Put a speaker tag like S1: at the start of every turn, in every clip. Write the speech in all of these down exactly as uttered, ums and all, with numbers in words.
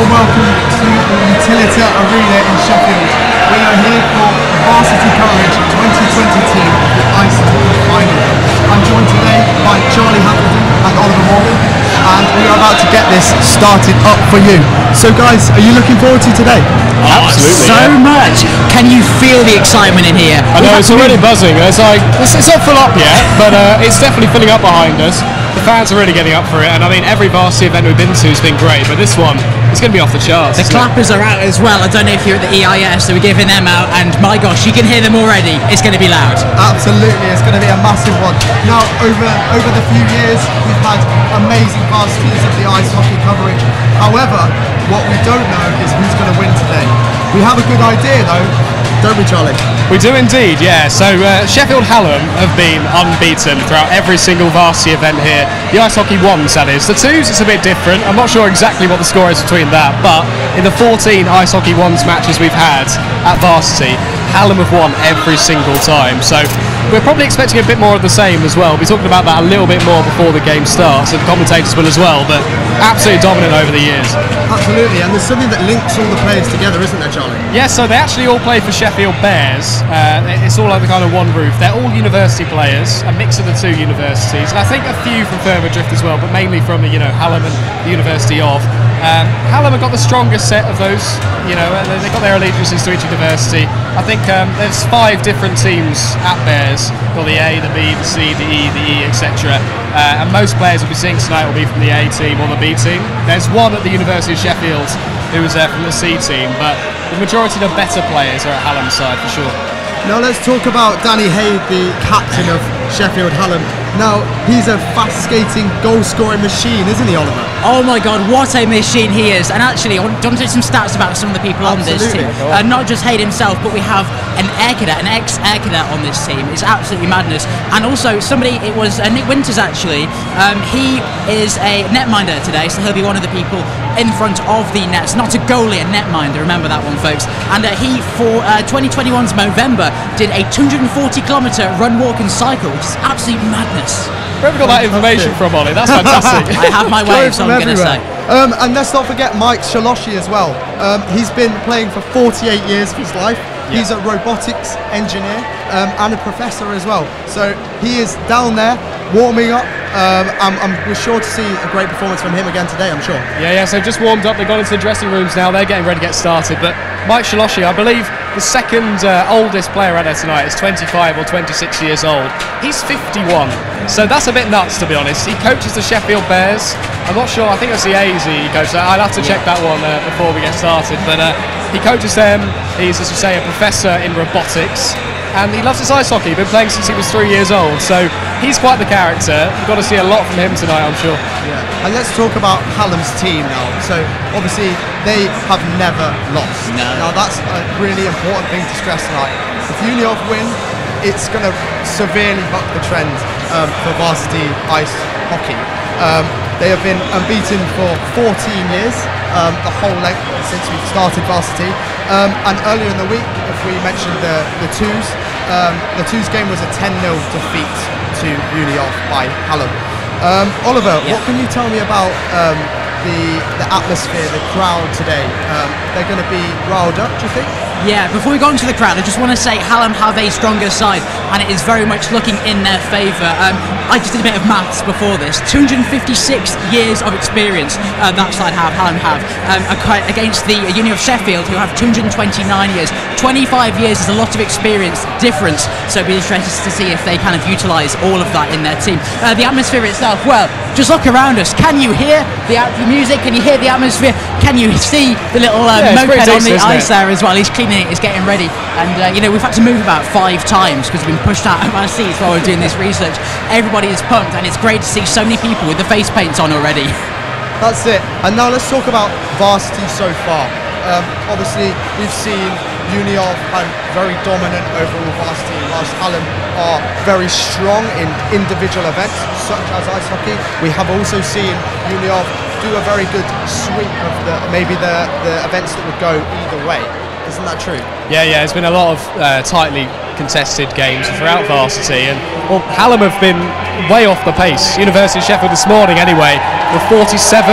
S1: welcome to the Utilita Arena in Sheffield. We are here for Varsity Courage twenty twenty-two, the Ice Hockey Final. I'm joined today by Charlie Hamilton and Oliver Morgan, and we are about to get this started up for you. So guys, are you looking forward to today?
S2: Oh, absolutely,
S3: so
S2: yeah.
S3: much. Can you feel the excitement in here?
S2: I know, it's already buzzing. It's like, it's, it's not full up yet, but uh, it's definitely filling up behind us. The fans are really getting up for it, and I mean, every varsity event we've been to has been great, but this one, it's going to be off the charts.
S3: The clappers are out as well. I don't know if you're at the E I S, so we're giving them out, and my gosh, you can hear them already. It's going to be loud.
S1: Absolutely, it's going to be a massive one. Now, over over the few years, we've had amazing varsities of the ice hockey coverage. However, what we don't know is who's going to win today. We have a good idea though, don't we, Charlie?
S2: We do indeed, yeah. So uh, Sheffield Hallam have been unbeaten throughout every single varsity event here. The ice hockey ones, that is. The twos, it's a bit different. I'm not sure exactly what the score is between that, but in the fourteen ice hockey ones matches we've had at varsity, Hallam have won every single time. So we're probably expecting a bit more of the same as well. We'll be talking about that a little bit more before the game starts, and commentators will as well, but absolutely dominant over the years.
S1: Absolutely, and there's something that links all the players together, isn't there, Charlie?
S2: Yeah, so they actually all play for Sheffield Bears. Uh, it's all under kind of one roof. They're all university players, a mix of the two universities, and I think a few from further drift as well, but mainly from the, you know, Hallam and the University of. Um, Hallam have got the strongest set of those, you know, they've got their allegiances to each university. I think um, there's five different teams at Bears. Got the A, the B, the C, the E, the E, et cetera. Uh, and most players we'll be seeing tonight will be from the A team or the B team. There's one at the University of Sheffield who was there from the C team, but the majority of the better players are at Hallam's side for sure.
S1: Now let's talk about Danny Haid, the captain of Sheffield Hallam. Now, he's a fast skating goal scoring machine, isn't he, Oliver?
S3: Oh my god, what a machine he is. And actually, I want to do some stats about some of the people
S1: Absolutely.
S3: on this team. Uh, not just Haid himself, but we have an air cadet, an ex-air cadet on this team. It's absolutely madness. And also, somebody, it was uh, Nick Winters actually. Um, he is a netminder today, so he'll be one of the people in front of the nets. Not a goalie, a netminder, remember that one, folks. And uh, he, for uh, twenty twenty-one's Movember, did a two hundred forty kilometre run, walk and cycle, which is absolute madness.
S2: Where have we got that information from, Ollie? That's fantastic.
S3: I have my way, so I'm going to say.
S1: Um, and let's not forget Mike Shaloshi as well. Um, he's been playing for forty-eight years of his life. Yeah. He's a robotics engineer um, and a professor as well. So he is down there warming up. Um, I'm, I'm, we're sure to see a great performance from him again today, I'm sure.
S2: Yeah, yeah, so just warmed up. They've gone into the dressing rooms now. They're getting ready to get started. But Mike Shaloshi, I believe the second uh, oldest player out there tonight is twenty-five or twenty-six years old. He's fifty-one. So that's a bit nuts, to be honest. He coaches the Sheffield Bears. I'm not sure, I think it's the A's he coaches. I'd have to check that one uh, before we get started. But uh, he coaches them. He's, as you say, a professor in robotics. And he loves his ice hockey. Been playing since he was three years old. So he's quite the character. You've got to see a lot from him tonight, I'm sure.
S1: Yeah. And let's talk about Hallam's team now. So obviously they have never lost.
S3: No.
S1: Now that's a really important thing to stress tonight. If Uniov win, it's going to severely buck the trend um, for varsity ice hockey. Um, they have been unbeaten for fourteen years, um, the whole length since we've started varsity. Um, and earlier in the week, if we mentioned the, the twos, um, the twos game was a ten nil defeat to Uniov by Hallam. Um, Oliver,
S3: yeah.
S1: what can you tell me about um, the, the atmosphere, the crowd today? Um, they're going to be riled up, do you think?
S3: Yeah, before we go into the crowd, I just want to say Hallam have a stronger side, and it is very much looking in their favour. Um, I just did a bit of maths before this. two hundred fifty-six years of experience uh, that side have, Hallam have, um, against the Uni of Sheffield, who have two hundred twenty-nine years. twenty-five years is a lot of experience difference, so it'll be interesting to see if they kind of utilise all of that in their team. Uh, the atmosphere itself, well, just look around us. Can you hear the, the music? Can you hear the atmosphere? Can you see the little um,
S2: yeah,
S3: moped on the
S2: decent,
S3: ice there as well? He's cleaning it, he's getting ready. And, uh, you know, we've had to move about five times because we've been pushed out of our seats while we're doing this research. Everybody is pumped, and it's great to see so many people with the face paints on already.
S1: That's it. And now let's talk about varsity so far. Um, obviously, we've seen Uniov and very dominant overall varsity, whilst Hallam are very strong in individual events such as ice hockey. We have also seen Uniov do a very good sweep of the maybe the, the events that would go either way. Isn't that true?
S2: Yeah, yeah, there's been a lot of uh, tightly contested games throughout varsity, and well, Hallam have been way off the pace. University of Sheffield this morning anyway were forty-seven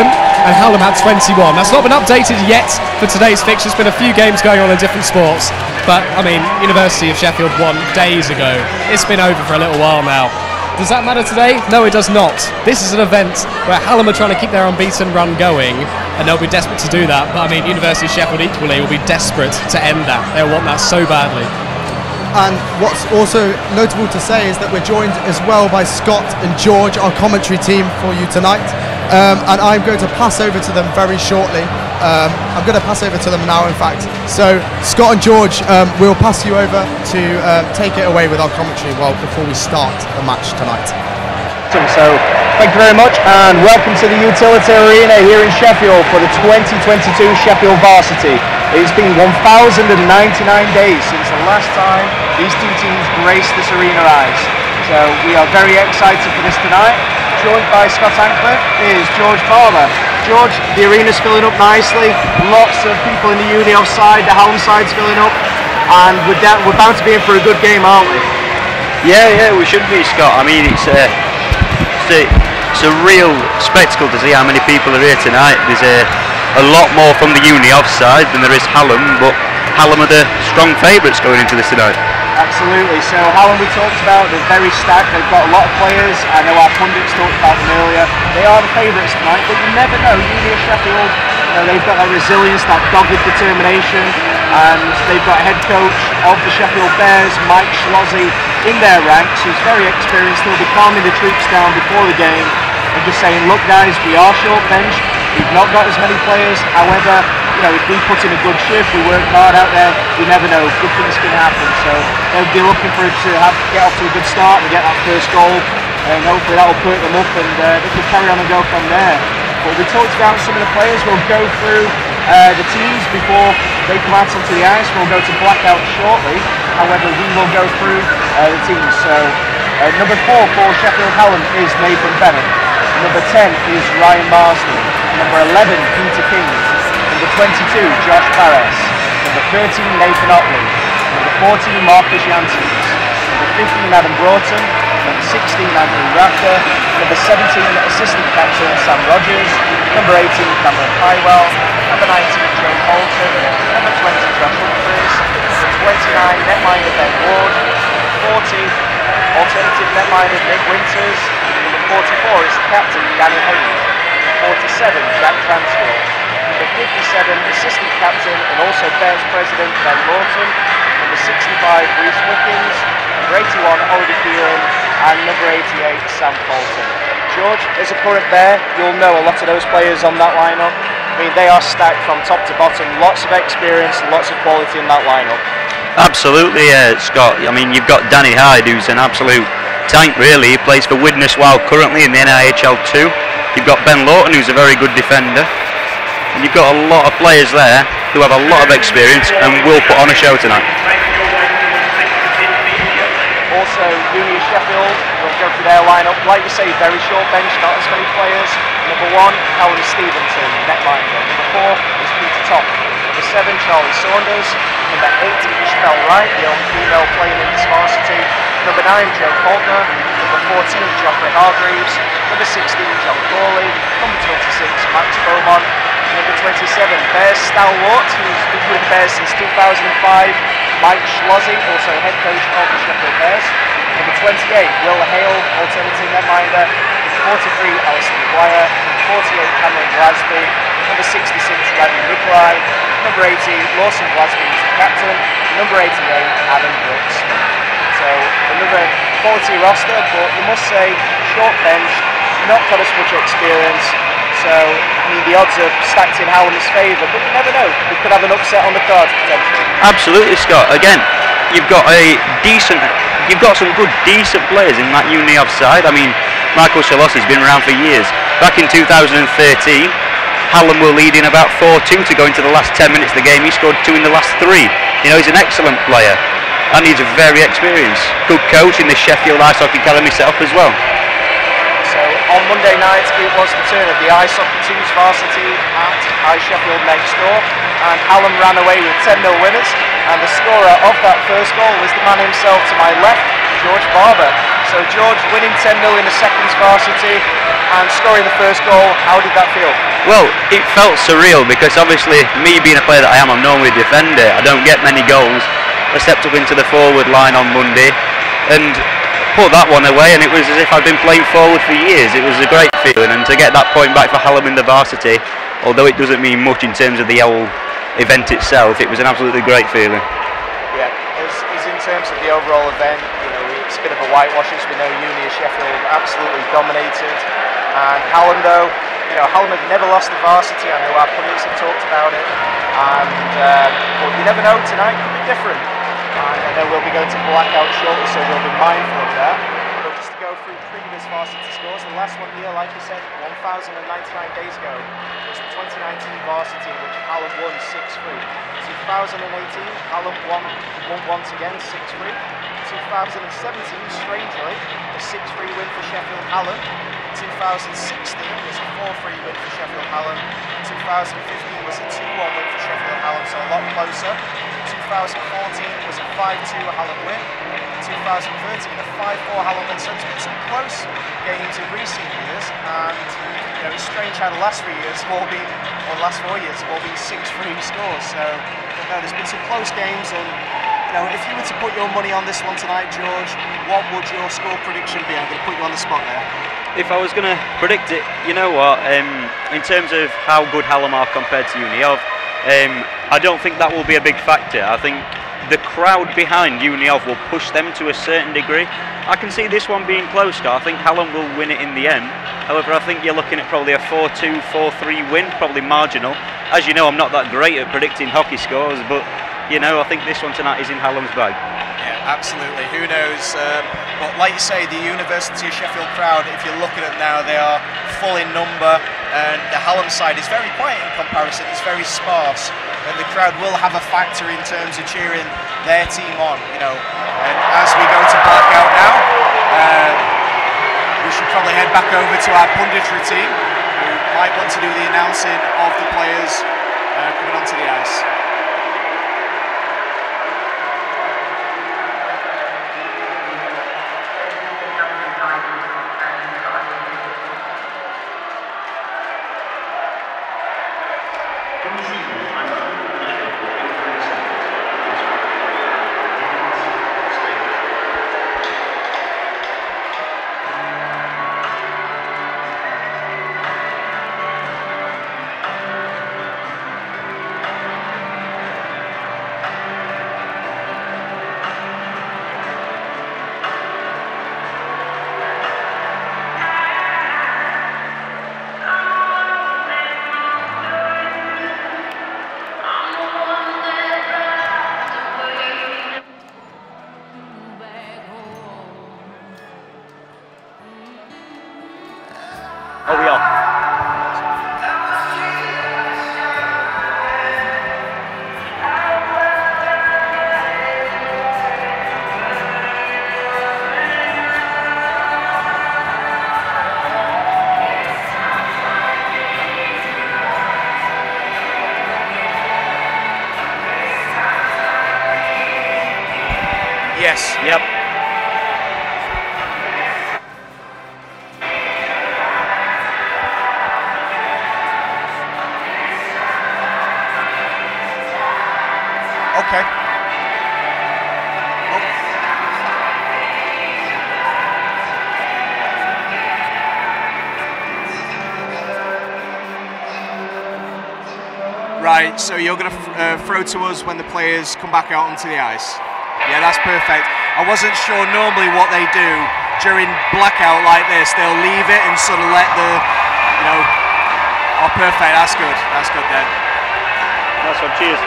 S2: and Hallam had twenty-one. That's not been updated yet for today's fixture. There's been a few games going on in different sports, but I mean, University of Sheffield won days ago. It's been over for a little while now. Does that matter today? No, it does not. This is an event where Hallam are trying to keep their unbeaten run going, and they'll be desperate to do that. But I mean, University of Sheffield equally will be desperate to end that. They'll want that so badly.
S1: And what's also notable to say is that we're joined as well by Scott and George, our commentary team for you tonight. Um, and I'm going to pass over to them very shortly. Um, I'm going to pass over to them now, in fact. So, Scott and George, um, we'll pass you over to um, take it away with our commentary well before we start the match tonight.
S4: So, thank you very much, and welcome to the Utility Arena here in Sheffield for the twenty twenty-two Sheffield Varsity. It's been one thousand ninety-nine days since the last time these two teams graced this arena ice. So, we are very excited for this tonight. Joined by Scott Ankler is George Barber. George, the arena's filling up nicely. Lots of people in the Uni offside, the Hallam side's filling up, and we're, down, we're bound to be in for a good game, aren't we?
S5: Yeah, yeah, we should be, Scott. I mean, it's a, it's a, it's a real spectacle to see how many people are here tonight. There's a, a lot more from the Uni offside than there is Hallam, but Hallam are the strong favourites going into this tonight.
S4: Absolutely. So Hallam, we talked about, they're very stacked. They've got a lot of players. I know our pundits talked about them earlier. They are the favourites tonight, but you never know. Uni of Sheffield, you know, they've got that resilience, that dogged determination, and they've got head coach of the Sheffield Bears, Mike Schlozzy, in their ranks, who's very experienced. He'll be calming the troops down before the game and just saying, look guys, we are short benched. We've not got as many players. However, you know, if we put in a good shift, we work hard out there, you never know, good things can happen. So they'll be looking for it to have, get off to a good start and get that first goal, and hopefully that'll perk them up, and uh, they can carry on and go from there. But we talked about some of the players. We'll go through uh, the teams before they come out onto the ice. We'll go to blackout shortly. However, we will go through uh, the teams. So uh, number four for Sheffield Hallam is Nathan Bennett. Number ten is Ryan Marsden. Number eleven, Peter King. Number twenty-two, Josh Barres. Number thirteen, Nathan Otley. Number fourteen, Marcus Janssens. Number fifteen, Adam Broughton. Number sixteen, Andrew Rafter. Number seventeen, assistant captain Sam Rogers. Number eighteen, Cameron Highwell. Number nineteen, Joe Bolton. Number twenty, Josh Humphries. Number twenty-nine, netminder Ben Ward. forty, alternative netminder Nick Winters. Number forty-four is captain Danny Hayes. forty-seven, Jack Transfield. Number fifty-seven, assistant captain and also Bears president Ben Lawton. Number sixty-five, Reece Wickens. Number eighty-one, Oliver Keelan. And number eighty-eight, Sam Colton. George, as a current Bear, you'll know a lot of those players on that lineup. I mean, they are stacked from top to bottom. Lots of experience, lots of quality in that lineup.
S5: Absolutely, uh, Scott. I mean, you've got Danny Hyde, who's an absolute tank, really. He plays for Widnes Wild currently in the N I H L two. You've got Ben Lawton, who's a very good defender. And you've got a lot of players there who have a lot of experience and will put on a show tonight.
S4: Also, Uni of Sheffield, we'll go through their lineup. Like you say, very short bench, not as many players. Number one, Alan Stevenson, netminder. Number four is Peter Top. Number seven, Charlie Saunders. Number eight, Ishmael Wright, the only female playing in this varsity. Number nine, Joe Faulkner. Number fourteen, Geoffrey Hargreaves. Number sixteen, John Crawley. Number twenty-six, Max Beaumont. Number twenty-seven, Bears stalwart, who's been with the Bears since two thousand five, Mike Schlozzy, also head coach of the Sheffield Bears. Number twenty-eight, Will Hale, alternative netminder. Number forty-three, Alison Maguire. Number forty-eight, Cameron Glasby. Number sixty-six, Randy Nikolai. Number eighty, Lawson Glasby, who's the captain. Number eighty-eight, Adam Brooks. So another quality roster, but you must say, short bench, not got as much experience. So, I mean, the odds are stacked in Hallam's favour, but you never know. We could have an upset on the cards potentially.
S5: Absolutely, Scott. Again, you've got a decent, you've got some good, decent players in that Uni offside. I mean, Michael Shalossy's been around for years. Back in two thousand thirteen, Hallam were leading about four two to go into the last ten minutes of the game. He scored two in the last three. You know, he's an excellent player, and he's very experienced. Good coach in the Sheffield Ice Hockey Academy setup as well.
S4: On Monday night, it was the turn of the Ice Hockey twos varsity at Ice Sheffield next door, and Hallam ran away with ten nil winners, and the scorer of that first goal was the man himself to my left, George Barber. So George, winning ten nil in the seconds varsity and scoring the first goal, how did that feel?
S5: Well, it felt surreal because obviously me being a player that I am, I'm normally a defender. I don't get many goals. I stepped up into the forward line on Monday and put that one away, and it was as if I'd been playing forward for years. It was a great feeling, and to get that point back for Hallam in the varsity, although it doesn't mean much in terms of the whole event itself, it was an absolutely great feeling.
S4: Yeah, as, as in terms of the overall event, you know, it's a bit of a whitewash, as we know. Uni of Sheffield absolutely dominated, and Hallam though, you know, Hallam have never lost the varsity. I know our pundits have talked about it, and uh, but you never know, tonight could be different. And I know we'll be going to blackout shortly, so we'll be mindful of that. But just to go through previous varsity scores, the last one here, like you said, one thousand ninety-nine days ago, was the twenty nineteen varsity, in which Hallam won six three. two thousand eighteen, Hallam won, won once again six three. two thousand seventeen, strangely, a six three win for Sheffield Hallam. two thousand sixteen was a four three win for Sheffield Hallam. two thousand fifteen was a two one win for Sheffield Hallam, so a lot closer. two thousand fourteen was a five two Hallam win. two thousand thirteen a five four Hallam win. So it's been some close games in recent years, and you know, it's strange how the last three years have all been, or the last four years have all been six three scores. So you know, there's been some close games, and you know, if you were to put your money on this one tonight, George, what would your score prediction be? I'm going to put you on the spot there.
S5: If I was going to predict it, you know what, um, in terms of how good Hallam are compared to Uni of, um, I don't think that will be a big factor. I think the crowd behind Uni of will push them to a certain degree. I can see this one being close, I think Hallam will win it in the end. However, I think you're looking at probably a four two, four three win, probably marginal. As you know, I'm not that great at predicting hockey scores, but you know, I think this one tonight is in Hallam's bag.
S4: Yeah, absolutely. Who knows? Um, but like you say, the University of Sheffield crowd, if you look at them now, they are full in number, and the Hallam side is very quiet in comparison. It's very sparse, and the crowd will have a factor in terms of cheering their team on. You know, and as we go to blackout now, uh, we should probably head back over to our punditry team, who might want to do the announcing of the players uh, coming onto the ice.
S5: Oh, we are.
S4: Yes.
S5: Yep.
S4: Okay. Oh. Right, so you're going to uh, throw to us when the players come back out onto the ice. Yeah, that's perfect. I wasn't sure normally what they do during blackout like this. They'll leave it and sort of let the, you know, oh, perfect. That's good. That's good then.
S5: Nice one. Cheers.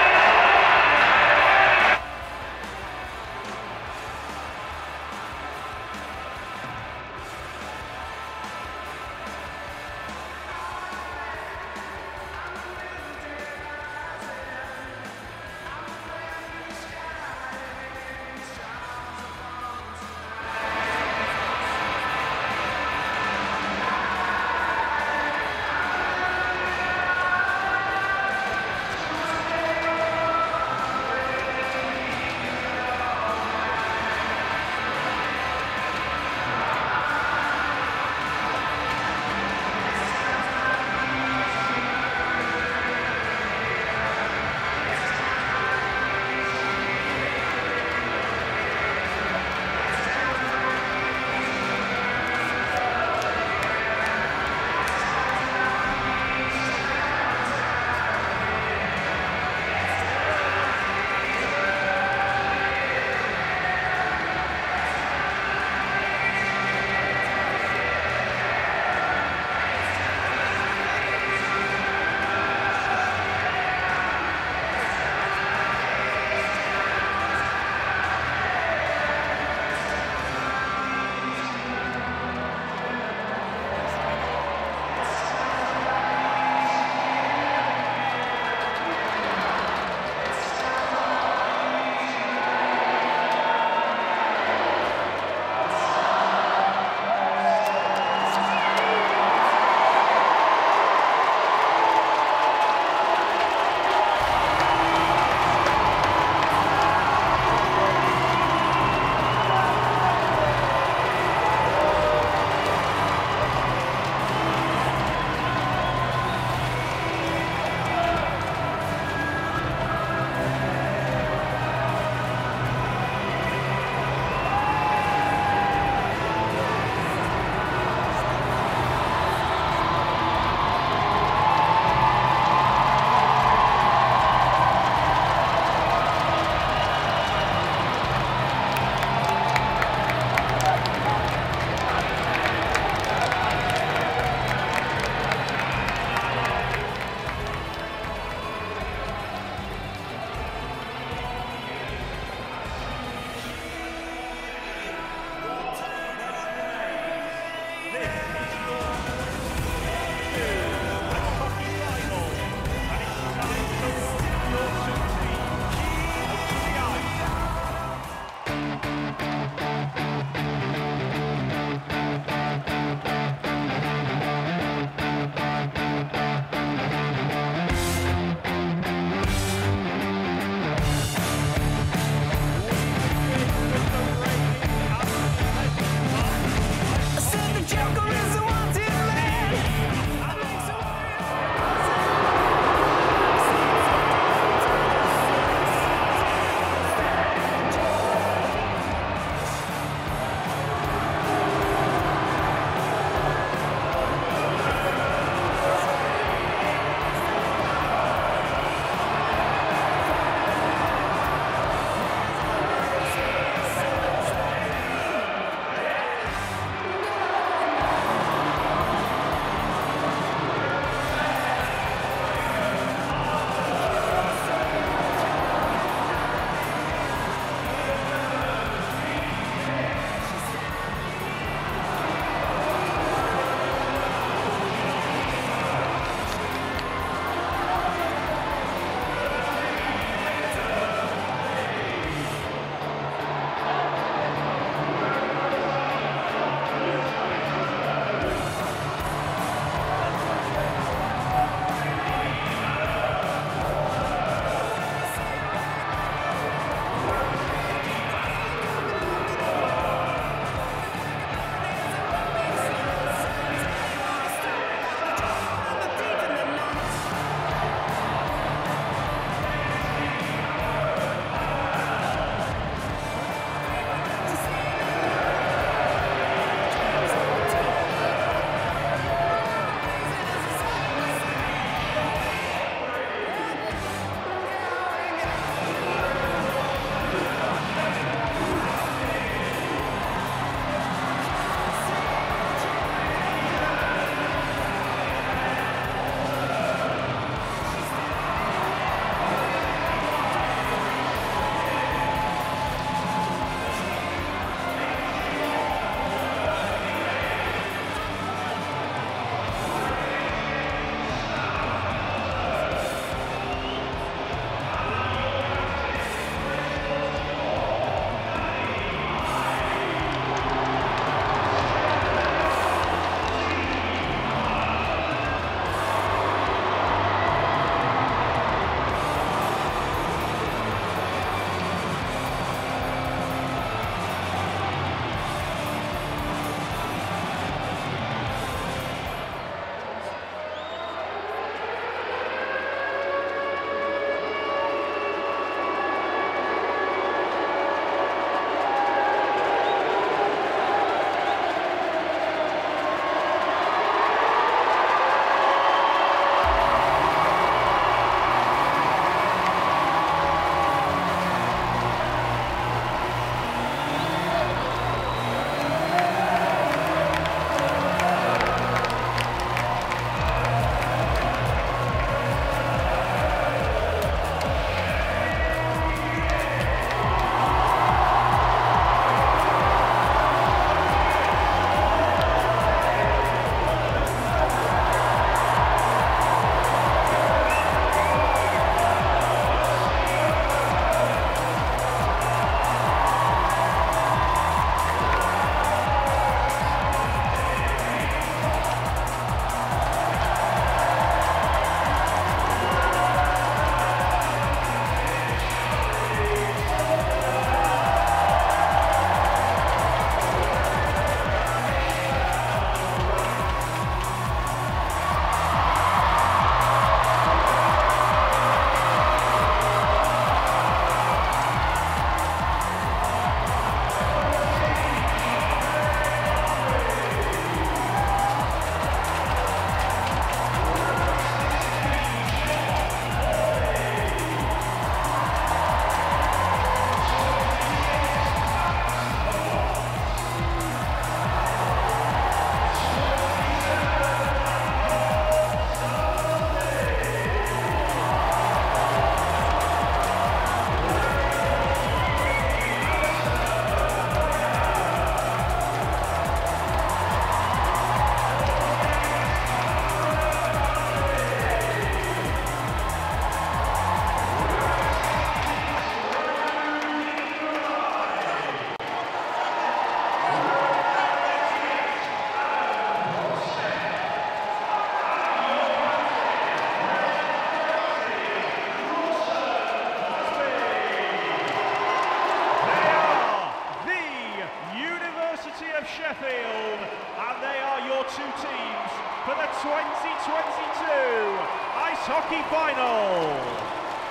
S6: two teams for the twenty twenty-two Ice Hockey Final.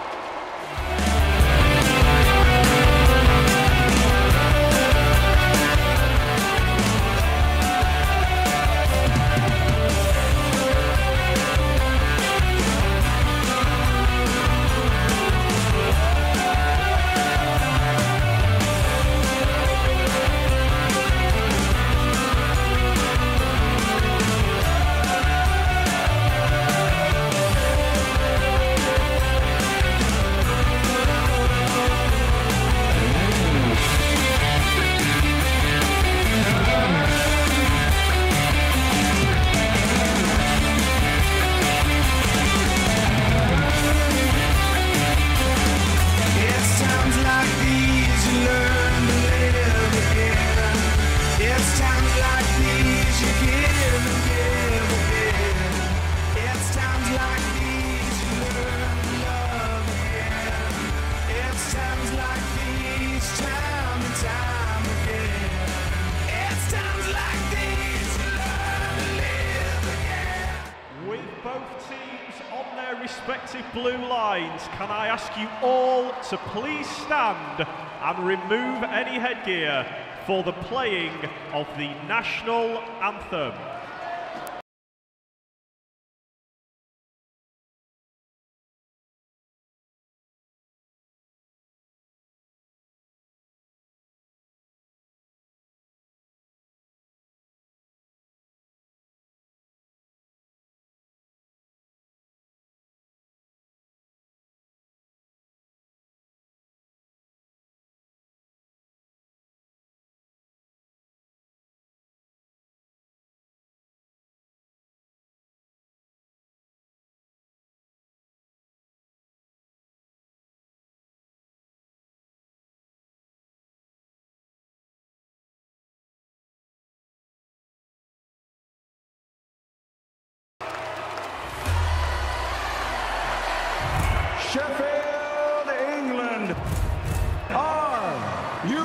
S6: Respective blue lines, can I ask you all to please stand and remove any headgear for the playing of the national anthem.
S7: Sheffield, England, are you?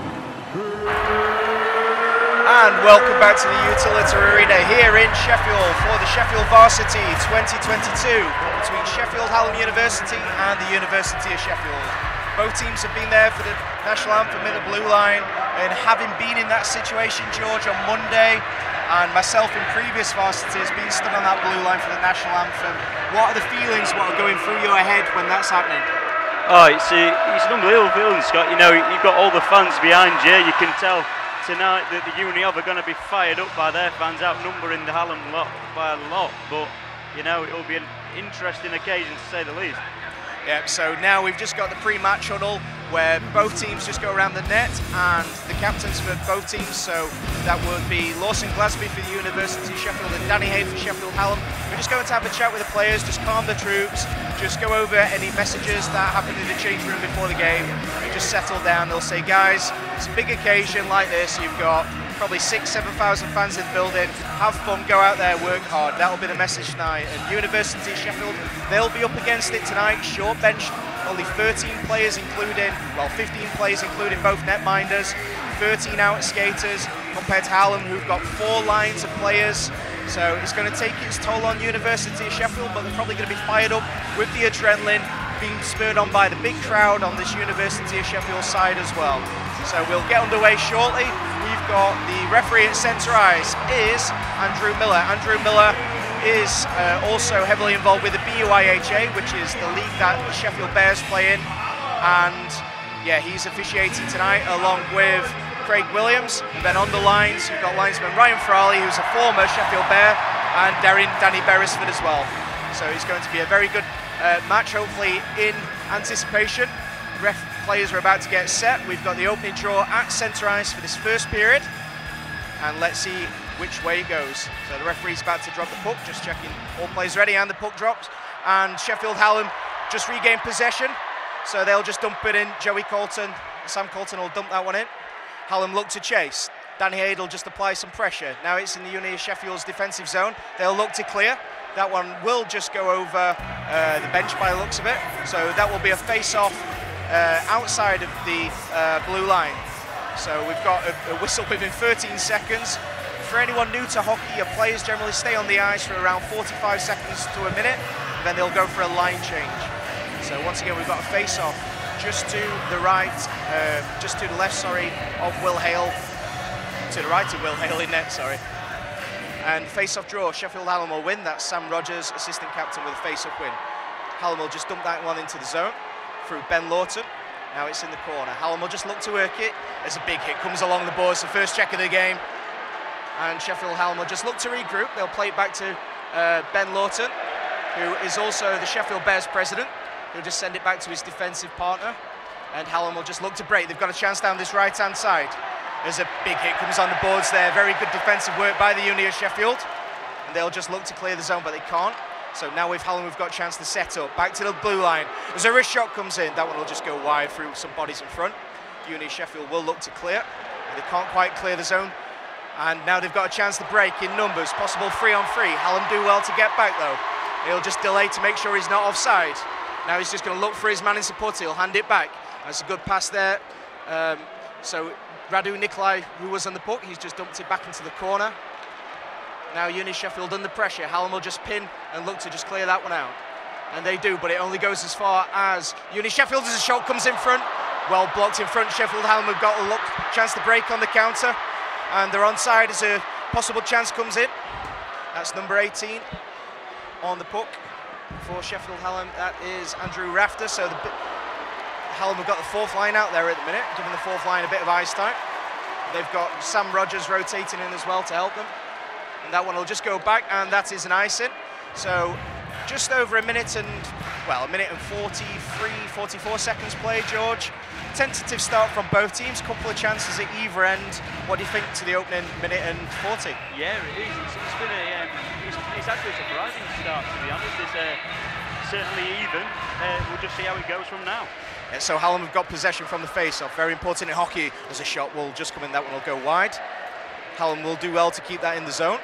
S8: And welcome back to the Utilita Arena here in Sheffield for the Sheffield Varsity twenty twenty-two between Sheffield Hallam University and the University of Sheffield. Both teams have been there for the national anthem in the blue line, and having been in that situation, George, on Monday, and myself in previous varsities being stood on that blue line for the national anthem, what are the feelings, what are going through your head when that's happening?
S5: Oh, it's, a, it's an unbelievable feeling, Scott. You know, you've got all the fans behind you. You can tell tonight that the Uni of are going to be fired up by their fans, outnumbering the Hallam lot by a lot. But, you know, it'll be an interesting occasion to say the least.
S8: Yep, so now we've just got the pre-match huddle where both teams just go around the net, and the captains for both teams, so that would be Lawson Glasby for the University of Sheffield and Danny Hayde for Sheffield Hallam. We're just going to have a chat with the players, just calm the troops, just go over any messages that happened in the change room before the game, and just settle down. They'll say, guys, it's a big occasion like this, you've got probably six, seven thousand fans in the building. Have fun, go out there, work hard. That'll be the message tonight. And University of Sheffield, they'll be up against it tonight. Short bench, only thirteen players including, well, fifteen players including both netminders, thirteen out skaters, compared to Hallam, who've got four lines of players. So it's going to take its toll on University of Sheffield, but they're probably going to be fired up with the adrenaline, being spurred on by the big crowd on this University of Sheffield side as well. So we'll get underway shortly. We've got the referee at centre ice is Andrew Miller. Andrew Miller is uh, also heavily involved with the B U I H A, which is the league that the Sheffield Bears play in. And yeah, he's officiating tonight along with Craig Williams. And then on the lines, you've got linesman Ryan Frawley, who's a former Sheffield Bear, and Darren, Danny Beresford as well. So it's going to be a very good uh, match, hopefully in anticipation. Ref players are about to get set. We've got the opening draw at centre ice for this first period, and let's see which way it goes. So the referee's about to drop the puck, just checking all players ready, and the puck drops, and Sheffield Hallam just regained possession, so they'll just dump it in. Joey Colton, Sam Colton will dump that one in. Hallam look to chase. Danny Hayde will just apply some pressure. Now it's in the Uni of Sheffield's defensive zone. They'll look to clear. That one will just go over uh, the bench by the looks of it, so that will be a face-off Uh, outside of the uh, blue line. So we've got a, a whistle within thirteen seconds for anyone new to hockey, your players generally stay on the ice for around forty-five seconds to a minute, and then they'll go for a line change. So once again, we've got a face-off just to the right, uh, just to the left, sorry, of Will Hale. To the right of Will Hale in net, sorry. And face-off draw, Sheffield Hallam will win. That's Sam Rogers, assistant captain, with a face-off win. Hallam will just dump that one into the zone through Ben Lawton. Now it's in the corner. Hallam will just look to work it as a big hit comes along the boards, the first check of the game. And Sheffield Hallam will just look to regroup. They'll play it back to uh, Ben Lawton, who is also the Sheffield Bears president. He'll just send it back to his defensive partner. And Hallam will just look to break. They've got a chance down this right-hand side. As a big hit comes on the boards there. Very good defensive work by the Uni of Sheffield. And they'll just look to clear the zone, but they can't. So now with Hallam, we've got a chance to set up. Back to the blue line. As a wrist shot comes in, that one will just go wide through some bodies in front. Uni of Sheffield will look to clear. They can't quite clear the zone. And now they've got a chance to break in numbers. Possible three on three. Hallam do well to get back though. He'll just delay to make sure he's not offside. Now he's just going to look for his man in support. He'll hand it back. That's a good pass there. Um, so Radu Nikolai, who was on the puck, he's just dumped it back into the corner. Now Uni Sheffield under pressure. Hallam will just pin and look to just clear that one out. And they do, but it only goes as far as Uni Sheffield as a shot comes in front. Well blocked in front. Sheffield Hallam have got a look, chance to break on the counter. And they're onside as a possible chance comes in. That's number eighteen on the puck for Sheffield Hallam. That is Andrew Rafter. So the Hallam have got the fourth line out there at the minute, giving the fourth line a bit of ice time. They've got Sam Rogers rotating in as well to help them. And that one will just go back, and that is an ice-in. So just over a minute and, well, a minute and forty-three, forty-four seconds played, George. Tentative start from both teams, couple of chances at either end. What do you think to the opening minute and forty?
S9: Yeah, it is. It's, it's been a, um, it's, it's actually a surprising start, to be honest. It's uh, certainly even. Uh, we'll just see how it goes from now.
S8: Yeah, so Hallam have got possession from the face-off. Very important in hockey, as a shot will just come in, that one will go wide. Hallam will do well to keep that in the zone.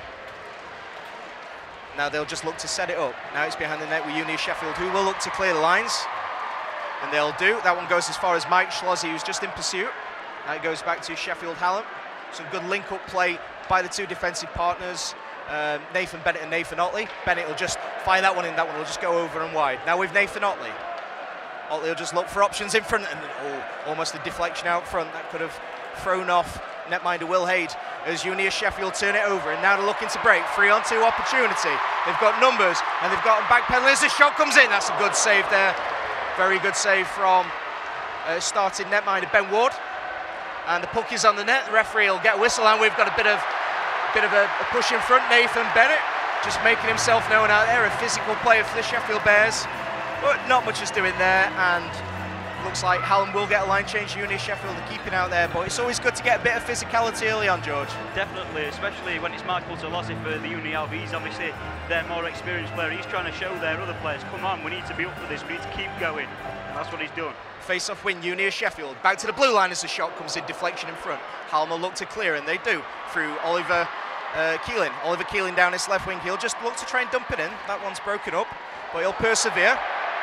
S8: Now they'll just look to set it up. Now it's behind the net with Uni Sheffield, who will look to clear the lines. And they'll do. That one goes as far as Mike Schlozzy, who's just in pursuit. Now it goes back to Sheffield Hallam. Some good link-up play by the two defensive partners, um, Nathan Bennett and Nathan Otley. Bennett will just fire that one in, that one will just go over and wide. Now with Nathan Otley. Otley will just look for options in front, and oh, almost a deflection out front. That could have thrown off netminder Will Haid as Uni of Sheffield turn it over, and now they're looking to break. Three on two opportunity. They've got numbers, and they've got back pedal as the shot comes in. That's a good save there. Very good save from uh, starting netminder Ben Ward. And the puck is on the net. The referee will get a whistle, and we've got a bit of bit of a, a push in front. Nathan Bennett just making himself known out there, a physical player for the Sheffield Bears, but not much is doing there. And looks like Hallam will get a line change. Uni Sheffield are keeping out there, but it's always good to get a bit of physicality early on, George.
S9: Definitely, especially when it's Michael Tolossi for the Uni Alv. He's obviously their more experienced player. He's trying to show their other players, come on, we need to be up for this, we need to keep going. And that's what he's doing.
S8: Face-off win, Uni of Sheffield. Back to the blue line as the shot comes in, deflection in front. Hallam will look to clear, and they do, through Oliver uh, Keeling. Oliver Keeling down his left wing. He'll just look to try and dump it in. That one's broken up, but he'll persevere.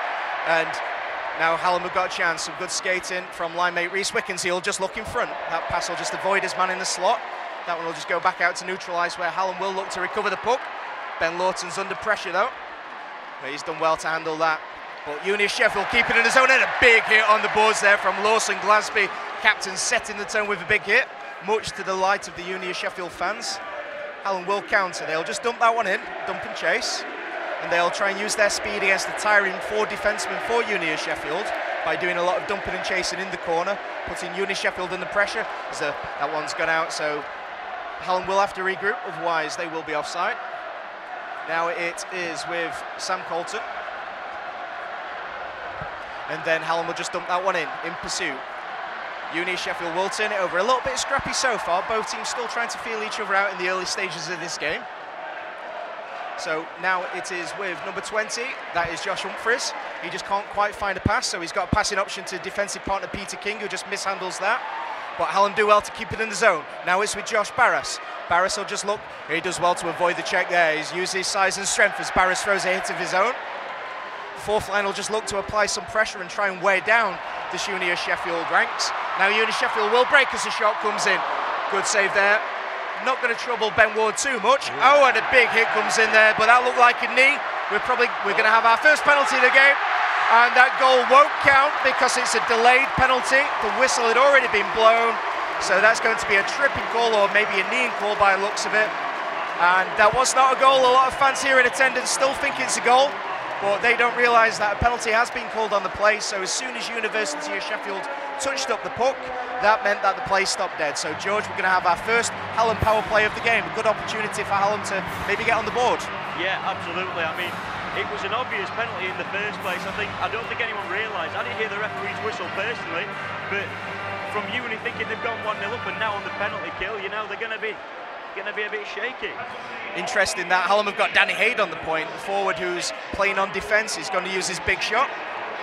S8: And now Hallam have got a chance. Some good skating from line mate Reese Wickens. He'll just look in front. That pass will just avoid his man in the slot. That one will just go back out to neutralise, where Hallam will look to recover the puck. Ben Lawton's under pressure though. But he's done well to handle that. But Uni of Sheffield keeping in his own end. A big hit on the boards there from Lawson Glasby. Captain setting the tone with a big hit, much to the delight of the Uni of Sheffield fans. Hallam will counter. They'll just dump that one in, dump and chase. And they'll try and use their speed against the tiring four defensemen for Uni of Sheffield by doing a lot of dumping and chasing in the corner, putting Uni Sheffield under pressure. As the, that one's gone out, so Hallam will have to regroup, otherwise they will be offside. Now it is with Sam Colton. And then Hallam will just dump that one in, in pursuit. Uni Sheffield will turn it over. A little bit scrappy so far, both teams still trying to feel each other out in the early stages of this game. So now it is with number twenty, that is Josh Humphries. He just can't quite find a pass, so he's got a passing option to defensive partner Peter King, who just mishandles that. But Hallam do well to keep it in the zone. Now it's with Josh Barras. Barras will just look, he does well to avoid the check there. He's used his size and strength as Barras throws a hit of his own. Fourth line will just look to apply some pressure and try and wear down this Uni of Sheffield ranks. Now Uni Sheffield will break as the shot comes in. Good save there. not going to trouble Ben Ward too much. Oh, and a big hit comes in there, but that looked like a knee. We're probably we're going to have our first penalty of the game, and that goal won't count because it's a delayed penalty. The whistle had already been blown, so that's going to be a tripping call or maybe a kneeing call by the looks of it. And that was not a goal. A lot of fans here in attendance still think it's a goal, but they don't realise that a penalty has been called on the play. So as soon as University of Sheffield touched up the puck, that meant that the play stopped dead. So George, we're going to have our first Hallam power play of the game. A good opportunity for Hallam to maybe get on the board.
S9: Yeah, absolutely. I mean, it was an obvious penalty in the first place. I think I don't think anyone realised. I didn't hear the referee's whistle personally, but from Uni thinking they've gone one nil up and now on the penalty kill, you know, they're going to be going to be a bit shaky.
S8: Interesting that Hallam have got Danny Haid on the point, the forward who's playing on defence. He's going to use his big shot.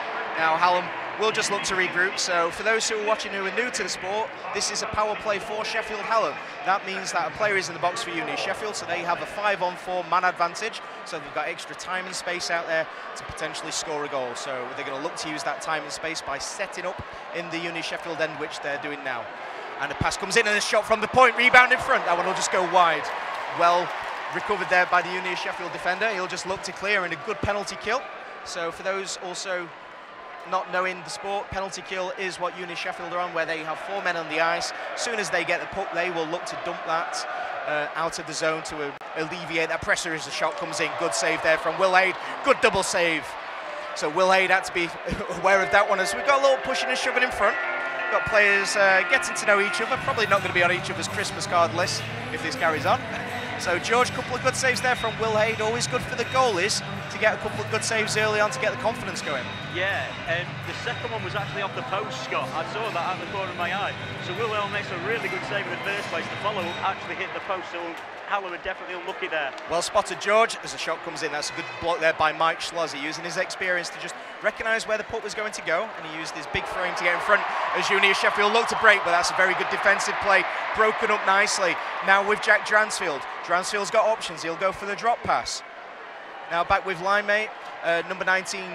S8: Now Hallam will just look to regroup. So for those who are watching who are new to the sport, this is a power play for Sheffield Hallam. That means that a player is in the box for Uni Sheffield, so they have a five on four man advantage. So they've got extra time and space out there to potentially score a goal. So they're going to look to use that time and space by setting up in the Uni Sheffield end, which they're doing now. And a pass comes in and a shot from the point, rebound in front. That one will just go wide. Well recovered there by the Uni Sheffield defender. He'll just look to clear and a good penalty kill. So for those also not knowing the sport, penalty kill is what Uni Sheffield are on, where they have four men on the ice. As soon as they get the puck, they will look to dump that uh, out of the zone to uh, alleviate that pressure as the shot comes in. Good save there from Will Haid. Good double save. So Will Haid had to be aware of that one, as we've got a little pushing and shoving in front. Got players uh, getting to know each other, probably not going to be on each other's Christmas card list if this carries on. So George, a couple of good saves there from Will Haid. Always good for the goalies to get a couple of good saves early on to get the confidence going.
S9: Yeah, and the second one was actually off the post, Scott. I saw that out of the corner of my eye. So Will Haid makes a really good save in the first place. The follow-up actually hit the post, so Hallam are definitely unlucky there. Well
S8: spotted, George, as the shot comes in. That's a good block there by Mike Schlozzy, using his experience to just recognise where the puck was going to go, and he used his big frame to get in front as Uni Sheffield looked to break, but that's a very good defensive play, broken up nicely. Now with Jack Dransfield. Dransfield's got options, he'll go for the drop pass. Now back with line mate, uh, number nineteen,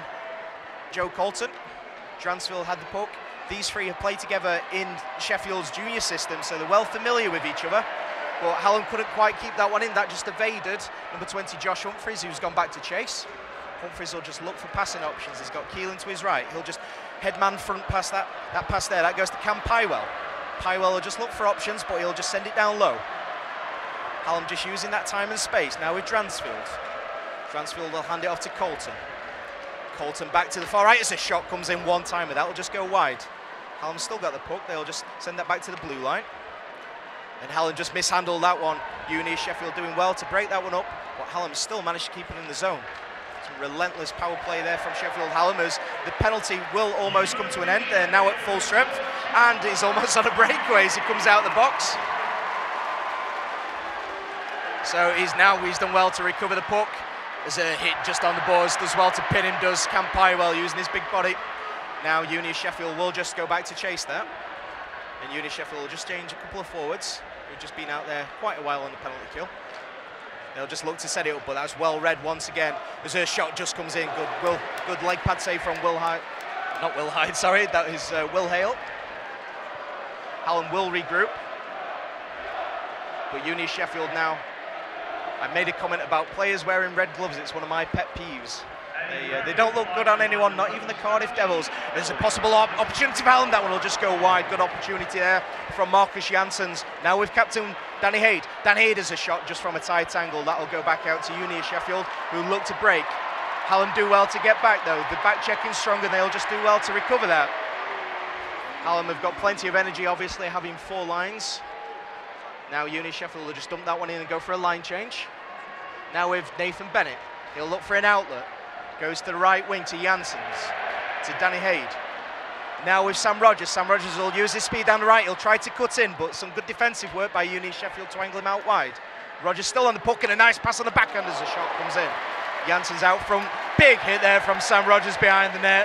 S8: Joe Colton. Dransfield had the puck. These three have played together in Sheffield's junior system, so they're well familiar with each other. But Hallam couldn't quite keep that one in. That just evaded number twenty, Josh Humphreys, who's gone back to chase. Humphreys will just look for passing options. He's got Keelan to his right. He'll just headman front pass that, that pass there. That goes to Cam Pywell. Pywell will just look for options, but he'll just send it down low. Hallam just using that time and space. Now with Dransfield. Dransfield will hand it off to Colton. Colton back to the far right as a shot comes in one timer. That will just go wide. Hallam's still got the puck. They'll just send that back to the blue line. And Hallam just mishandled that one. Uni Sheffield doing well to break that one up, but Hallam still managed to keep it in the zone. Some relentless power play there from Sheffield Hallam, as the penalty will almost come to an end. They're now at full strength, and he's almost on a breakaway as he comes out of the box. So he's now, he's done well to recover the puck. There's a hit just on the boards, does well to pin him, does Cam Pywell using his big body. Now Uni Sheffield will just go back to chase that. And Uni Sheffield will just change a couple of forwards who've just been out there quite a while on the penalty kill. They'll just look to set it up, but that's well read once again. As a shot just comes in, good Will, good leg pad save from Will Hyde. Not Will Hyde, sorry, that is uh, Will Hale. Hallam will regroup. But Uni Sheffield now, I made a comment about players wearing red gloves. It's one of my pet peeves. They, uh, they don't look good on anyone, not even the Cardiff Devils. There's a possible op opportunity for Hallam. That one will just go wide. Good opportunity there from Marcus Janssens. Now with captain Danny Haid. Danny Haid has a shot just from a tight angle. That'll go back out to Uni Sheffield, who look to break. Hallam do well to get back though. The back checking strong, and they'll just do well to recover that. Hallam have got plenty of energy, obviously having four lines. Now Uni Sheffield will just dump that one in and go for a line change. Now with Nathan Bennett. He'll look for an outlet. Goes to the right wing to Janssens, to Danny Haid. Now with Sam Rogers. Sam Rogers will use his speed down the right. He'll try to cut in, but some good defensive work by Uni Sheffield to angle him out wide. Rogers still on the puck, and a nice pass on the backhand as the shot comes in. Janssens out front. Big hit there from Sam Rogers behind the net.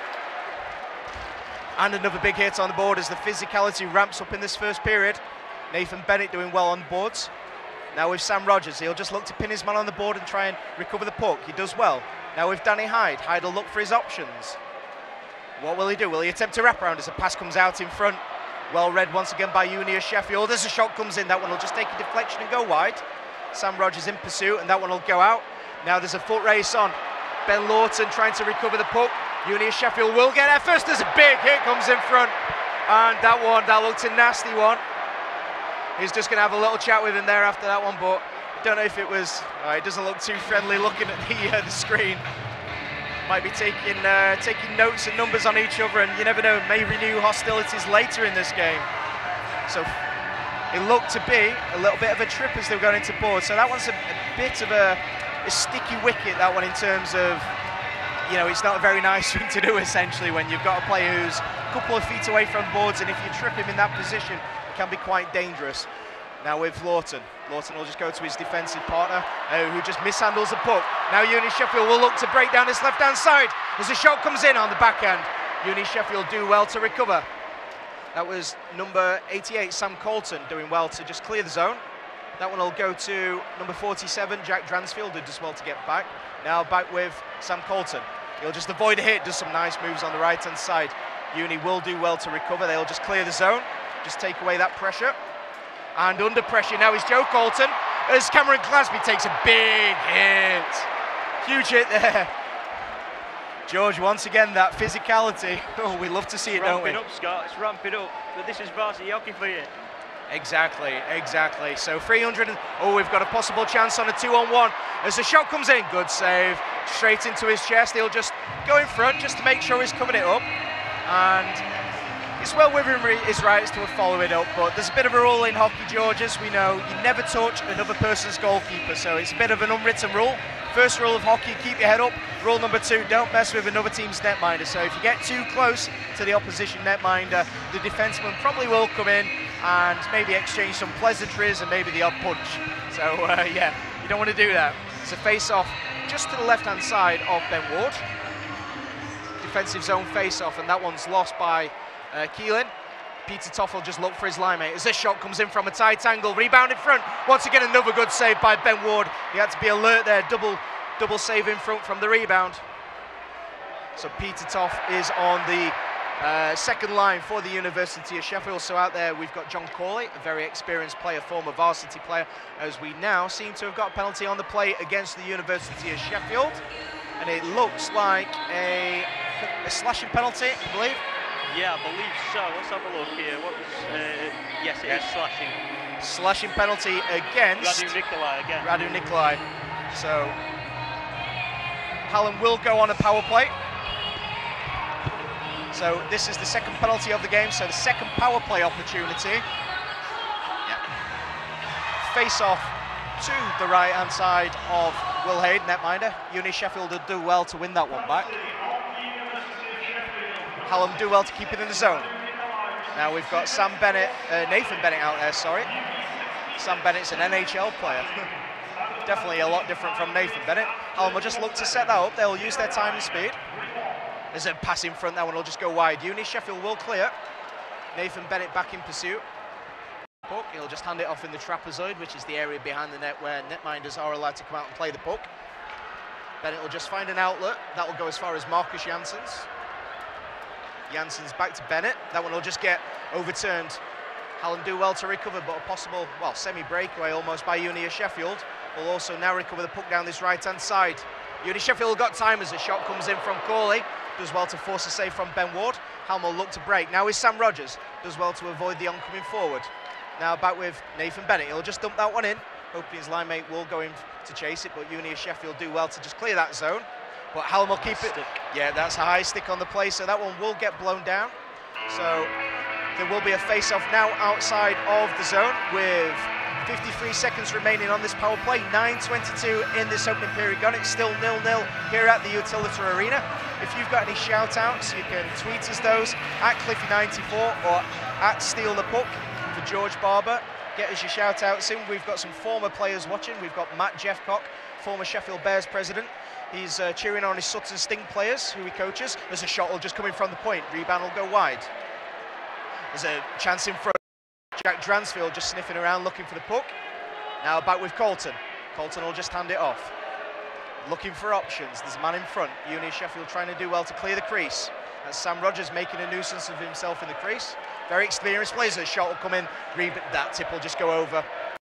S8: And another big hit on the board as the physicality ramps up in this first period. Nathan Bennett doing well on the boards. Now with Sam Rogers, he'll just look to pin his man on the board and try and recover the puck. He does well. Now with Danny Hyde, Hyde will look for his options. What will he do? Will he attempt to wrap around as a pass comes out in front? Well read once again by Uni of Sheffield. As a shot comes in, that one will just take a deflection and go wide. Sam Rogers in pursuit, and that one will go out. Now there's a foot race on. Ben Lawton trying to recover the puck. Uni of Sheffield will get there first. There's a big hit comes in front. And that one, that looked a nasty one. He's just going to have a little chat with him there after that one, but I don't know if it was... Uh, it doesn't look too friendly looking at the, uh, the screen. Might be taking uh, taking notes and numbers on each other, and you never know, may renew hostilities later in this game. So it looked to be a little bit of a trip as they were going into board. So that one's a, a bit of a, a sticky wicket, that one, in terms of, you know, it's not a very nice thing to do essentially when you've got a player who's a couple of feet away from boards, and if you trip him in that position, it can be quite dangerous. Now with Lawton. Lawton will just go to his defensive partner, uh, who just mishandles the puck. Now Uni Sheffield will look to break down this left-hand side as the shot comes in on the backhand. Uni Sheffield do well to recover. That was number eighty-eight, Sam Colton, doing well to just clear the zone. That one will go to number forty-seven, Jack Dransfield, who does well to get back. Now back with Sam Colton. He'll just avoid a hit, does some nice moves on the right-hand side. Uni will do well to recover. They'll just clear the zone, just take away that pressure. And under pressure now is Joe Colton as Cameron Glasby takes a big hit. Huge hit there. George, once again, that physicality. Oh, we love to see it, don't we?
S9: Ramping up, Scott. It's ramping up. But this is varsity hockey for you.
S8: Exactly, exactly. So three hundred. And, oh, we've got a possible chance on a two-on-one as the shot comes in. Good save. Straight into his chest. He'll just go in front just to make sure he's covered it up. And it's well within his rights to follow it up, but there's a bit of a rule in hockey, George, as we know. You never touch another person's goalkeeper, so it's a bit of an unwritten rule. First rule of hockey, keep your head up. Rule number two, don't mess with another team's netminder. So if you get too close to the opposition netminder, the defenseman probably will come in and maybe exchange some pleasantries and maybe the odd punch. So uh, yeah, you don't want to do that. It's a face-off just to the left-hand side of Ben Ward. Defensive zone face-off, and that one's lost by Uh, Keelan. Peter Toffel just looked for his line mate as this shot comes in from a tight angle. Rebound in front. Once again, another good save by Ben Ward. He had to be alert there. Double, double save in front from the rebound. So Peter Toff is on the uh, second line for the University of Sheffield. So out there we've got John Corley, a very experienced player, former varsity player, as we now seem to have got a penalty on the play against the University of Sheffield. And it looks like a, a slashing penalty, I believe.
S9: Yeah, I believe so. Let's have a look here. What was, uh, yes, it yes. is slashing.
S8: Slashing penalty against
S9: Radu Nikolai again.
S8: Radu Nikolai. So Hallam will go on a power play. So this is the second penalty of the game. So the second power play opportunity. Yeah. Face off to the right hand side of Will Hayden, netminder. Uni Sheffield will do well to win that one back. Hallam do well to keep it in the zone. Now we've got Sam Bennett, uh, Nathan Bennett out there, sorry. Sam Bennett's an N H L player. Definitely a lot different from Nathan Bennett. Hallam will just look to set that up. They'll use their time and speed. There's a pass in front, that one will just go wide. Uni Sheffield will clear. Nathan Bennett back in pursuit. Puck, he'll just hand it off in the trapezoid, which is the area behind the net where netminders are allowed to come out and play the puck. Bennett will just find an outlet. That will go as far as Marcus Janssens. Janssens back to Bennett. That one will just get overturned. Hallam do well to recover, but a possible, well, semi-breakaway almost by Uni of Sheffield. Will also now recover the puck down this right-hand side. Uni Sheffield got time as the shot comes in from Corley. Does well to force a save from Ben Ward. Hallam will look to break. Now is Sam Rogers. Does well to avoid the oncoming forward. Now back with Nathan Bennett. He'll just dump that one in. Hoping his line mate will go in to chase it, but Uni of Sheffield do well to just clear that zone. But Hallam will keep it. Yeah, that's a high stick on the play, so that one will get blown down. So there will be a face-off now outside of the zone with fifty-three seconds remaining on this power play. nine twenty-two in this opening period gone. It's still nil nil here at the Utilita Arena. If you've got any shout-outs, you can tweet us those at Cliffy ninety-four or at Steal the Puck for George Barber. Get us your shout-outs in. We've got some former players watching. We've got Matt Jeffcock, former Sheffield Bears president. He's uh, cheering on his Sutton Sting players, who he coaches. There's a shot will just come in from the point. Rebound will go wide. There's a chance in front. Jack Dransfield just sniffing around, looking for the puck. Now back with Colton. Colton will just hand it off. Looking for options. There's a man in front. Uni Sheffield trying to do well to clear the crease. That's Sam Rogers making a nuisance of himself in the crease. very experienced players. A shot will come in, that tip will just go over.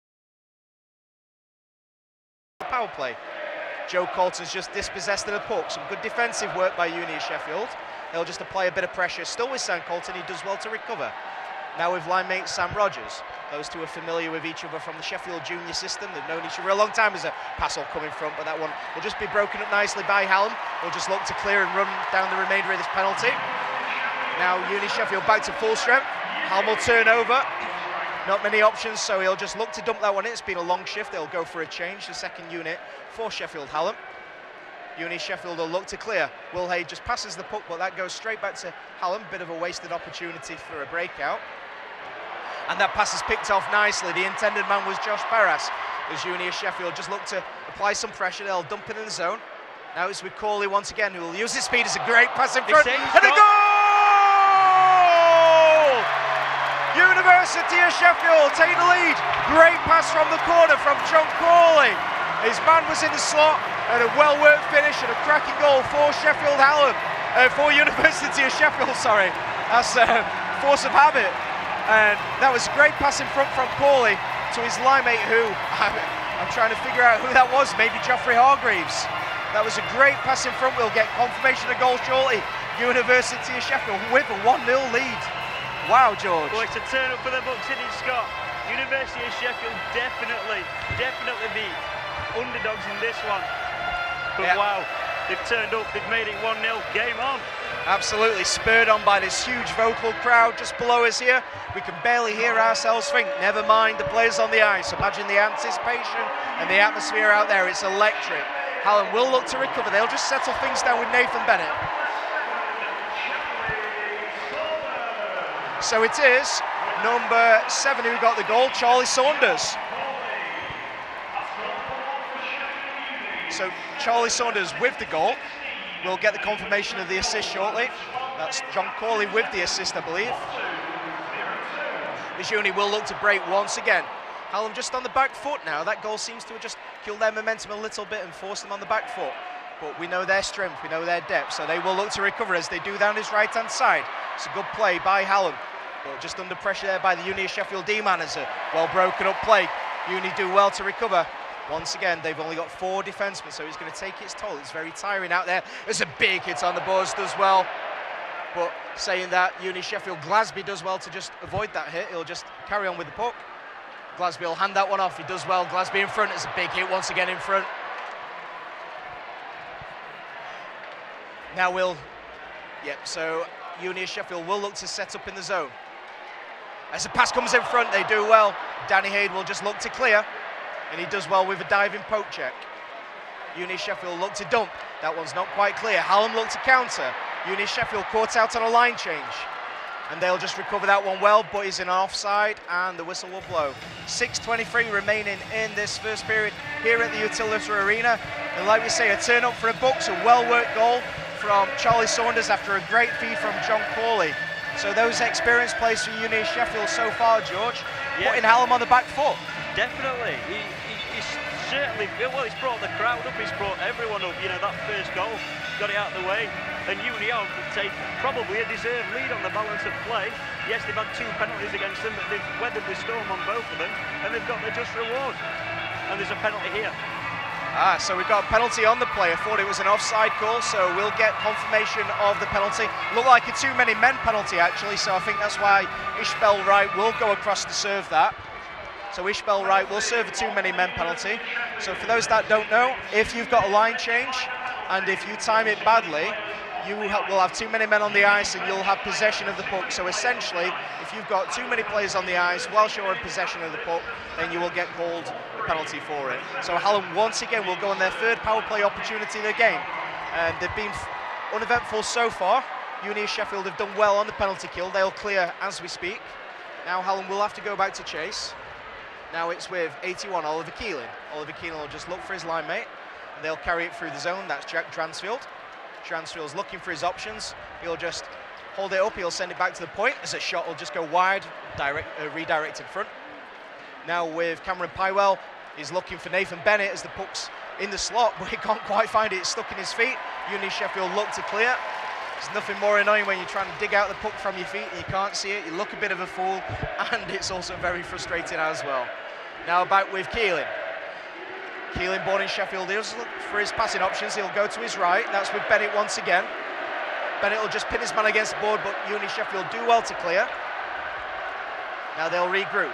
S8: Power play. Joe Colton's just dispossessed of the puck. Some good defensive work by Uni of Sheffield. They'll just apply a bit of pressure. Still with Sam Colton, he does well to recover. Now with line mate Sam Rogers. Those two are familiar with each other from the Sheffield junior system. They've known each other a long time. There's a pass will come in front, but that one will just be broken up nicely by Hallam. He'll just look to clear and run down the remainder of this penalty. Now Uni Sheffield back to full strength. Hallam will turn over. Not many options, so he'll just look to dump that one in. It's been a long shift. They'll go for a change, the second unit for Sheffield Hallam. Uni Sheffield will look to clear. Will Hay just passes the puck, but that goes straight back to Hallam. Bit of a wasted opportunity for a breakout. And that pass is picked off nicely. The intended man was Josh Barras. As Uni of Sheffield just look to apply some pressure, they'll dump it in the zone. Now it's with Corley once again, who will use his speed. It's a great pass in front. And a goal! University of Sheffield take the lead. Great pass from the corner from John Corley. His man was in the slot, and a well-worked finish and a cracking goal for Sheffield Hallam, uh, for University of Sheffield, sorry. That's uh, force of habit. And that was a great pass in front from Corley to his line mate, who, I'm, I'm trying to figure out who that was, maybe Geoffrey Hargreaves. That was a great pass in front. We'll get confirmation of goal shortly. University of Sheffield with a one nil lead. Wow, George.
S9: Well, it's a turn up for the Bucks, isn't it, Scott? University of Sheffield definitely, definitely the underdogs in this one. But yeah. Wow, they've turned up, they've made it one nil, game on.
S8: Absolutely, spurred on by this huge vocal crowd just below us here. We can barely hear ourselves think, never mind the players on the ice. Imagine the anticipation and the atmosphere out there, it's electric. Hallam will look to recover, they'll just settle things down with Nathan Bennett. So it is number seven who got the goal, Charlie Saunders. So Charlie Saunders with the goal. We'll get the confirmation of the assist shortly. That's John Corley with the assist, I believe. Uni will look to break once again. Hallam just on the back foot now. That goal seems to have just killed their momentum a little bit and forced them on the back foot. But we know their strength, we know their depth, so they will look to recover as they do down his right-hand side. It's a good play by Hallam, but just under pressure there by the Uni of Sheffield D-man as a well broken up play. Uni do well to recover. Once again, they've only got four defensemen, so it's going to take its toll. It's very tiring out there. There's a big hit on the buzz, does well. But saying that, Uni Sheffield, Glasby does well to just avoid that hit. He'll just carry on with the puck. Glasby will hand that one off. He does well. Glasby in front. It's a big hit once again in front. Now we'll... Yep, so Uni of Sheffield will look to set up in the zone. As the pass comes in front, they do well. Danny Hayde will just look to clear. And he does well with a diving poke check. Uni Sheffield look to dump. That one's not quite clear. Hallam look to counter. Uni Sheffield caught out on a line change. And they'll just recover that one well, but he's in offside and the whistle will blow. six twenty-three remaining in this first period here at the Utility Arena. And like we say, a turn up for the Bucks, a well-worked goal from Charlie Saunders after a great feed from John Corley. So those experienced players for Uni Sheffield so far, George, yeah. Putting Hallam on the back foot.
S9: Definitely. He, he, he's certainly, well, he's brought the crowd up, he's brought everyone up. You know, that first goal, got it out of the way. And Uni have take probably a deserved lead on the balance of play. Yes, they've had two penalties against them, but they've weathered the storm on both of them, and they've got their just reward. And there's a penalty here.
S8: Ah, so we've got a penalty on the play. I thought it was an offside call, so we'll get confirmation of the penalty. Looked like a too many men penalty, actually, so I think that's why Ishbel Wright will go across to serve that. So Ishbel Wright will serve a too many men penalty. So for those that don't know, if you've got a line change and if you time it badly, you will have too many men on the ice and you'll have possession of the puck. So essentially, if you've got too many players on the ice whilst you're in possession of the puck, then you will get called a penalty for it. So Hallam once again will go on their third power play opportunity of the game. And they've been uneventful so far. Uni of Sheffield have done well on the penalty kill. They'll clear as we speak. Now Hallam will have to go back to chase. Now it's with eighty-one, Oliver Keelan. Oliver Keelan will just look for his line mate. And they'll carry it through the zone. That's Jack Dransfield. Dransfield's looking for his options. He'll just hold it up. He'll send it back to the point as a shot will just go wide, direct, uh, redirect in front. Now with Cameron Pywell, he's looking for Nathan Bennett as the puck's in the slot, but he can't quite find it. It's stuck in his feet. Uni Sheffield look to clear. There's nothing more annoying when you're trying to dig out the puck from your feet and you can't see it, you look a bit of a fool, and it's also very frustrating as well. Now back with Keelan. Keelan, born in Sheffield, he'll look for his passing options. He'll go to his right. That's with Bennett once again. Bennett will just pin his man against the board, but Uni Sheffield do well to clear. Now they'll regroup.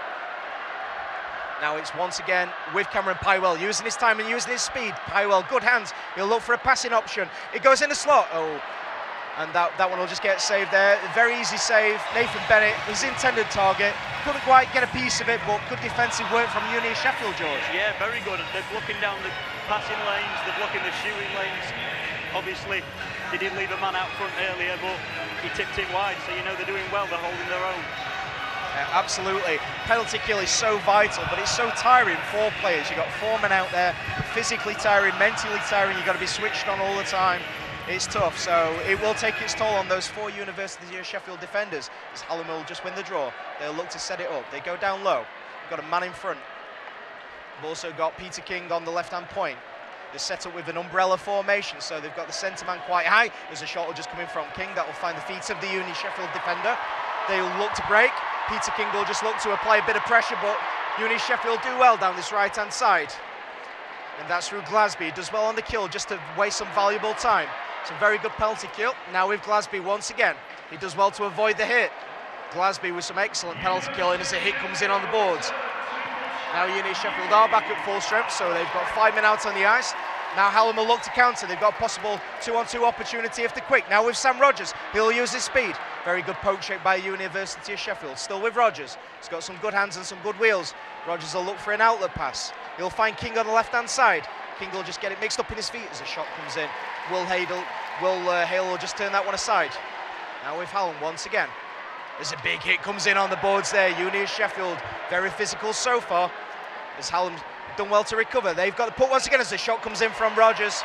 S8: Now it's once again with Cameron Pywell, using his time and using his speed. Pywell, good hands. He'll look for a passing option. It goes in the slot. Oh, and that, that one will just get saved there. Very easy save. Nathan Bennett, his intended target. Couldn't quite get a piece of it, but good defensive work from Uni Sheffield, George.
S9: Yeah, very good. They're blocking down the passing lanes, they're blocking the shooting lanes. Obviously, they did leave a man out front earlier, but he tipped it wide, so you know they're doing well, they're holding their own.
S8: Yeah, absolutely. Penalty kill is so vital, but it's so tiring. Four players, you've got four men out there, physically tiring, mentally tiring, you've got to be switched on all the time. It's tough, so it will take its toll on those four University of Sheffield defenders, as Hallam will just win the draw. They'll look to set it up. They go down low. We've got a man in front. We've also got Peter King on the left-hand point. They're set up with an umbrella formation, so they've got the centre man quite high. There's a shot will just coming from King. That will find the feet of the Uni Sheffield defender. They'll look to break. Peter King will just look to apply a bit of pressure, but Uni Sheffield do well down this right-hand side. And that's through Glasby. He does well on the kill, just to waste some valuable time. Some very good penalty kill. Now with Glasby once again. He does well to avoid the hit. Glasby with some excellent penalty killing as the hit comes in on the boards. Now Uni Sheffield are back at full strength, so they've got five men out on the ice. Now Hallam will look to counter. They've got a possible two-on-two opportunity if they're quick. Now with Sam Rogers, he'll use his speed. Very good poke check by University of Sheffield. Still with Rogers. He's got some good hands and some good wheels. Rogers will look for an outlet pass. He'll find King on the left-hand side. King will just get it mixed up in his feet as a shot comes in. Will Hale, Will uh, Hale will just turn that one aside. Now with Hallam once again. There's a big hit comes in on the boards there. Uni of Sheffield, very physical so far. As Hallam done well to recover. They've got the puck once again as the shot comes in from Rogers.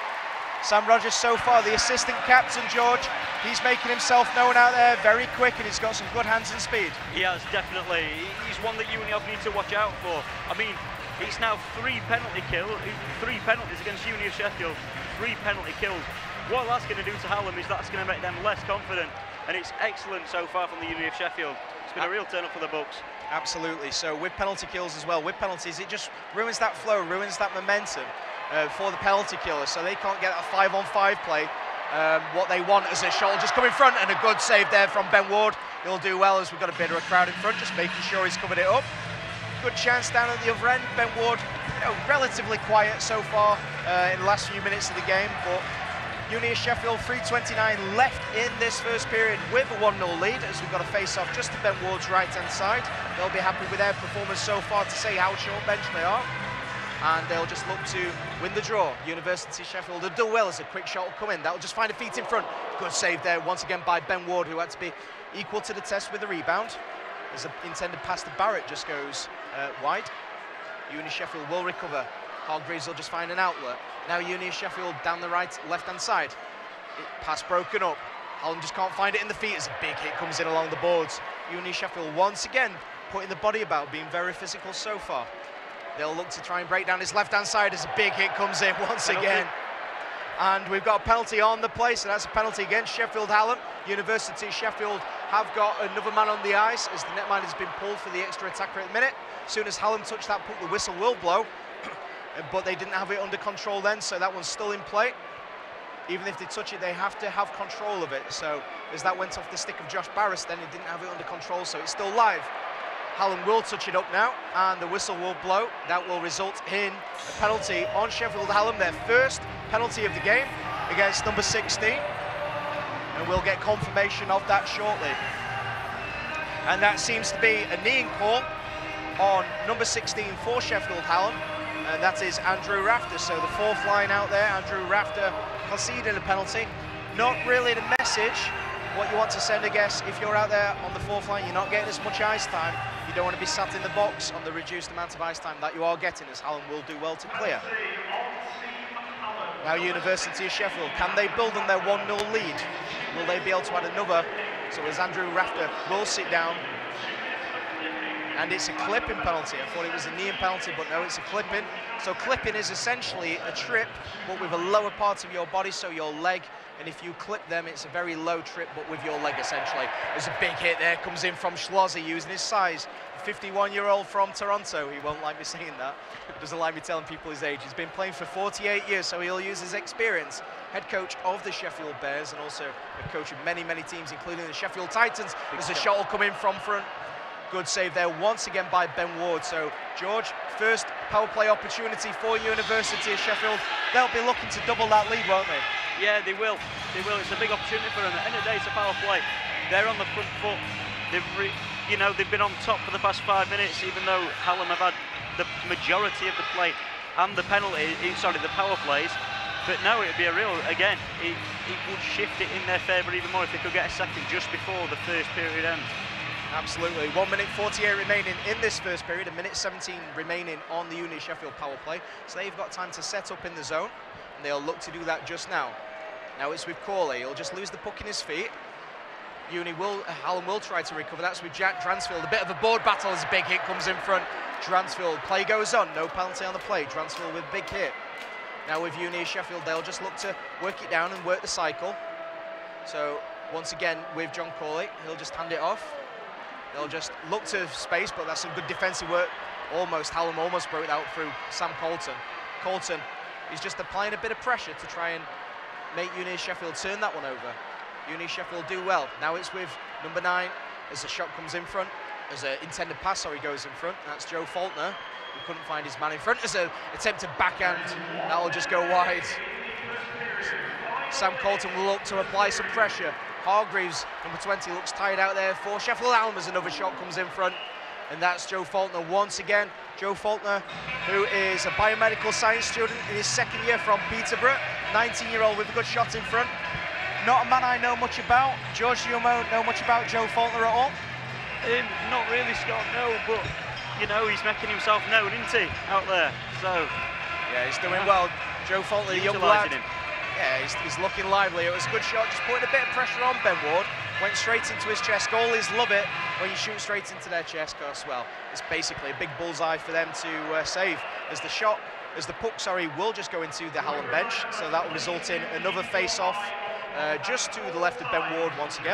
S8: Sam Rogers so far, the assistant captain, George. He's making himself known out there, very quick, and he's got some good hands and speed.
S9: He has, definitely. He's one that Uni of need to watch out for. I mean, it's now three penalty kills, three penalties against Uni of Sheffield, three penalty kills. What that's going to do to Hallam is that's going to make them less confident, and it's excellent so far from the Uni of Sheffield. It's been a real turn up for the Bucks.
S8: Absolutely. So with penalty kills as well, with penalties, it just ruins that flow, ruins that momentum uh, for the penalty killers, so they can't get a five-on-five play. Um, what they want is a shot just come in front, and a good save there from Ben Ward. He'll do well as we've got a bit of a crowd in front, just making sure he's covered it up. Good chance down at the other end. Ben Ward, you know, relatively quiet so far uh, in the last few minutes of the game, but Uni of Sheffield, three twenty-nine left in this first period with a one nil lead as we've got a face-off just to Ben Ward's right-hand side. They'll be happy with their performance so far to say how short bench they are. And they'll just look to win the draw. University of Sheffield will do well as a quick shot will come in. That'll just find a feet in front. Good save there once again by Ben Ward, who had to be equal to the test with the rebound. As the intended pass to Barrett just goes uh, wide. Uni of Sheffield will recover. Hargreaves will just find an outlet. Now Uni of Sheffield down the right, left-hand side. It, pass broken up. Hallam just can't find it in the feet as a big hit comes in along the boards. Uni of Sheffield once again putting the body about, being very physical so far. They'll look to try and break down his left-hand side as a big hit comes in once penalty. again. And we've got a penalty on the play, so that's a penalty against Sheffield Hallam. University of Sheffield have got another man on the ice as the netman has been pulled for the extra attacker at the minute. As soon as Hallam touch that puck, the whistle will blow. But they didn't have it under control then, so that one's still in play. Even if they touch it, they have to have control of it. So as that went off the stick of Josh Barris, then he didn't have it under control, so it's still live. Hallam will touch it up now, and the whistle will blow. That will result in a penalty on Sheffield Hallam, their first penalty of the game against number sixteen. And we'll get confirmation of that shortly. And that seems to be a kneeing call on number sixteen for Sheffield Hallam. And that is Andrew Rafter. So the fourth line out there, Andrew Rafter conceding a penalty. Not really the message what you want to send, I guess. If you're out there on the fourth line, you're not getting as much ice time. You don't want to be sat in the box on the reduced amount of ice time that you are getting, as Hallam will do well to clear. Now University of Sheffield, can they build on their one nil lead? Will they be able to add another? So as Andrew Rafter will sit down. And it's a clipping penalty. I thought it was a kneeing penalty, but no, it's a clipping. So clipping is essentially a trip, but with a lower part of your body, so your leg and if you clip them, it's a very low trip, but with your leg essentially. There's a big hit there, comes in from Schlozzy using his size. fifty-one-year-old from Toronto. He won't like me saying that. Doesn't like me telling people his age. He's been playing for forty-eight years, so he'll use his experience. Head coach of the Sheffield Bears and also a coach of many, many teams, including the Sheffield Titans. There's a shot will come in from front. Good save there once again by Ben Ward. So, George, first power play opportunity for University of Sheffield. They'll be looking to double that lead, won't they?
S9: Yeah, they will. They will. It's a big opportunity for them. At the end of the day, it's a power play. They're on the front foot. They've, re you know, they've been on top for the past five minutes, even though Hallam have had the majority of the play and the penalty, sorry, the power plays. But no, it'd be a real, again, it, it would shift it in their favour even more if they could get a second just before the first period ends.
S8: Absolutely. one minute forty-eight remaining in this first period, a minute seventeen remaining on the Uni Sheffield power play. So they've got time to set up in the zone, and they'll look to do that just now. Now it's with Corley. He'll just lose the puck in his feet. Uni will, Hallam will try to recover. That's with Jack Dransfield. A bit of a board battle as a big hit comes in front. Dransfield, play goes on. No penalty on the play. Dransfield with big hit. Now with Uni Sheffield, they'll just look to work it down and work the cycle. So once again with John Corley, he'll just hand it off. They'll just look to space, but that's some good defensive work. Almost, Hallam almost broke it out through Sam Colton. Colton is just applying a bit of pressure to try and make Uni Sheffield turn that one over. Uni Sheffield do well. Now it's with number nine as the shot comes in front. As an intended pass, sorry, goes in front. That's Joe Faulkner, who couldn't find his man in front. As an attempted backhand, that'll just go wide. Sam Colton will look to apply some pressure. Hargreaves, number twenty, looks tired out there for Sheffield Hallam as another shot comes in front. And that's Joe Faulkner once again. Joe Faulkner, who is a biomedical science student in his second year from Peterborough. nineteen-year-old with a good shot in front. Not a man I know much about. George, do you know much about Joe Faulkner at all?
S9: Um, not really, Scott, no, but, you know, he's making himself known, isn't he, out there? So,
S8: yeah, he's doing well. Joe Faulkner, the young lad. Him. Yeah, he's, he's looking lively. It was a good shot, just putting a bit of pressure on Ben Ward. Went straight into his chest. Goalies love it when you shoot straight into their chest, because, well, it's basically a big bullseye for them to uh, save. As the shot, as the puck, sorry, will just go into the Hallam bench, so that will result in another face-off uh, just to the left of Ben Ward once again.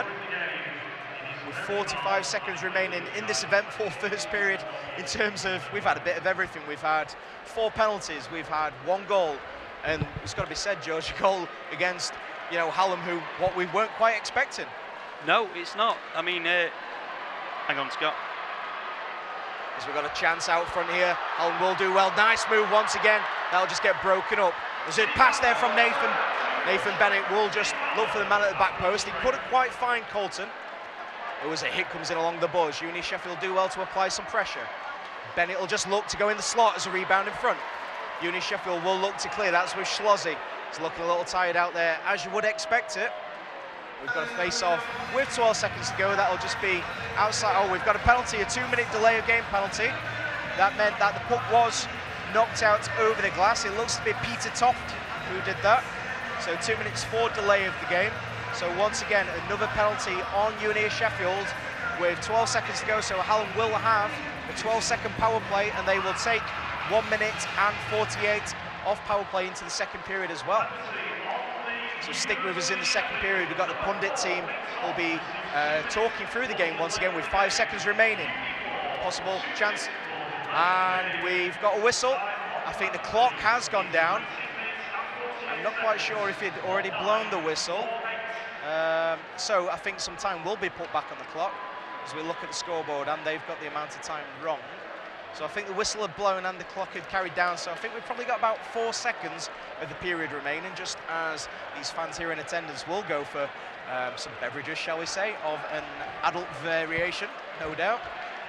S8: With forty-five seconds remaining in this eventful first period, in terms of, we've had a bit of everything. We've had four penalties, we've had one goal, and it's got to be said, George, a goal against, you know, Hallam, who, what we weren't quite expecting.
S9: No, it's not. I mean, uh, hang on, Scott.
S8: As we've got a chance out front here, Hallam will do well. Nice move once again. That'll just get broken up. There's a pass there from Nathan. Nathan Bennett will just look for the man at the back post. He couldn't quite find Colton. It was a hit comes in along the buzz. Uni Sheffield do well to apply some pressure. Bennett will just look to go in the slot as a rebound in front. Uni Sheffield will look to clear. That's with Schlozzy. He's looking a little tired out there, as you would expect it. We've got a face-off with twelve seconds to go. That'll just be outside. Oh, we've got a penalty, a two-minute delay of game penalty. That meant that the puck was knocked out over the glass. It looks to be Peter Toft who did that. So two minutes for delay of the game. So once again, another penalty on Uni Sheffield with twelve seconds to go. So Hallam will have a twelve second power play, and they will take one minute and forty-eight off power play into the second period as well. So stick with us in the second period. We've got the pundit team who will be uh, talking through the game once again with five seconds remaining. Possible chance. And we've got a whistle. I think the clock has gone down. I'm not quite sure if he'd already blown the whistle. Um, so I think some time will be put back on the clock as we look at the scoreboard, and they've got the amount of time wrong. So I think the whistle had blown and the clock had carried down. So I think we've probably got about four seconds of the period remaining, just as these fans here in attendance will go for um, some beverages, shall we say, of an adult variation, no doubt.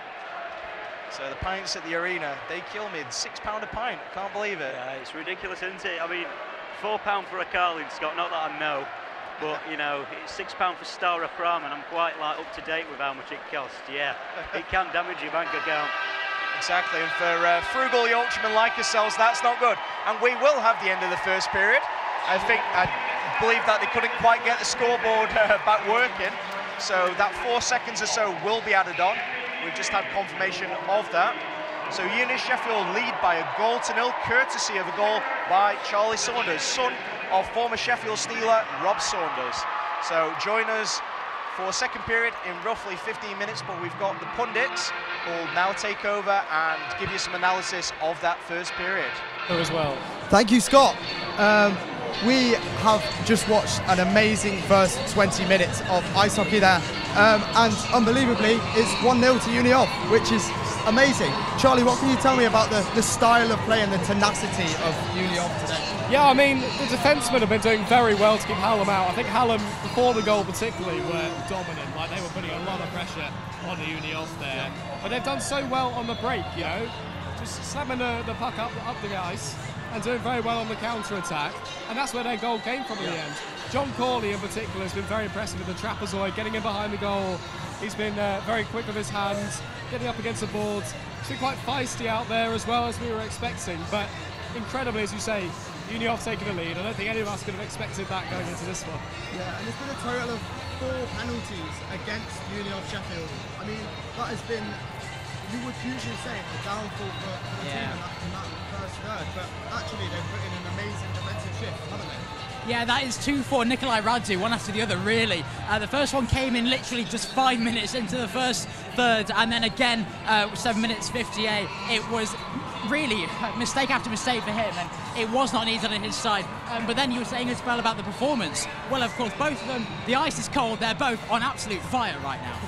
S8: So the pints at the arena, they kill me. Six pound a pint, can't believe it.
S9: Yeah, it's ridiculous, isn't it? I mean, four pound for a Carling, Scott, not that I know. But, you know, it's six pound for Stara Pram, and I'm quite, like, up to date with how much it costs. Yeah, it can damage your bank account.
S8: Exactly, and for uh, frugal Yorkshiremen like ourselves, that's not good. And we will have the end of the first period. I think, I believe that they couldn't quite get the scoreboard uh, back working, so that four seconds or so will be added on. We've just had confirmation of that. So Uni Sheffield lead by a goal to nil, courtesy of a goal by Charlie Saunders, son of former Sheffield Steeler Rob Saunders. So join us for second period in roughly fifteen minutes, but we've got the pundits who will now take over and give you some analysis of that first period.
S2: As well.
S1: Thank you, Scott. Um, we have just watched an amazing first twenty minutes of ice hockey there, um, and unbelievably, it's one nil to Uni Off, which is amazing. Charlie, what can you tell me about the, the style of play and the tenacity of Uni Off today?
S2: Yeah, I mean, the defensemen have been doing very well to keep Hallam out. I think Hallam, before the goal particularly, were dominant. Like, they were putting a lot of pressure on the Uni Off there. But they've done so well on the break, you know, just slamming the, the puck up, up the ice and doing very well on the counter-attack. And that's where their goal came from in the end. John Corley, in particular, has been very impressive with the trapezoid, getting in behind the goal. He's been uh, very quick with his hands, getting up against the boards. He's been quite feisty out there as well as we were expecting. But incredibly, as you say, Uni Off taking the lead. I don't think any of us could have expected that going into this one.
S1: Yeah, and it's been a total of four penalties against Uni Off Sheffield. I mean, that has been, you would usually say, a downfall for, for the
S3: Yeah.
S1: team in that, in that first third, but actually they've put in an amazing defensive shift, haven't they?
S3: Yeah, that is two for Nikolai Radu, one after the other, really. Uh, the first one came in literally just five minutes into the first third, and then again, uh, seven minutes fifty-eight. It was really mistake after mistake for him, and it was not needed on his side. Um, but then you were saying as well about the performance. Well, of course, both of them, the ice is cold, they're both on absolute fire right now.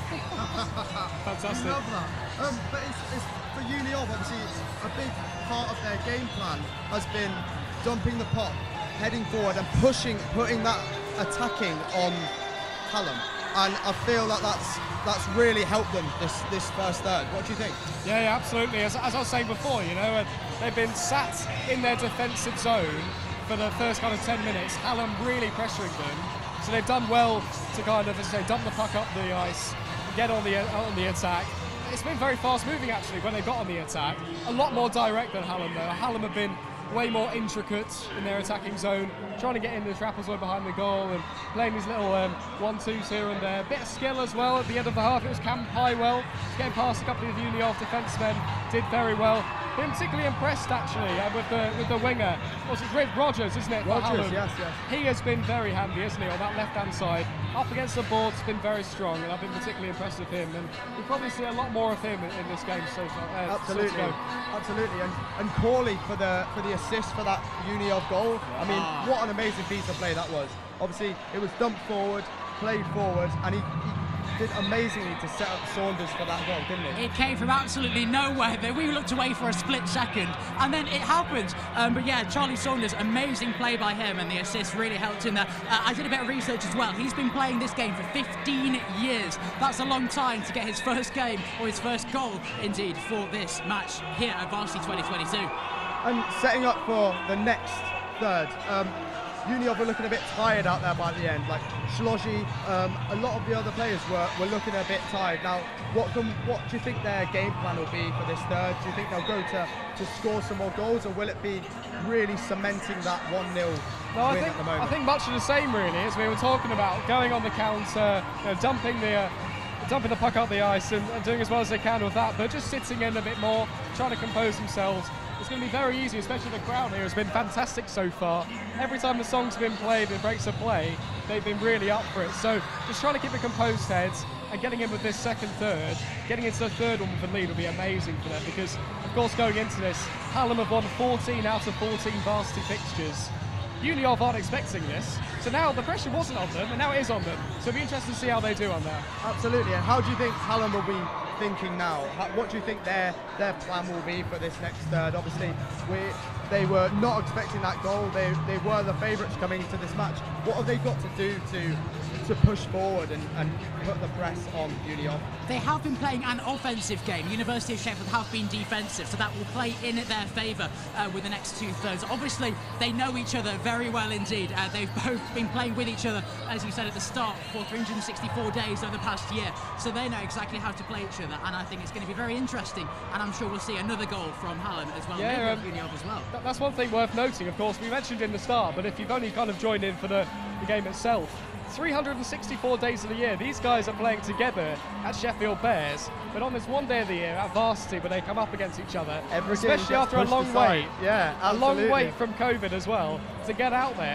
S2: Fantastic.
S1: I love that. Um, but it's, it's, for Uni Off, obviously, it's a big part of their game plan has been dumping the puck, heading forward and pushing, putting that attacking on Hallam. And I feel that that's that's really helped them this this first third. What do you think?
S2: Yeah, yeah, absolutely. As, as I was saying before, you know, uh, they've been sat in their defensive zone for the first kind of ten minutes. Hallam really pressuring them, so they've done well to kind of, as I say, dump the puck up the ice, get on the uh, on the attack. It's been very fast moving actually when they got on the attack. A lot more direct than Hallam though. Hallam have been way more intricate in their attacking zone, trying to get in the trapezoid behind the goal and playing these little um, one-twos here and there. Bit of skill as well at the end of the half. It was Cam Highwell getting past a couple of Uni Off defencemen, did very well. Been particularly impressed actually uh, with the with the winger. What's it, Rick Rogers, isn't it? for
S1: Rogers,
S2: Hallam?
S1: yes, yes.
S2: He has been very handy, isn't he, on that left-hand side. Up against the boards, been very strong, and I've been particularly impressed with him. And we'll probably see a lot more of him in, in this game so far. Uh,
S1: Absolutely,
S2: so to go.
S1: absolutely, and and Corley for the for the assist for that Uni Off goal. I mean, what an amazing piece of play that was. Obviously, it was dumped forward, played forward, and he, he did amazingly to set up Saunders for that goal, didn't he?
S3: It came from absolutely nowhere. We looked away for a split second, and then it happened. Um, but yeah, Charlie Saunders, amazing play by him, and the assist really helped him there. Uh, I did a bit of research as well. He's been playing this game for fifteen years. That's a long time to get his first game, or his first goal, indeed, for this match here at Varsity twenty twenty-two.
S1: And setting up for the next third, um, Uni Off were looking a bit tired out there by the end. Like Schlogy, um, a lot of the other players were, were looking a bit tired. Now, what can, what do you think their game plan will be for this third? Do you think they'll go to, to score some more goals, or will it be really cementing that one nil
S2: No, I
S1: win
S2: think,
S1: at the moment?
S2: I think much of the same really, as we were talking about, going on the counter, you know, dumping the uh, dumping the puck out the ice and, and doing as well as they can with that, but just sitting in a bit more, trying to compose themselves. It's going to be very easy, especially the crowd here has been fantastic so far. Every time the song's been played in breaks of play, they've been really up for it. So just trying to keep a composed head and getting in with this second third, getting into the third one with the lead will be amazing for them, because of course going into this, Hallam have won fourteen out of fourteen varsity fixtures. Uni Off aren't expecting this, so now the pressure wasn't on them, and now it is on them. So it'll be interesting to see how they do on there.
S1: Absolutely. And how do you think Hallam will be thinking now? How, what do you think their their plan will be for this next third? Obviously, we they were not expecting that goal. They they were the favourites coming into this match. What have they got to do to to push forward and, and put the press on Uni Off?
S3: They have been playing an offensive game. University of Sheffield have been defensive, so that will play in their favour uh, with the next two thirds. Obviously, they know each other very well indeed. Uh, they've both been playing with each other, as you said at the start, for three hundred sixty-four days over the past year. So they know exactly how to play each other, and I think it's going to be very interesting. And I'm sure we'll see another goal from Hallam as well,
S2: Yeah,
S3: maybe
S2: um,
S3: Uni Off as well.
S2: That, that's one thing worth noting, of course. We mentioned in the start, but if you've only kind of joined in for the, the game itself, three hundred sixty-four days of the year, these guys are playing together at Sheffield Bears, but on this one day of the year at Varsity where they come up against each other,
S1: Every game
S2: especially
S1: gets
S2: after a
S1: pushed
S2: long
S1: aside.
S2: wait,
S1: Yeah,
S2: a long
S1: absolutely.
S2: wait from COVID as well, to get out there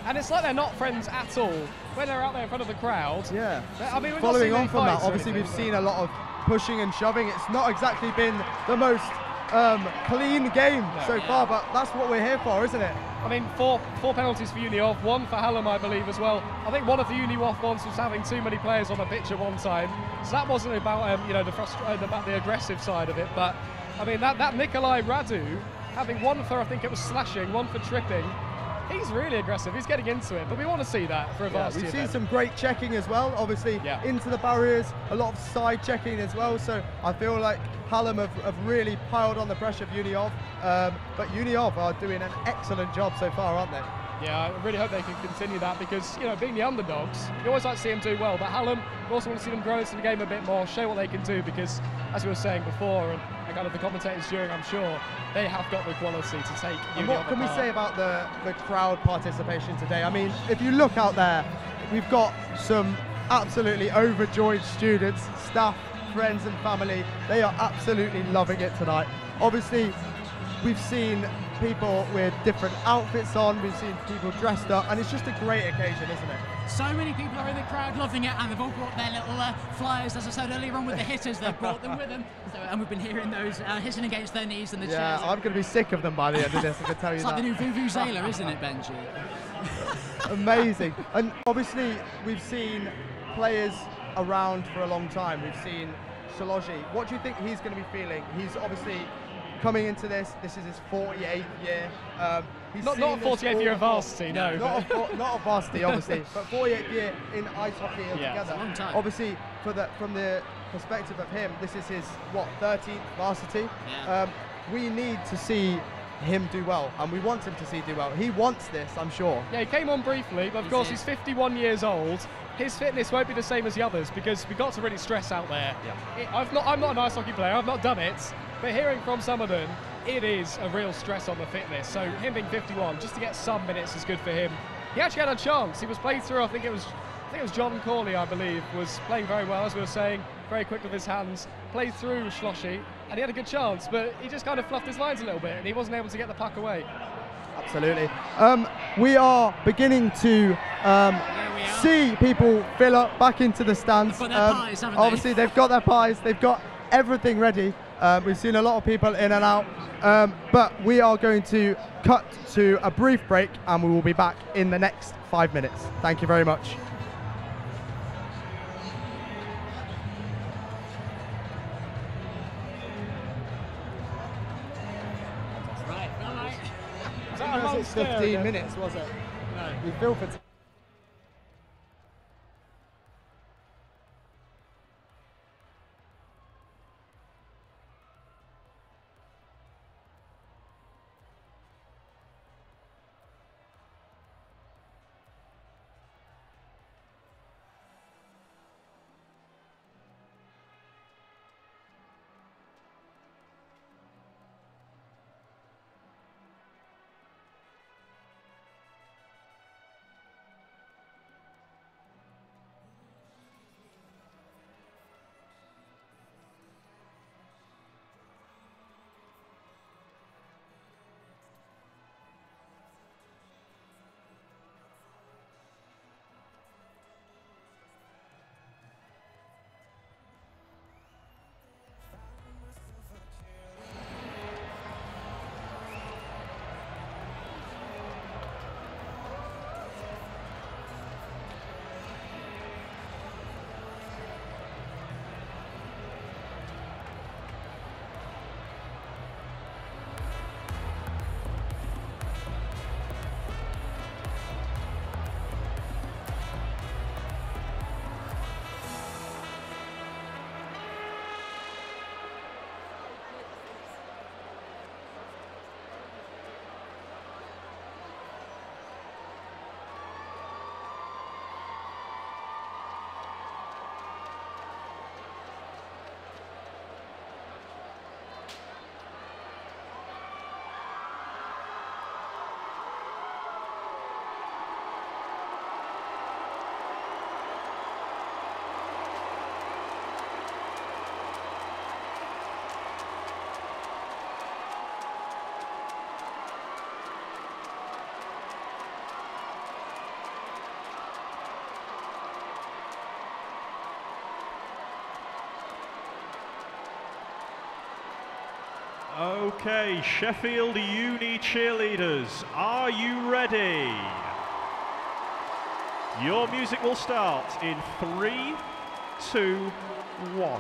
S2: and it's like they're not friends at all when they're out there in front of the crowd.
S1: Yeah.
S2: I mean, we've
S1: following
S2: not seen
S1: on
S2: any
S1: from that,
S2: fights or
S1: obviously
S2: anything,
S1: we've
S2: but-
S1: seen a lot of pushing and shoving. It's not exactly been the most um, clean game
S2: No.
S1: so far, but that's what we're here for, isn't it?
S2: I mean, four four penalties for Uniov, one for Hallam, I believe, as well. I think one of the Uniov ones was having too many players on the pitch at one time, so that wasn't about um, you know the frustra- uh, about the aggressive side of it. But I mean, that that Nikolai Radu having one for, I think it was slashing, one for tripping. He's really aggressive. He's getting into it, but we want to see that for a
S1: Yeah,
S2: varsity
S1: we've seen
S2: event.
S1: some great checking as well, obviously
S2: Yeah.
S1: into the barriers, a lot of side checking as well, so I feel like Hallam have, have really piled on the pressure of Uniov, um, but Uniov are doing an excellent job so far, aren't they?
S2: Yeah, I really hope they can continue that because, you know, being the underdogs, you always like to see them do well, but Hallam, we also want to see them grow into the game a bit more, show what they can do because, as we were saying before, and, and kind of the commentators during, I'm sure, they have got the quality to take
S1: And
S2: Uniov
S1: what can we
S2: apart.
S1: say about the, the crowd participation today? I mean, if you look out there, we've got some absolutely overjoyed students, staff, friends and family. They are absolutely loving it tonight. Obviously, we've seen people with different outfits on, we've seen people dressed up, and it's just a great occasion, isn't it?
S3: So many people are in the crowd loving it, and they've all brought their little uh, flyers, as I said earlier on with the hitters, they've brought them with them. So, and we've been hearing those uh, hitting against their knees and the
S1: Yeah,
S3: chairs.
S1: I'm going to be sick of them by the end of this, I can tell you
S3: It's
S1: that.
S3: like the new Vuvuzela, isn't it, Benji?
S1: Amazing. And obviously, we've seen players around for a long time. We've seen Shaloji. What do you think he's going to be feeling? He's obviously coming into this. This is his forty-eighth year. Um, he's
S2: Not-
S1: seen
S2: not
S1: this
S2: forty-eighth
S1: all
S2: year of
S1: before.
S2: varsity, no,
S1: Not
S2: but-
S1: of, not of varsity, obviously, but forty-eighth year in ice hockey
S2: Yeah,
S1: altogether.
S2: it's a long time.
S1: Obviously, for the, from the perspective of him, this is his, what, thirteenth varsity? Um, we need to see him do well, and we want him to see do well. He wants this, I'm sure.
S2: Yeah, he came on briefly, but of
S1: He
S2: course
S1: did.
S2: he's fifty-one years old. His fitness won't be the same as the others because we've got to really stress out there. It, I've not, I'm not an ice hockey player, I've not done it, but hearing from some of them, it is a real stress on the fitness. So him being fifty-one, just to get some minutes is good for him. He actually had a chance. He was played through, I think it was I think it was John Corley, I believe, was playing very well, as we were saying, very quick with his hands, played through Schloschi, and he had a good chance, but he just kind of fluffed his lines a little bit, and he wasn't able to get the puck away.
S1: Absolutely. Um, we are beginning to um, see people fill up back into the stands.
S3: They've got their
S1: Um,
S3: pies, haven't they?
S1: obviously, they've got their pies. They've got everything ready. Um, we've seen a lot of people in and out. Um, but we are going to cut to a brief break, and we will be back in the next five minutes. Thank you very much.
S3: Right, all right.
S2: Was that a long
S1: It's
S2: stare
S1: fifteen
S2: again?
S1: minutes, was it?
S2: No.
S1: We feel for.
S6: Okay, Sheffield Uni cheerleaders, are you ready? Your music will start in three, two, one.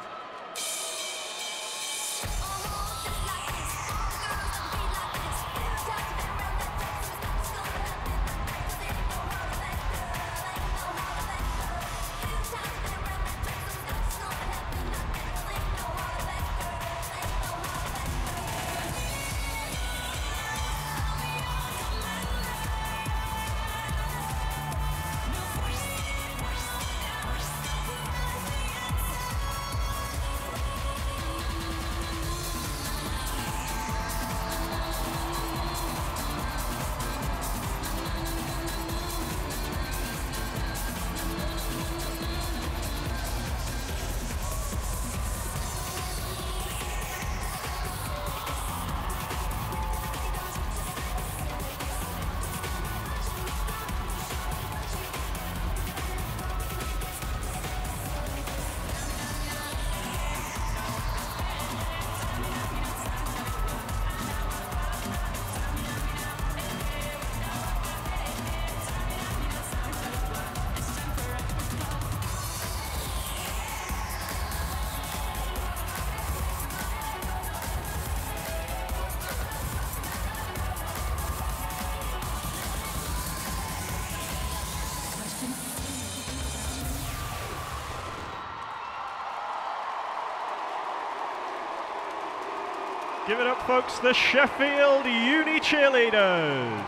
S6: Give it up, folks, the Sheffield Uni cheerleaders.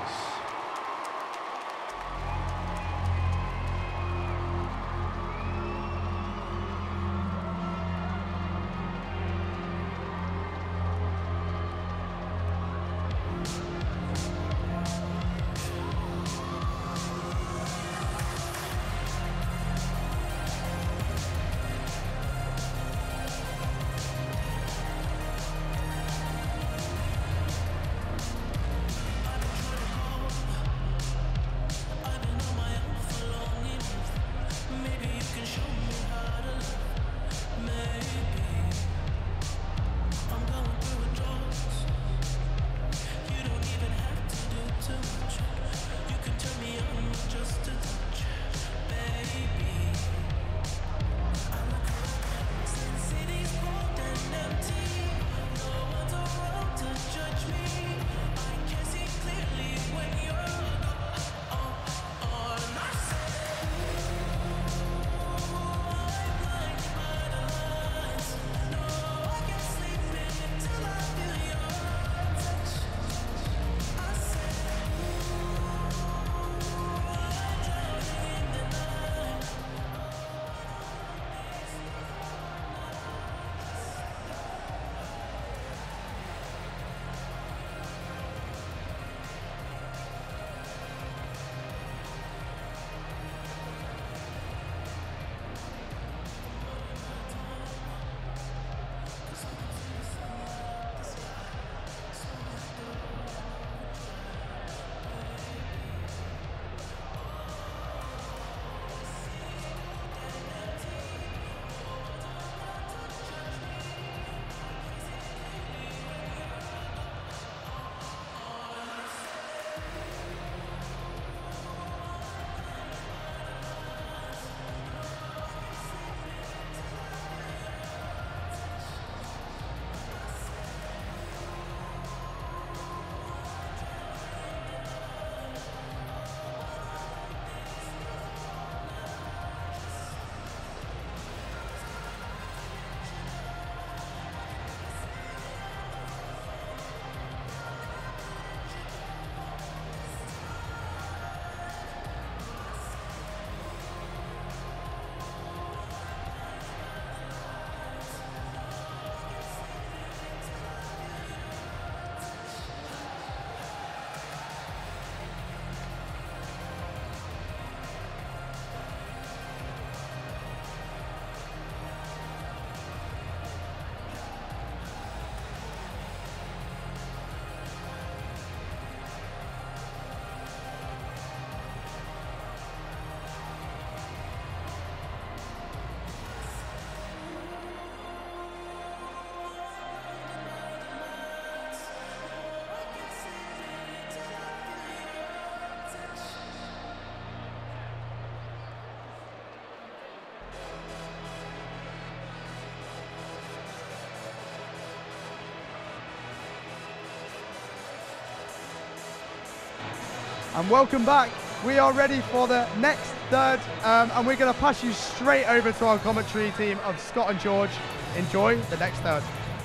S1: And welcome back. We are ready for the next third, um, and we're going to pass you straight over to our commentary team of Scott and George. Enjoy the next third.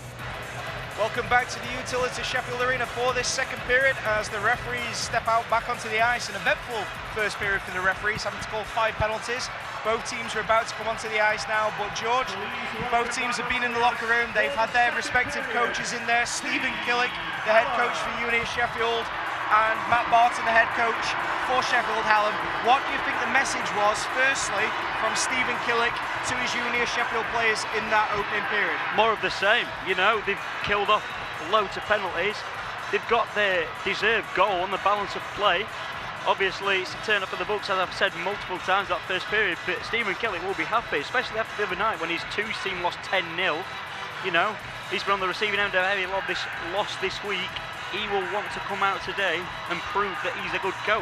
S8: Welcome back to the Utility Sheffield Arena for this second period as the referees step out back onto the ice. An eventful first period for the referees, having to call five penalties. Both teams are about to come onto the ice now, but George, both teams have been in the locker room. They've had their respective coaches in there. Stephen Killick, the head coach for Uni Sheffield, and Matt Barton, the head coach for Sheffield Hallam. What do you think the message was, firstly, from Stephen Killick to his Uni Sheffield players in that opening period?
S9: More of the same. You know, they've killed off loads of penalties. They've got their deserved goal on the balance of play. Obviously, it's a turn up for the books, as I've said multiple times that first period, but Stephen Killick will be happy, especially after the other night when his two team lost ten nil. You know, he's been on the receiving end of a heavy loss this, loss this week. He will want to come out today and prove that he's a good coach.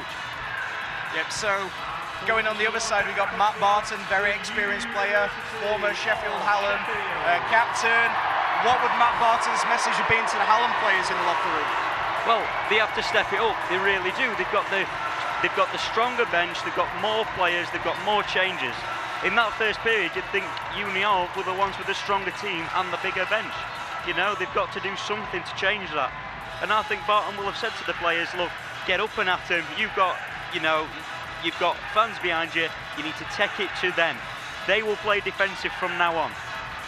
S8: Yep, so going on the other side, we've got Matt Barton, very experienced player, former Sheffield Hallam uh, captain. What would Matt Barton's message have been to the Hallam players in the locker room?
S9: Well, they have to step it up, they really do. They've got the they've got the stronger bench, they've got more players, they've got more changes. In that first period, you'd think Uni Hall were the ones with the stronger team and the bigger bench. You know, they've got to do something to change that. And I think Barton will have said to the players, look, get up and at him. You've got, you know, you've got fans behind you. You need to take it to them. They will play defensive from now on.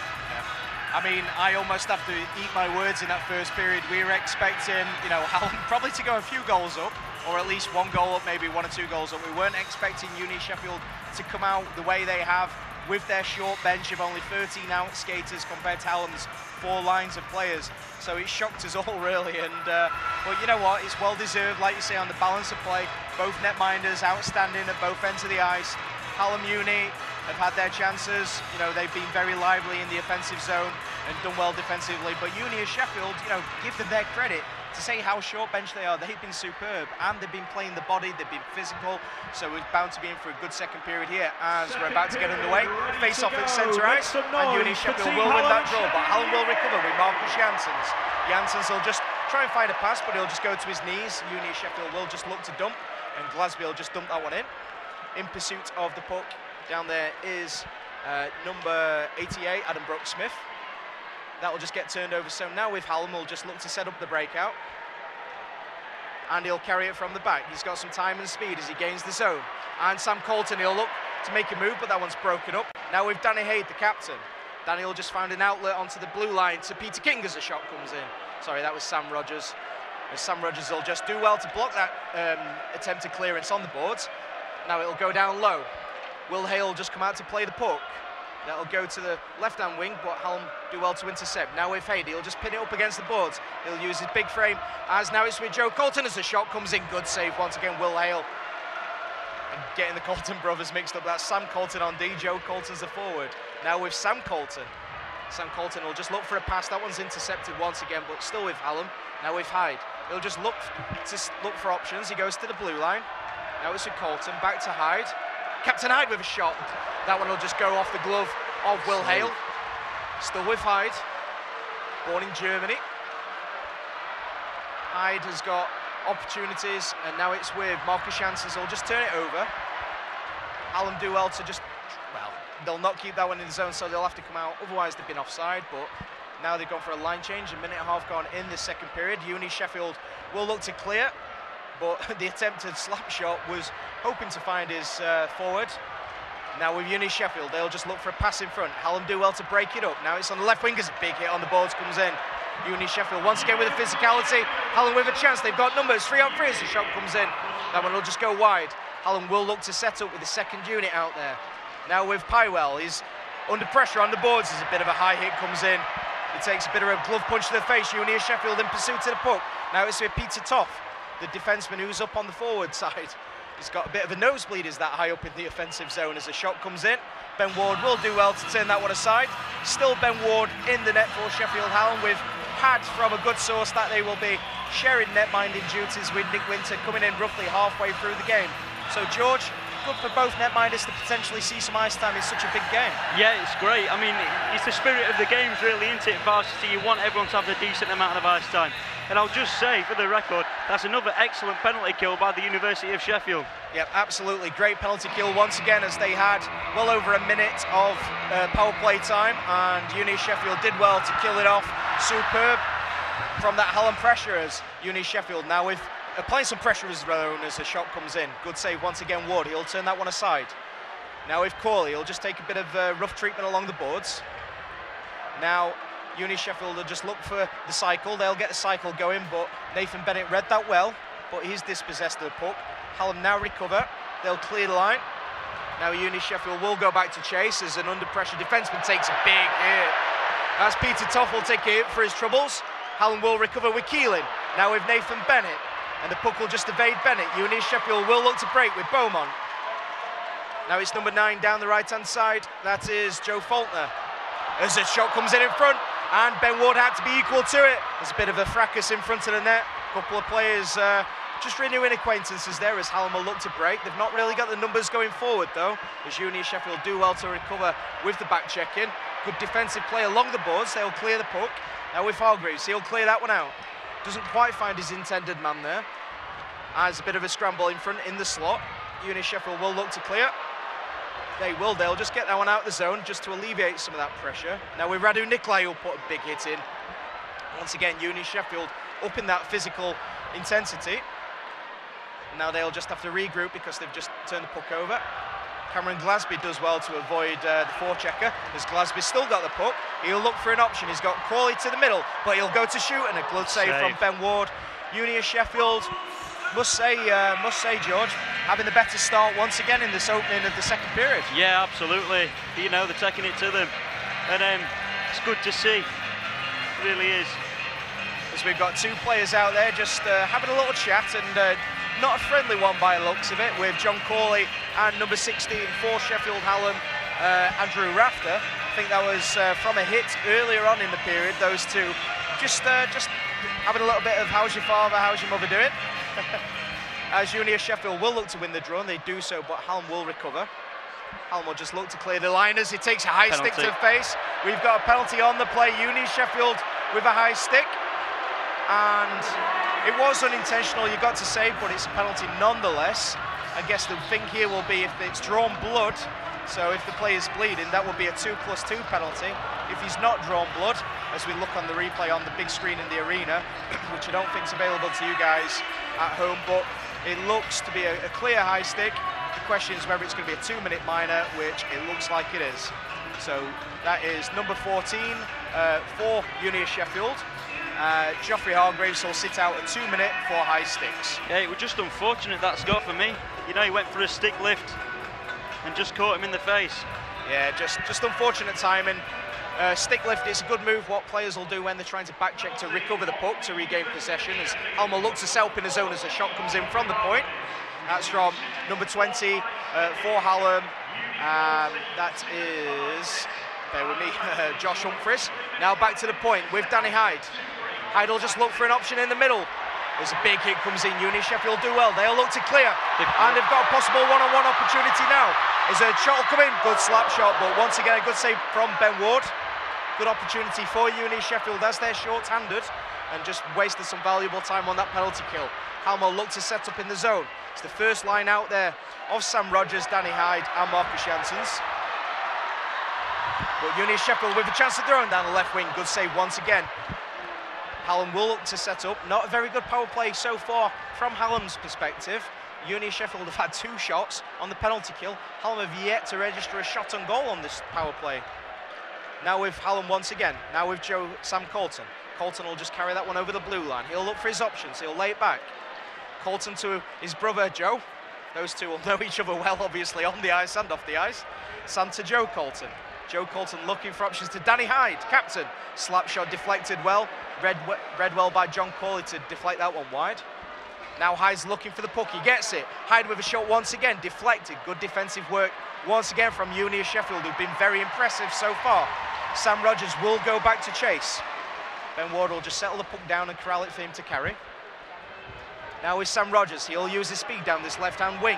S8: Yeah. I mean, I almost have to eat my words in that first period. We were expecting, you know, Hallam probably to go a few goals up, or at least one goal up, maybe one or two goals up. We weren't expecting Uni Sheffield to come out the way they have with their short bench of only thirteen out skaters compared to Hallam's four lines of players. So it shocked us all, really. And uh, but you know what? It's well deserved, like you say, on the balance of play. Both netminders outstanding at both ends of the ice. Hallam Uni have had their chances. You know, they've been very lively in the offensive zone and done well defensively. But Uni Sheffield, you know, give them their credit to say how short bench they are. They've been superb, and they've been playing the body. They've been physical. So we're bound to be in for a good second period here as we're about to get underway. Face off at centre ice, and Uni Sheffield will win that draw. But Hallam will recover with Marcus Janssens. Janssens will just try and find a pass, but he'll just go to his knees. Uni Sheffield will just look to dump, and Glasby will just dump that one in. In pursuit of the puck, down there is uh, number eighty-eight, Adam Brooks-Smith. That will just get turned over. So now with Hallam, we'll just look to set up the breakout. And he'll carry it from the back. He's got some time and speed as he gains the zone. And Sam Colton, he'll look to make a move, but that one's broken up. Now with Danny Haid, the captain. Danny will just find an outlet onto the blue line to Peter King as a shot comes in. Sorry, that was Sam Rogers. As Sam Rogers will just do well to block that um, attempted clearance on the boards. Now it'll go down low. Will Hale will just come out to play the puck. That'll go to the left-hand wing, but Hallam do well to intercept. Now with Haid, he'll just pin it up against the boards. He'll use his big frame, as now it's with Joe Colton as the shot comes in. Good save once again, Will Hale. And getting the Colton brothers mixed up. That's Sam Colton on D, Joe Colton's the forward. Now with Sam Colton. Sam Colton will just look for a pass. That one's intercepted once again, but still with Hallam. Now with Hyde. He'll just look to look for options. He goes to the blue line. Now it's with Colton, back to Hyde. Captain Hyde with a shot. That one will just go off the glove of Will Hale. Still with Hyde, born in Germany. Hyde has got opportunities, and now it's with Marcus Janssens. He'll just turn it over. Hallam do well to just, well, they'll not keep that one in the zone, so they'll have to come out. Otherwise, they've been offside, but now they've gone for a line change. A minute and a half gone in the second period. Uni Sheffield will look to clear, but the attempted slap shot was hoping to find his uh, forward. Now with Uni Sheffield, they'll just look for a pass in front. Hallam do well to break it up. Now it's on the left wing as a big hit on the boards comes in. Uni Sheffield once again with a physicality. Hallam with a chance. They've got numbers. Three on three as the shot comes in. That one will just go wide. Hallam will look to set up with the second unit out there. Now with Pywell, he's under pressure on the boards as a bit of a high hit comes in. He takes a bit of a glove punch to the face. Uni Sheffield in pursuit of the puck. Now it's with Peter Toff, the defenseman who's up on the forward side. He's got a bit of a nosebleed as that high up in the offensive zone as a shot comes in. Ben Ward will do well to turn that one aside. Still Ben Ward in the net for Sheffield Hallam with Had from a good source that they will be sharing netminding duties with Nick Winter coming in roughly halfway through the game. So George, good for both netminders to potentially see some ice time in such a big game.
S9: Yeah, it's great. I mean, it's the spirit of the games, really, isn't it? Varsity, you want everyone to have a decent amount of ice time. And I'll just say, for the record, that's another excellent penalty kill by the University of Sheffield.
S8: Yep, absolutely. Great penalty kill once again, as they had well over a minute of uh, power play time, and Uni Sheffield did well to kill it off. Superb from that Hallam pressure, as Uni Sheffield now with applying some pressure of his own as the shot comes in. Good save once again, Ward. He'll turn that one aside. Now with Corley, he'll just take a bit of uh, rough treatment along the boards. Now Uni Sheffield will just look for the cycle. They'll get the cycle going, but Nathan Bennett read that well, but he's dispossessed of the puck. Hallam now recover. They'll clear the line. Now Uni Sheffield will go back to chase as an under pressure defenseman takes a big hit. As Peter Toff will take a hit for his troubles. Hallam will recover with Keelan. Now with Nathan Bennett. And the puck will just evade Bennett. Uni Sheffield will look to break with Beaumont. Now it's number nine down the right-hand side. That is Joe Faulkner. As a shot comes in in front, and Ben Ward had to be equal to it. There's a bit of a fracas in front of the net. A couple of players uh, just renewing acquaintances there as Hallam will look to break. They've not really got the numbers going forward though, as Uni Sheffield do well to recover with the back check-in. Good defensive play along the boards. They'll clear the puck. Now with Hargreaves, he'll clear that one out. Doesn't quite find his intended man there. Has a bit of a scramble in front in the slot. Uni Sheffield will look to clear. They will, they'll just get that one out of the zone just to alleviate some of that pressure. Now with Radu Nikolai, who'll put a big hit in. Once again, Uni Sheffield up in that physical intensity. Now they'll just have to regroup because they've just turned the puck over. Cameron Glasby does well to avoid uh, the forechecker, as Glasby's still got the puck. He'll look for an option. He's got Corley to the middle, but he'll go to shoot, and a glove save, save from Ben Ward. Uni of Sheffield, must say, uh, must say, George, having the better start once again in this opening of the second period.
S9: Yeah, absolutely. You know, they're taking it to them, and um, it's good to see. It really is.
S8: As we've got two players out there just uh, having a little chat, and uh, not a friendly one by the looks of it, with John Corley and number sixteen for Sheffield Hallam, uh, Andrew Rafter. I think that was uh, from a hit earlier on in the period, those two. Just, uh, just having a little bit of how's your father, how's your mother doing? As Uni of Sheffield will look to win the draw, and they do so, but Hallam will recover. Hallam will just look to clear the line as he takes a high penalty. Stick to the face. We've got a penalty on the play. Uni Sheffield with a high stick. And it was unintentional, you got to say, but it's a penalty nonetheless. I guess the thing here will be if it's drawn blood, so if the player's bleeding, that would be a two plus two penalty. If he's not drawn blood, as we look on the replay on the big screen in the arena, which I don't think is available to you guys at home, but it looks to be a, a clear high stick. The question is whether it's going to be a two-minute minor, which it looks like it is. So that is number fourteen uh, for Uni of Sheffield. Uh, Geoffrey Hargreaves will sit out a two minute for high sticks.
S9: Yeah, it was just unfortunate, that score for me. You know, he went for a stick lift and just caught him in the face.
S8: Yeah, just, just unfortunate timing. Uh, stick lift is a good move, what players will do when they're trying to back check to recover the puck, to regain possession, as Hallam looks to set up in the zone as a shot comes in from the point. That's from number twenty uh, for Hallam. Um, that is, bear with me, Josh Humphries. Now back to the point with Danny Hyde. Hyde will just look for an option in the middle. There's a big hit comes in. Uni Sheffield do well. They'll look to clear. And they've got a possible one-on-one opportunity now. As a shot will come in. Good slap shot, but once again a good save from Ben Ward. Good opportunity for Uni Sheffield as they're short-handed and just wasted some valuable time on that penalty kill. Hallam will look to set up in the zone. It's the first line out there of Sam Rogers, Danny Hyde and Marcus Janssens. But Uni Sheffield with a chance to throw him down the left wing. Good save once again. Hallam will look to set up. Not a very good power play so far from Hallam's perspective. Uni Sheffield have had two shots on the penalty kill. Hallam have yet to register a shot on goal on this power play. Now with Hallam once again. Now with Joe Sam Colton. Colton will just carry that one over the blue line. He'll look for his options. He'll lay it back. Colton to his brother Joe. Those two will know each other well, obviously, on the ice and off the ice. Sam to Joe Colton. Joe Colton looking for options to Danny Hyde, captain. Slap shot deflected well. Read, read well by John Corley to deflect that one wide. Now Hyde's looking for the puck, he gets it. Hyde with a shot once again, deflected. Good defensive work once again from Uni of Sheffield, who've been very impressive so far. Sam Rogers will go back to chase. Ben Ward will just settle the puck down and corral it for him to carry. Now with Sam Rogers, he'll use his speed down this left-hand wing.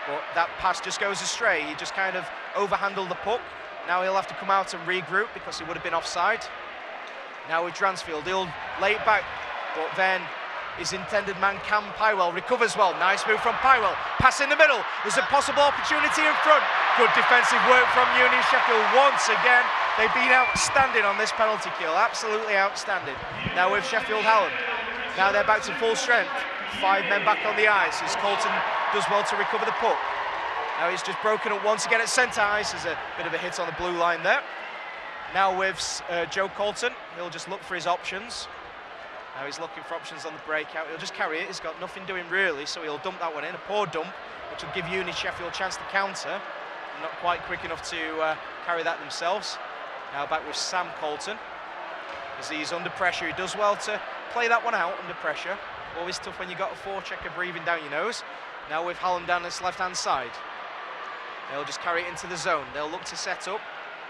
S8: but that pass just goes astray. He just kind of overhandled the puck. Now he'll have to come out and regroup because he would have been offside. Now with Dransfield, he'll lay it back, but then his intended man, Cam Pywell, recovers well. Nice move from Pywell. Pass in the middle. There's a possible opportunity in front. Good defensive work from Uni Sheffield once again. They've been outstanding on this penalty kill. Absolutely outstanding. Now with Sheffield Hallam. Now they're back to full strength. Five men back on the ice as Colton does well to recover the puck. Now he's just broken up once again at centre ice. There's a bit of a hit on the blue line there. Now with uh, Joe Colton, he'll just look for his options. Now he's looking for options on the breakout. He'll just carry it. He's got nothing doing really, so he'll dump that one in. A poor dump, which will give Uni Sheffield a chance to counter. Not quite quick enough to uh, carry that themselves. Now back with Sam Colton. As he's under pressure, he does well to play that one out under pressure. Always tough when you've got a forechecker breathing down your nose. Now with Hallam down this left-hand side. They'll just carry it into the zone. They'll look to set up.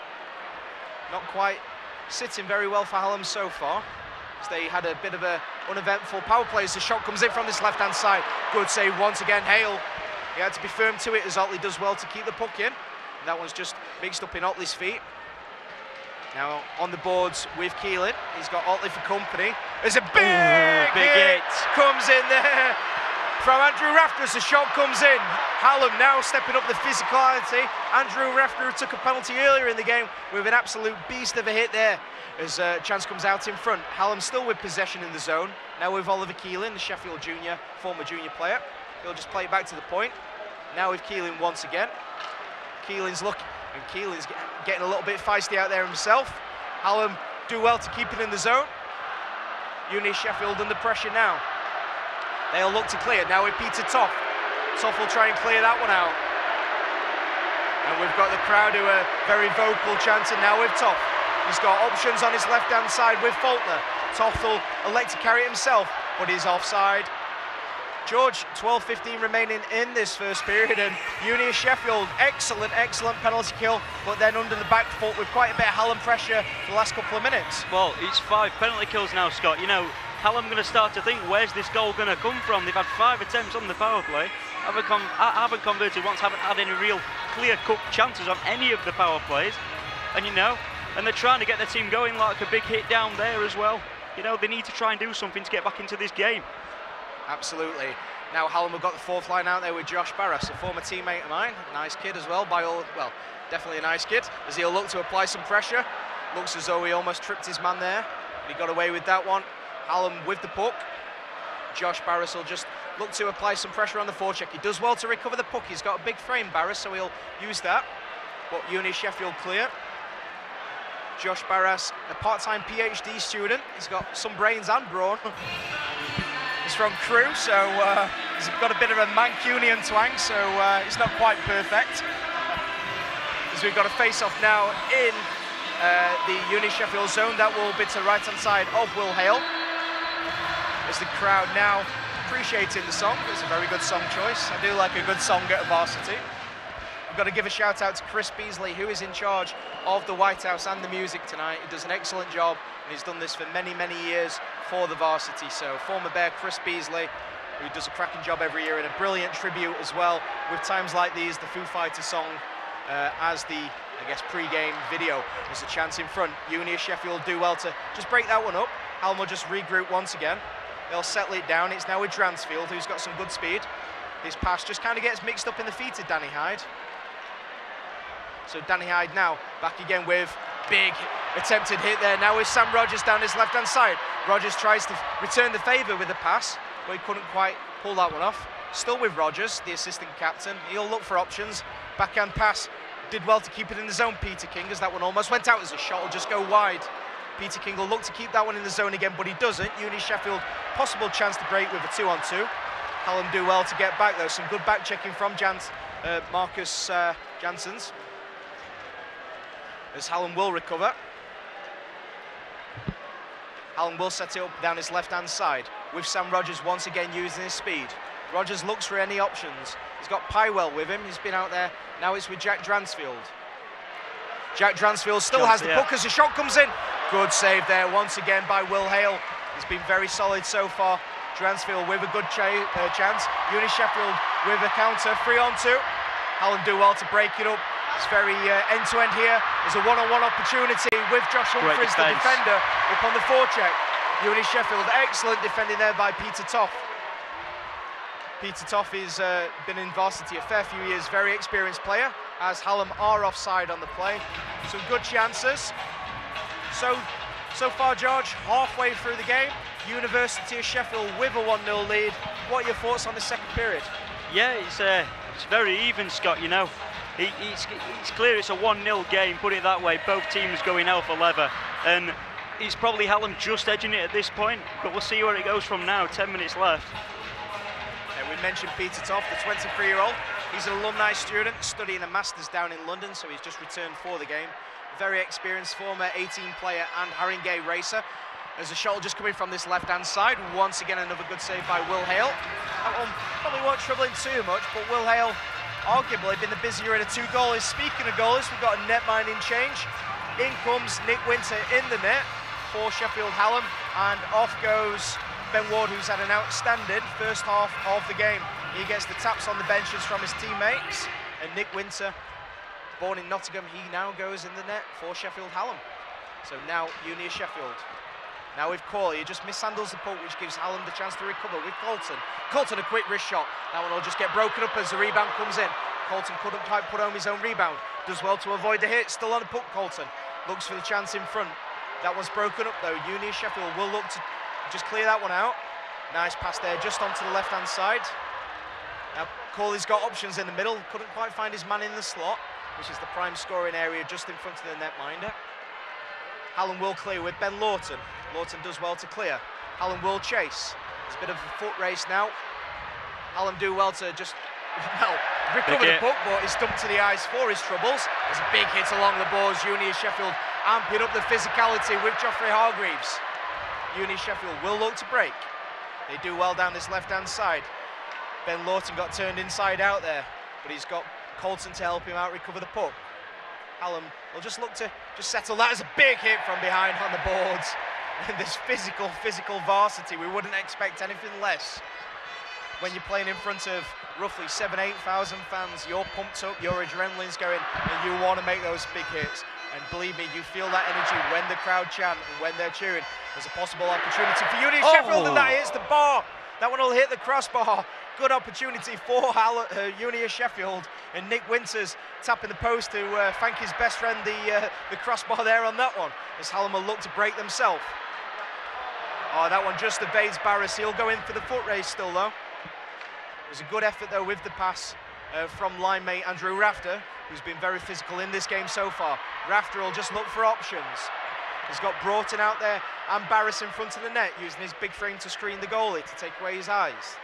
S8: Not quite sitting very well for Hallam so far, as they had a bit of a uneventful power play as the shot comes in from this left-hand side. Good save once again, Hale. He had to be firm to it as Otley does well to keep the puck in. And that one's just mixed up in Otley's feet. Now on the boards with Keelan, he's got Otley for company. There's a big, Ooh, big hit, hit comes in there from Andrew Rafter as the shot comes in. Hallam now stepping up the physicality. Andrew Rafter took a penalty earlier in the game with an absolute beast of a hit there as uh, chance comes out in front. Hallam still with possession in the zone. Now with Oliver Keelan, the Sheffield junior, former junior player. He'll just play it back to the point. Now with Keelan once again. Keelan's looking, and Keelan's getting a little bit feisty out there himself. Hallam do well to keep it in the zone. Uni Sheffield under pressure now. They'll look to clear. Now with Peter Toff. Toff will try and clear that one out. And we've got the crowd who are very vocal chanting now with Toff. He's got options on his left-hand side with Faulkner. Toff will elect to carry it himself, but he's offside. George, twelve fifteen remaining in this first period, and Uni Sheffield, excellent, excellent penalty kill, but then under the back foot with quite a bit of Hallam pressure for the last couple of minutes.
S9: Well, it's five penalty kills now, Scott. You know, Hallam going to start to think, where's this goal going to come from? They've had five attempts on the power play, haven't, com haven't converted once, haven't had any real clear-cut chances on any of the power plays. And, you know, and they're trying to get their team going, like a big hit down there as well. You know, they need to try and do something to get back into this game.
S8: Absolutely. Now Hallam have got the fourth line out there with Josh Barras, a former teammate of mine. Nice kid as well, by all, well, definitely a nice kid, as he'll look to apply some pressure. Looks as though he almost tripped his man there, but he got away with that one. Hallam with the puck. Josh Barras will just look to apply some pressure on the forecheck. He does well to recover the puck. He's got a big frame, Barras, so he'll use that. But Uni Sheffield clear. Josh Barras, a part-time PhD student. He's got some brains and brawn. He's from Crewe, so uh, he's got a bit of a Mancunian twang, so uh, he's not quite perfect. As we've got a face-off now in uh, the Uni Sheffield zone. That will be to the right-hand side of Will Hale. As the crowd now appreciating the song. It's a very good song choice. I do like a good song at a varsity. I've got to give a shout out to Chris Beasley, who is in charge of the White House and the music tonight. He does an excellent job, and he's done this for many, many years for the varsity. So former Bear Chris Beasley, who does a cracking job every year, and a brilliant tribute as well with times like these, the Foo Fighters song uh, as the, I guess, pre-game video. There's a chance in front. Uni Sheffield do well to just break that one up. Hallam will just regroup once again. They'll settle it down. It's now with Dransfield, who's got some good speed. His pass just kind of gets mixed up in the feet of Danny Hyde. So Danny Hyde now back again with big attempted hit there. Now with Sam Rogers down his left-hand side. Rogers tries to return the favour with the pass, but he couldn't quite pull that one off. Still with Rogers, the assistant captain. He'll look for options. Backhand pass. Did well to keep it in the zone, Peter King, as that one almost went out as a shot will just go wide. Peter King will look to keep that one in the zone again, but he doesn't. Uni Sheffield, possible chance to break with a two-on-two. Hallam do well to get back, though. Some good back-checking from Jans, uh, Marcus uh, Janssens. As Hallam will recover. Hallam will set it up down his left-hand side, with Sam Rogers once again using his speed. Rogers looks for any options. He's got Pywell with him. He's been out there. Now it's with Jack Dransfield. Jack Dransfield still Johnson, has the yeah. puck as the shot comes in. Good save there once again by Will Hale. He's been very solid so far Dransfield with a good ch uh, chance. Uni Sheffield with a counter, three on two. Hallam do well to break it up. It's very uh, end-to-end here. There's a one-on-one opportunity with Josh Humphries, the defender, up on the forecheck. Uni Sheffield, excellent defending there by Peter Toff. Peter Toff has uh, been in varsity a fair few years, very experienced player, as Hallam are offside on the play. Some good chances. So, so far, George, halfway through the game, University of Sheffield with a one nil lead. What are your thoughts on the second period?
S9: Yeah, it's uh, it's very even, Scott, you know. It, it's, it's clear it's a one nil game, put it that way. Both teams going hell for leather. And it's probably Hallam just edging it at this point, but we'll see where it goes from now. ten minutes left.
S8: Uh, we mentioned Peter Toff, the twenty-three-year-old. He's an alumni student studying a Masters down in London, so he's just returned for the game. Very experienced former eighteen player and Haringey racer. There's a shot just coming from this left-hand side. Once again, another good save by Will Hale. That one probably won't trouble him too much, but Will Hale arguably been the busier of the two goalies. Speaking of goalies, we've got a net minding change. In comes Nick Winter in the net for Sheffield Hallam, and off goes Ben Ward, who's had an outstanding first half of the game. He gets the taps on the benches from his teammates, and Nick Winter, born in Nottingham, he now goes in the net for Sheffield Hallam. So now Uni of Sheffield. Now with Corley, he just mishandles the puck, which gives Hallam the chance to recover with Colton. Colton, a quick wrist shot. That one will just get broken up as the rebound comes in. Colton couldn't quite put home his own rebound. Does well to avoid the hit. Still on the puck, Colton. Looks for the chance in front. That one's broken up though. Uni of Sheffield will look to just clear that one out. Nice pass there, just onto the left-hand side. Now Corley's got options in the middle. Couldn't quite find his man in the slot, which is the prime scoring area just in front of the netminder. Hallam will clear with Ben Lawton. Lawton does well to clear. Hallam will chase. It's a bit of a foot race now. Hallam do well to just, well, recover the puck, but he's dumped to the ice for his troubles. There's a big hit along the boards. Uni of Sheffield amping up the physicality with Geoffrey Hargreaves. Uni of Sheffield will look to break. They do well down this left-hand side. Ben Lawton got turned inside out there, but he's got Colton to help him out recover the puck. Hallam will just look to just settle that. As a big hit from behind on the boards. And this physical, physical varsity, we wouldn't expect anything less. When you're playing in front of roughly seven, eight thousand fans, you're pumped up, your adrenaline's going, and you want to make those big hits. And believe me, you feel that energy when the crowd chant and when they're cheering. There's a possible opportunity for Uni of oh. Sheffield, and that hits the bar. That one will hit the crossbar. Good opportunity for Hall uh, Uni of Sheffield, and Nick Winters tapping the post to uh, thank his best friend the uh, the crossbar there on that one, as Hallam will look to break themselves. Oh, that one just evades Barris. He'll go in for the foot race still though. It was a good effort though with the pass uh, from line mate Andrew Rafter, who's been very physical in this game so far. Rafter will just look for options. He's got Broughton out there and Barris in front of the net, using his big frame to screen the goalie to take away his eyes.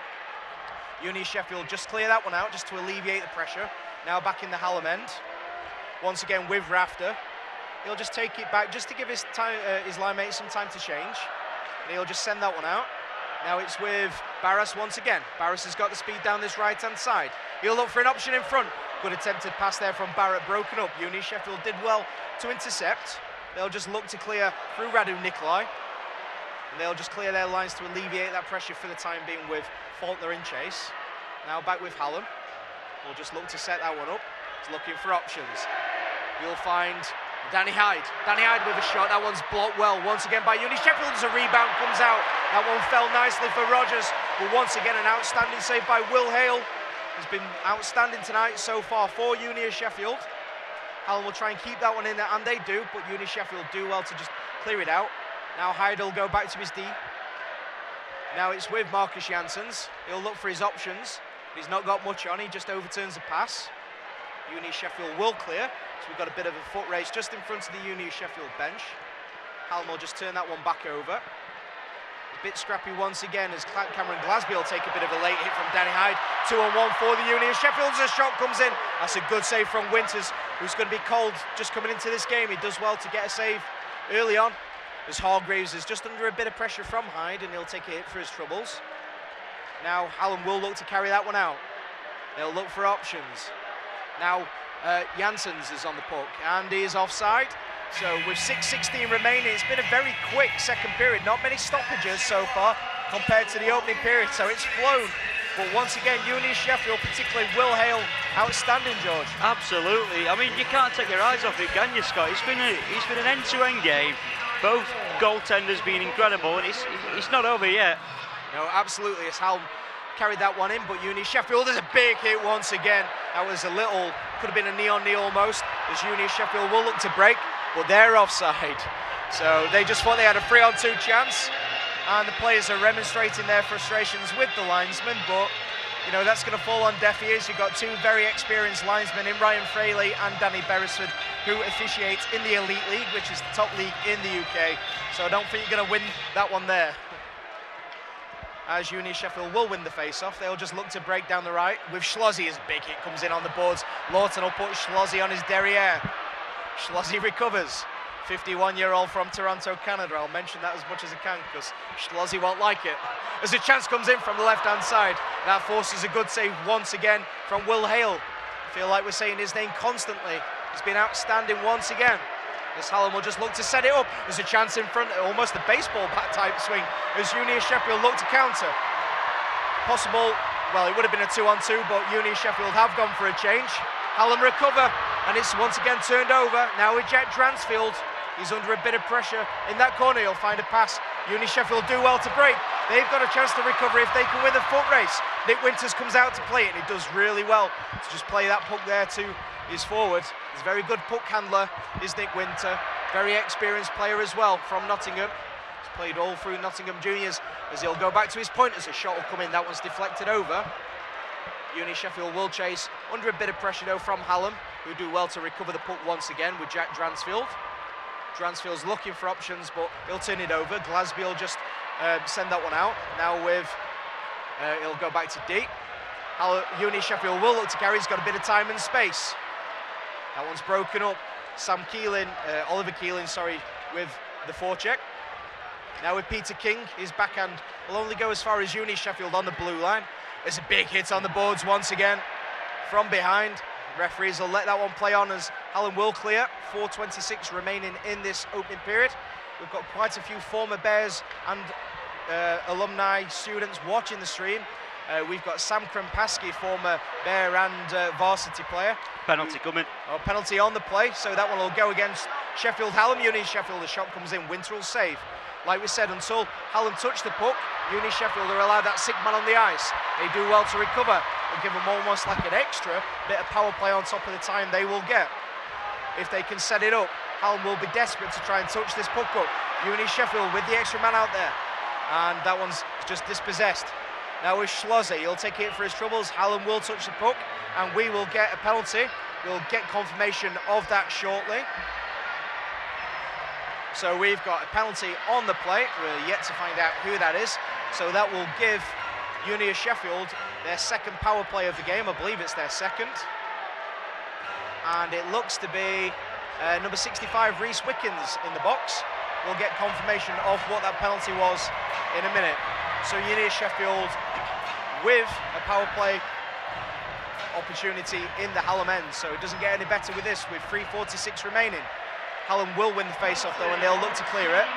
S8: Uni of Sheffield just clear that one out just to alleviate the pressure. Now back in the Hallam end. Once again with Rafter. He'll just take it back just to give his time, uh, his line mate some time to change. And he'll just send that one out. Now it's with Barris once again. Barris has got the speed down this right-hand side. He'll look for an option in front. Good attempted pass there from Barrett, broken up. Uni of Sheffield did well to intercept. They'll just look to clear through Radu Nikolai. And they'll just clear their lines to alleviate that pressure for the time being with Faulkner in chase. Now back with Hallam. We'll just look to set that one up. He's looking for options. You'll find Danny Hyde. Danny Hyde with a shot. That one's blocked well once again by Uni Sheffield as a rebound comes out. That one fell nicely for Rogers. But once again, an outstanding save by Will Hale. He's been outstanding tonight so far for Uni of Sheffield. Hallam will try and keep that one in there, and they do, but Uni of Sheffield do well to just clear it out. Now Hyde will go back to his D. Now it's with Marcus Janssens. He'll look for his options, but he's not got much on. He just overturns the pass. Uni of Sheffield will clear, so we've got a bit of a foot race just in front of the Uni of Sheffield bench. Hallam will just turn that one back over. A bit scrappy once again as Cameron Glasby will take a bit of a late hit from Danny Hyde. Two on one for the Uni of Sheffield as a shot comes in. That's a good save from Winters, who's going to be cold just coming into this game. He does well to get a save early on, as Hargreaves is just under a bit of pressure from Hyde, and he'll take a hit for his troubles. Now Hallam will look to carry that one out. They'll look for options. Now uh, Janssens is on the puck, and he is offside. So with six sixteen remaining, it's been a very quick second period. Not many stoppages so far. compared to the opening period, so it's flown. But once again, Uni Sheffield, particularly Will Hale, outstanding, George.
S9: Absolutely. I mean, you can't take your eyes off it, can you, Scott? It's been a, it's been an end-to-end game. Both goaltenders being incredible, and it's it's not over yet.
S8: No, absolutely. It's Hallam carried that one in, but Uni Sheffield is a big hit once again. That was a little, could have been a knee-on-knee almost, as Uni Sheffield will look to break, but they're offside. So they just thought they had a three-on-two chance, and the players are remonstrating their frustrations with the linesman, but you know, that's going to fall on deaf ears. You've got two very experienced linesmen in Ryan Fraley and Danny Beresford, who officiate in the Elite League, which is the top league in the U K. So I don't think you're going to win that one there. As Uni Sheffield will win the face-off, they'll just look to break down the right with Schlozzy. As big hit comes in on the boards. Lawton will put Schlozzy on his derriere. Schlozzy recovers. fifty-one-year-old from Toronto, Canada. I'll mention that as much as I can because Schlozzy won't like it. As a chance comes in from the left-hand side, that forces a good save once again from Will Hale. I feel like we're saying his name constantly. He's been outstanding once again. As Hallam will just look to set it up. There's a chance in front, almost a baseball bat type swing, as Uni Sheffield look to counter. Possible, well, it would have been a two-on-two, but Uni Sheffield have gone for a change. Hallam recover, and it's once again turned over. Now with Jack Dransfield. He's under a bit of pressure in that corner. He'll find a pass. Uni Sheffield do well to break. They've got a chance to recover if they can win the foot race. Nick Winters comes out to play it, and he does really well to just play that puck there to his forward. He's a very good puck handler, is Nick Winter. Very experienced player as well from Nottingham. He's played all through Nottingham Juniors. As he'll go back to his point as a shot will come in. That one's deflected over. Uni Sheffield will chase under a bit of pressure though from Hallam, who do well to recover the puck once again with Jack Dransfield. Dransfield's looking for options, but he'll turn it over. Glasby will just um, send that one out. Now with, uh, he'll go back to deep. Uni Sheffield will look to carry. He's got a bit of time and space. That one's broken up. Sam Keeling, uh, Oliver Keeling, sorry, with the forecheck. Now with Peter King, his backhand will only go as far as Uni Sheffield on the blue line. There's a big hit on the boards once again from behind. Referees will let that one play on as Hallam will clear. four twenty-six remaining in this opening period. We've got quite a few former Bears and uh, alumni students watching the stream. Uh, we've got Sam Krempaski, former Bear and uh, varsity player.
S9: Penalty coming.
S8: Oh, penalty on the play, so that one will go against Sheffield Hallam. Uni Sheffield, the shot comes in, Winter will save. Like we said, until Hallam touch the puck, Uni Sheffield are allowed that sick man on the ice. They do well to recover and give them almost like an extra bit of power play on top of the time they will get. If they can set it up, Hallam will be desperate to try and touch this puck up. Uni Sheffield with the extra man out there. And that one's just dispossessed. Now with Schlozzy, he'll take it for his troubles. Hallam will touch the puck and we will get a penalty. We'll get confirmation of that shortly. So we've got a penalty on the play. We're yet to find out who that is. So that will give Uni Sheffield their second power play of the game. I believe it's their second. And it looks to be uh, number sixty-five, Rhys Wickens, in the box. We'll get confirmation of what that penalty was in a minute. So Uni Sheffield with a power play opportunity in the Hallam end. So it doesn't get any better with this, with three forty-six remaining. Hallam will win the face-off though, and they'll look to clear it.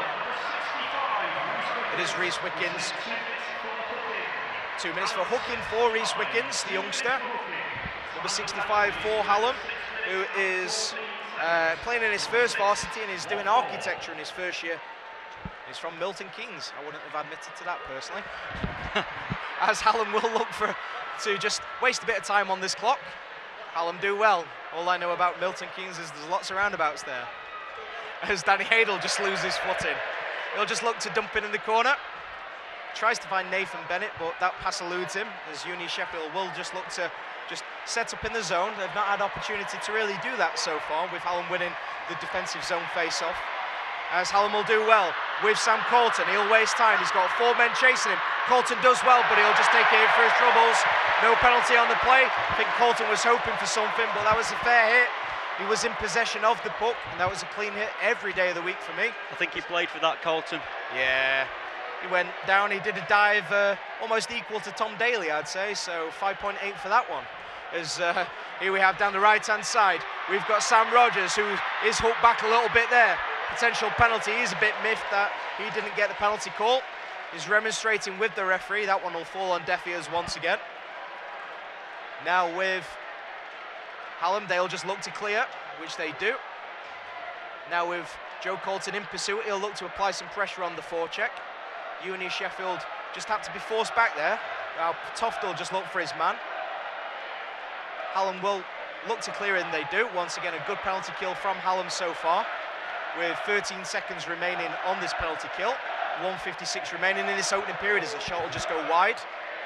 S8: It is Rhys Wickens. Two minutes for hooking for Rhys Wickens, the youngster. Number sixty-five for Hallam, who is uh, playing in his first varsity and is doing architecture in his first year. He's from Milton Keynes. I wouldn't have admitted to that personally. As Hallam will look for to just waste a bit of time on this clock. Hallam do well. All I know about Milton Keynes is there's lots of roundabouts there. As Danny Hadel just loses his foot in. He'll just look to dump it in the corner. Tries to find Nathan Bennett, but that pass eludes him, as Uni Sheffield will just look to just set up in the zone. They've not had opportunity to really do that so far, with Hallam winning the defensive zone face-off. As Hallam will do well with Sam Colton. He'll waste time. He's got four men chasing him. Colton does well, but he'll just take it for his troubles. No penalty on the play. I think Colton was hoping for something, but that was a fair hit. He was in possession of the puck, and that was a clean hit every day of the week for me.
S9: I think he played for that, Colton.
S8: Yeah. He went down, he did a dive uh, almost equal to Tom Daly, I'd say, so five point eight for that one. As uh, here we have down the right-hand side, we've got Sam Rogers, who is hooked back a little bit there. Potential penalty. He's a bit miffed that he didn't get the penalty call. is remonstrating with the referee. That one will fall on deaf ears once again. Now with Hallam, they'll just look to clear, which they do. Now with Joe Colton in pursuit, he'll look to apply some pressure on the forecheck. Uni Sheffield just had to be forced back there. Now Toft will just look for his man. Hallam will look to clear, and they do. Once again, a good penalty kill from Hallam so far, with thirteen seconds remaining on this penalty kill. one fifty-six remaining in this opening period as the shot will just go wide.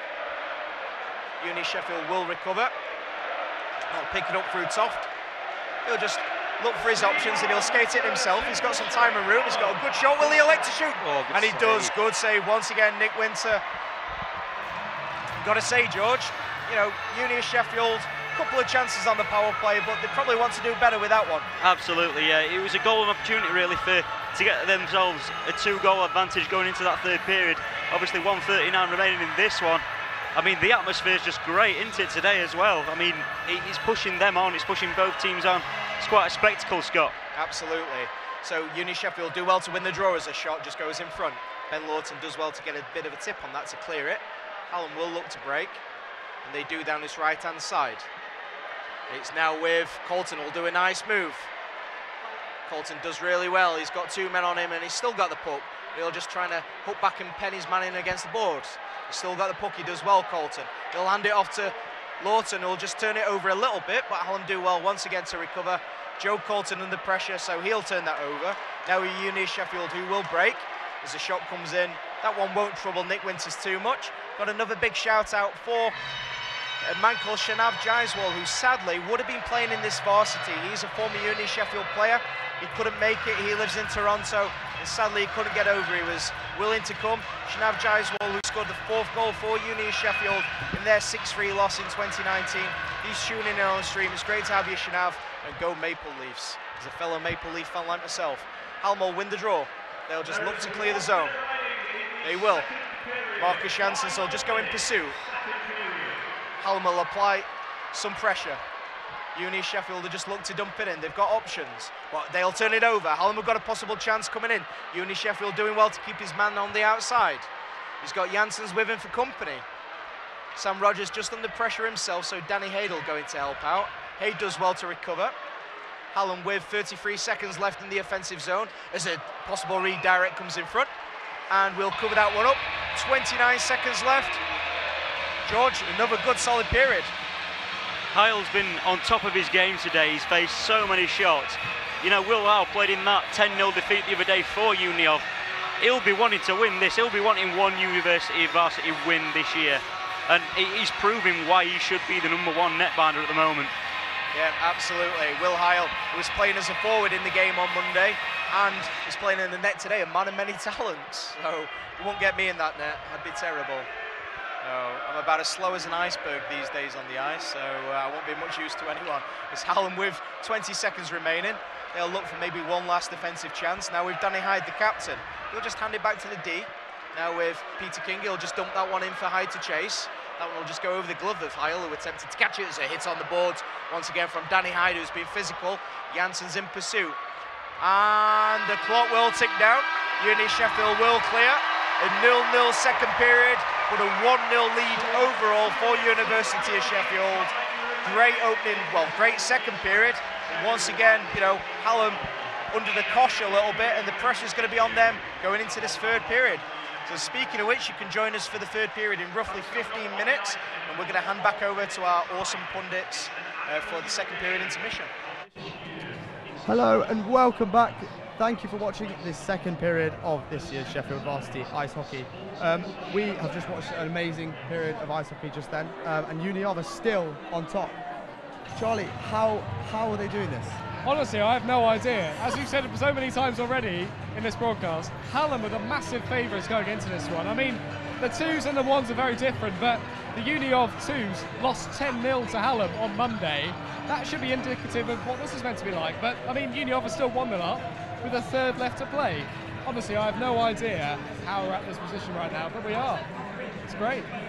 S8: Uni Sheffield will recover. I'll pick it up through Toft. He'll just look for his options and he'll skate it himself. He's got some time and room. He's got a good shot. Will he elect to shoot?
S5: Oh,
S8: and he
S5: save.
S8: does. Good save once again, Nick Winter. Got to say, George, you know, Uni Sheffield, a couple of chances on the power play, but they probably want to do better with that one.
S9: Absolutely, yeah. It was a golden opportunity really for to get themselves a two-goal advantage going into that third period. Obviously, one thirty-nine remaining in this one. I mean, the atmosphere is just great, isn't it, today as well? I mean, he's pushing them on, he's pushing both teams on. It's quite a spectacle, Scott.
S8: Absolutely. So Uni Sheffield do well to win the draw as a shot just goes in front. Ben Lawton does well to get a bit of a tip on that to clear it. Hallam will look to break, and they do down this right-hand side. It's now with Colton, will do a nice move. Colton does really well. He's got two men on him, and he's still got the puck. He'll just trying to hook back and pen his man in against the boards. He's still got the puck, he does well, Colton. He'll hand it off to Lawton, who'll just turn it over a little bit, but Hallam do well once again to recover. Joe Colton under pressure, so he'll turn that over. Now Uni Sheffield, who will break as the shot comes in. That one won't trouble Nick Winters too much. Got another big shout out for a man called Shanav Jaiswal, who sadly would have been playing in this varsity. He's a former Uni Sheffield player. He couldn't make it, he lives in Toronto, and sadly he couldn't get over. He was willing to come. Shanav Jaiswal, who scored the fourth goal for Uni Sheffield in their six three loss in twenty nineteen. He's tuning in on the stream. It's great to have you, Shanav, and go Maple Leafs. As a fellow Maple Leaf fan like myself. Hallam will win the draw. They'll just look to clear the zone. They will. Marcus Janssen will just go in pursuit. Hallam will apply some pressure. Uni Sheffield will just look to dump it in. They've got options, but they'll turn it over. Hallam have got a possible chance coming in. Uni Sheffield doing well to keep his man on the outside. He's got Janssens with him for company. Sam Rogers just under pressure himself, so Danny Hadel going to help out. Hade does well to recover. Hallam with thirty-three seconds left in the offensive zone as a possible redirect comes in front. And we'll cover that one up. twenty-nine seconds left. George, another good solid period.
S9: Hyle's been on top of his game today. He's faced so many shots. You know, Will Howe played in that ten nil defeat the other day for Uniov. He'll be wanting to win this. He'll be wanting one university varsity win this year. And he's proving why he should be the number one netminder at the moment.
S8: Yeah, absolutely. Will Hyle was playing as a forward in the game on Monday, and he's playing in the net today, a man of many talents. So you won't get me in that net. I'd be terrible. No, I'm about as slow as an iceberg these days on the ice, so uh, I won't be much use to anyone. It's Hallam with twenty seconds remaining. They'll look for maybe one last defensive chance. Now with Danny Hyde, the captain, he'll just hand it back to the D. Now with Peter King, he'll just dump that one in for Hyde to chase. That one will just go over the glove of Hyle, who attempted to catch it as a hit on the boards. Once again from Danny Hyde, who's been physical. Janssens in pursuit. And the clock will tick down. Uni Sheffield will clear. A nil nil second period, but a one nil lead overall for University of Sheffield. Great opening, well, great second period. And once again, you know, Hallam under the cosh a little bit, and the pressure's going to be on them going into this third period. So speaking of which, you can join us for the third period in roughly fifteen minutes, and we're going to hand back over to our awesome pundits uh, for the second period intermission.
S1: Hello and welcome back. Thank you for watching this second period of this year's Sheffield Varsity Ice Hockey. Um, we have just watched an amazing period of ice hockey just then, um, and Uniov are still on top. Charlie, how how are they doing this?
S2: Honestly, I have no idea. As we've said so many times already in this broadcast, Hallam are the massive favourites going into this one. I mean, the twos and the ones are very different, but the Uniov twos lost ten nil to Hallam on Monday. That should be indicative of what this is meant to be like. But, I mean, Uniov are still one nil up with a third left to play. Honestly, I have no idea how we're at this position right now, but we are. It's great.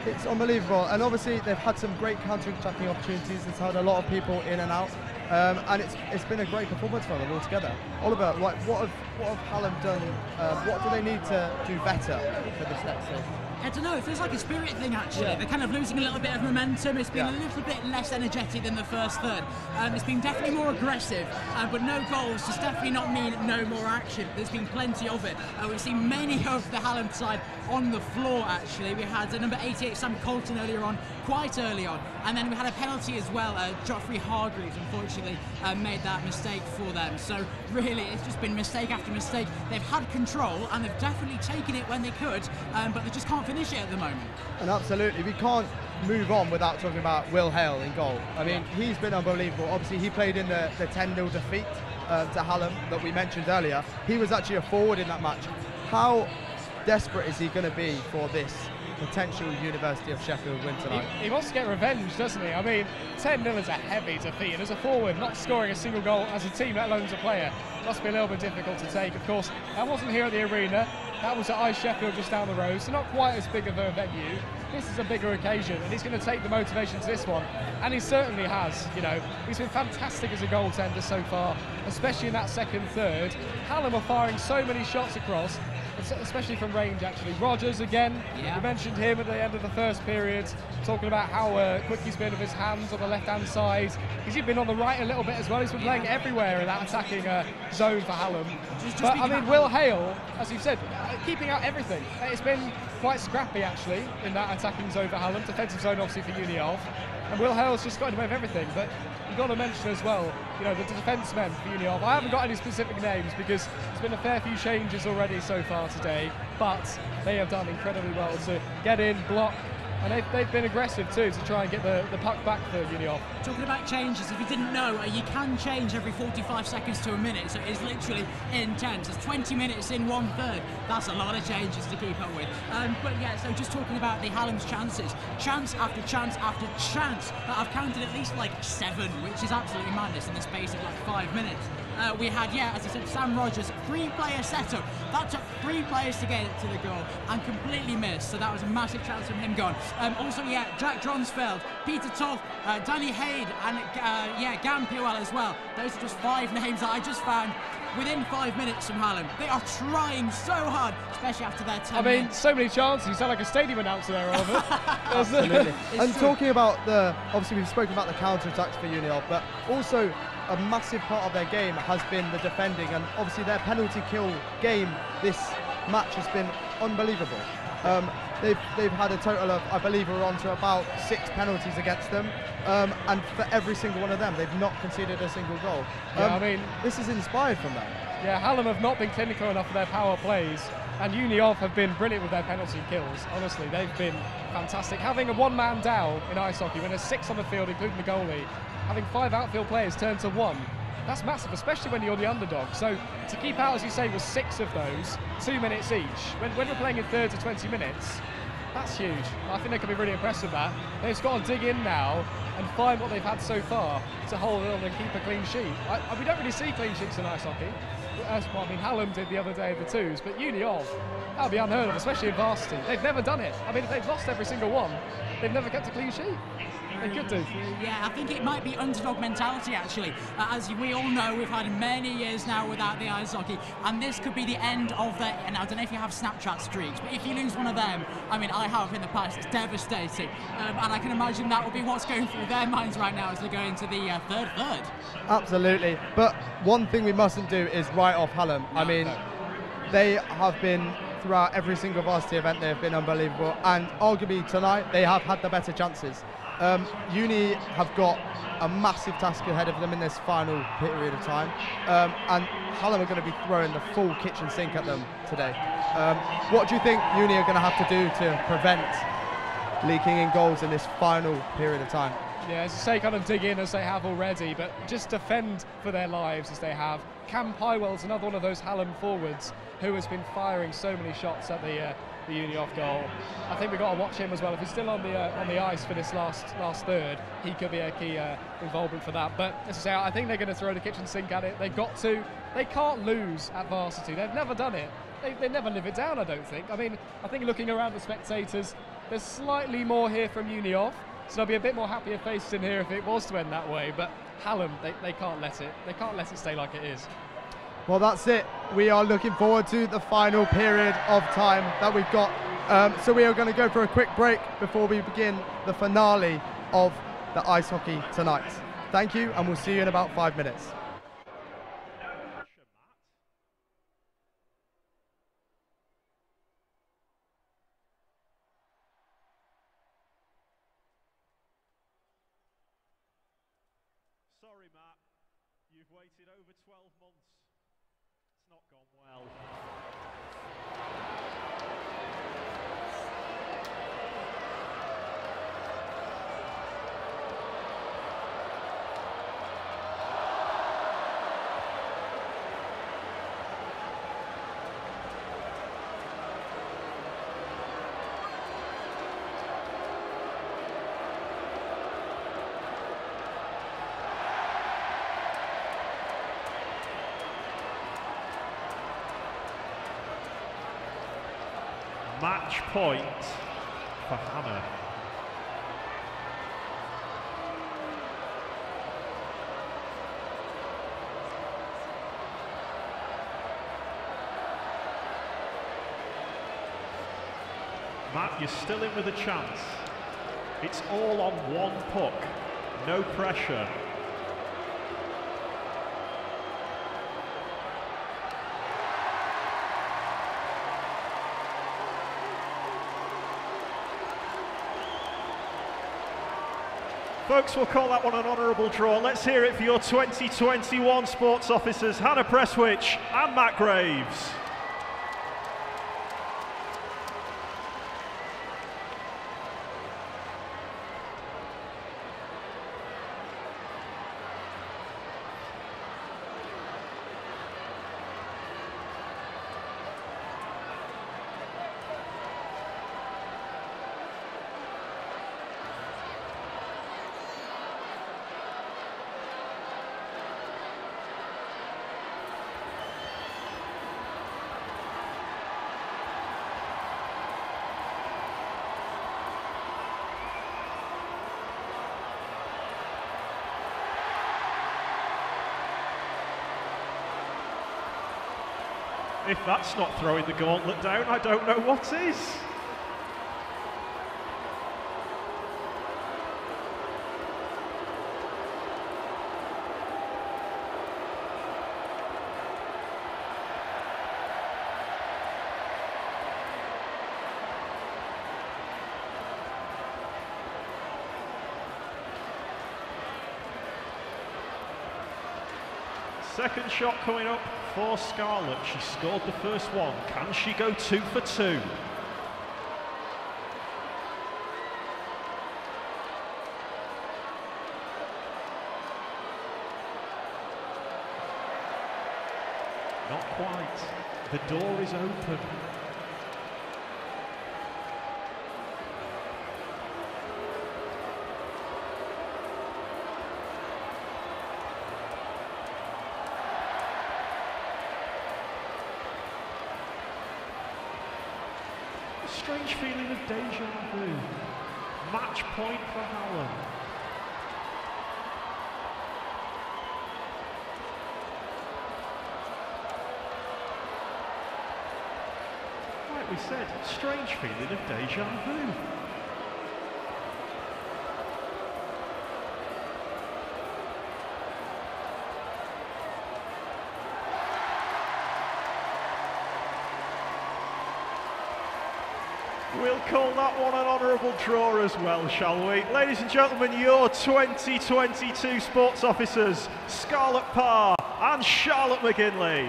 S1: It's unbelievable, and obviously they've had some great counter-attacking opportunities. It's had a lot of people in and out, um, and it's it's been a great performance from them altogether. Oliver, like, what have what have Hallam done? Uh, what do they need to do better for this next stage?
S3: I don't know, it feels like a spirit thing actually.
S1: Yeah.
S3: They're kind of losing a little bit of momentum. It's been
S1: Yeah.
S3: a little bit less energetic than the first third. Um, it's been definitely more aggressive, uh, but no goals does definitely not mean no more action. There's been plenty of it. Uh, we've seen many of the Hallam side on the floor actually. We had uh, number eighty-eight Sam Colton earlier on, quite early on, and then we had a penalty as well. Uh, Geoffrey Hargreaves unfortunately uh, made that mistake for them. So really it's just been mistake after mistake. They've had control and they've definitely taken it when they could, um, but they just can't finish it at the moment.
S1: And absolutely, we can't move on without talking about Will Hale in goal. I mean, he's been unbelievable. Obviously, he played in the, the ten nil defeat uh, to Hallam that we mentioned earlier. He was actually a forward in that match. How desperate is he going to be for this potential University of Sheffield win tonight?
S2: He, he wants to get revenge, doesn't he? I mean, ten nil is a heavy defeat, and as a forward, not scoring a single goal as a team, let alone as a player, must be a little bit difficult to take. Of course, that wasn't here at the arena. That was at Ice Sheffield just down the road, so not quite as big of a venue. This is a bigger occasion, and he's going to take the motivation to this one, and he certainly has. You know, he's been fantastic as a goaltender so far, especially in that second third. Hallam are firing so many shots across, especially from range actually. Rogers again,
S3: Yeah.
S2: we mentioned him at the end of the first period, talking about how uh, quick he's been with his hands on the left hand side. He's even been on the right a little bit as well. He's been playing everywhere in that attacking uh, zone for Hallam.
S3: Just- just
S2: But I
S3: speaking
S2: mean,
S3: about
S2: Will Hale, as you've said, uh, keeping out everything. It's been quite scrappy actually in that attacking zone for Hallam, defensive zone obviously for Uniov. And Will Hale's just got away with everything. But you've got to mention as well, you know, the defencemen for Uniov. I haven't got any specific names because there's been a fair few changes already so far today, but they have done incredibly well to get in, block, and they've, they've been aggressive too to try and get the, the puck back for Uniov.
S3: Talking about changes, if you didn't know, uh, you can change every forty-five seconds to a minute, so it's literally intense. It's twenty minutes in one third. That's a lot of changes to keep up with. Um, but yeah, so just talking about the Hallam's chances, chance after chance after chance. Uh, I've counted at least like seven, which is absolutely madness in the space of like five minutes. Uh, we had, yeah, as I said, Sam Rogers, three-player setup. That took three players to get it to the goal and completely missed. So that was a massive chance from him gone. Um, also, yeah, Jack Dronsfeld, Peter Toth, uh, Danny Haid, and uh, yeah, Gam Puel as well. Those are just five names that I just found within five minutes from Hallam. They are trying so hard, especially after their ten
S2: I mean,
S3: minutes.
S2: so many chances. You sound like a stadium announcer there, Oliver.
S1: Absolutely. and
S3: true.
S1: talking about the, obviously we've spoken about the counter-attacks for Uniov, but also a massive part of their game has been the defending, and obviously their penalty kill game this match has been unbelievable. Um, they've they've had a total of, I believe we're on to about six penalties against them, um, and for every single one of them they've not conceded a single goal. Um,
S2: Yeah, I mean,
S1: this is inspired from them.
S2: Yeah, Hallam have not been clinical enough for their power plays, and Uniov have been brilliant with their penalty kills. Honestly, they've been fantastic. Having a one-man down in ice hockey when there's six on the field, including the goalie, having five outfield players turn to one, that's massive, especially when you're the underdog. So to keep out, as you say, with six of those, two minutes each, when, when we're playing in thirds of twenty minutes, that's huge. I think they can be really impressed with that. They've just got to dig in now and find what they've had so far to hold on and keep a clean sheet. I, I, we don't really see clean sheets in ice hockey. That's what I mean, Hallam did the other day of the twos, but Uniov, that would be unheard of, especially in varsity. They've never done it. I mean, if they've lost every single one, they've never kept a clean sheet. They could do.
S3: Yeah, I think it might be underdog mentality actually. Uh, as we all know, we've had many years now without the ice hockey, and this could be the end of the. And I don't know if you have Snapchat streaks, but if you lose one of them, I mean, I have in the past. It's devastating, um, and I can imagine that will be what's going through their minds right now as they go into the uh, third third.
S1: Absolutely, but one thing we mustn't do is write off Hallam. I mean, they have been, throughout every single varsity event, they have been unbelievable, and arguably tonight they have had the better chances. Um, Uni have got a massive task ahead of them in this final period of time, um, and Hallam are going to be throwing the full kitchen sink at them today. Um, what do you think Uni are going to have to do to prevent leaking in goals in this final period of time?
S2: Yeah, as you say, kind of dig in as they have already, but just defend for their lives as they have. Cam Pywell's another one of those Hallam forwards who has been firing so many shots at the uh, the Uniov goal. I think we've got to watch him as well. If he's still on the uh, on the ice for this last last third, he could be a key uh, involvement for that. But as I say, I think they're going to throw the kitchen sink at it. They've got to. They can't lose at varsity. They've never done it. They, they never live it down, I don't think. I mean, I think looking around the spectators, There's slightly more here from Uniov, so there'll be a bit more happier faces in here if it was to end that way, but Hallam, they, they can't let it. They can't let it stay like it is.
S1: Well, that's it. We are looking forward to the final period of time that we've got. Um, so we are going to go for a quick break before we begin the finale of the ice hockey tonight. Thank you, and we'll see you in about five minutes.
S6: Sorry, Matt. You've waited over twelve months. It's not gone well. Match point for Hannah. Matt, you're still in with a chance. It's all on one puck, no pressure. Folks, we'll call that one an honourable draw. Let's hear it for your twenty twenty-one sports officers, Hannah Prestwich and Matt Graves. If that's not throwing the gauntlet down, I don't know what is. Second shot coming up for Scarlett. She scored the first one. Can she go two for two? Not quite. The door is open. Strange feeling of deja vu. Match point for Hallam. Like we said, strange feeling of deja vu. We'll call that one an honourable draw as well, shall we? Ladies and gentlemen, your twenty twenty-two sports officers, Scarlett Parr and Charlotte McGinley.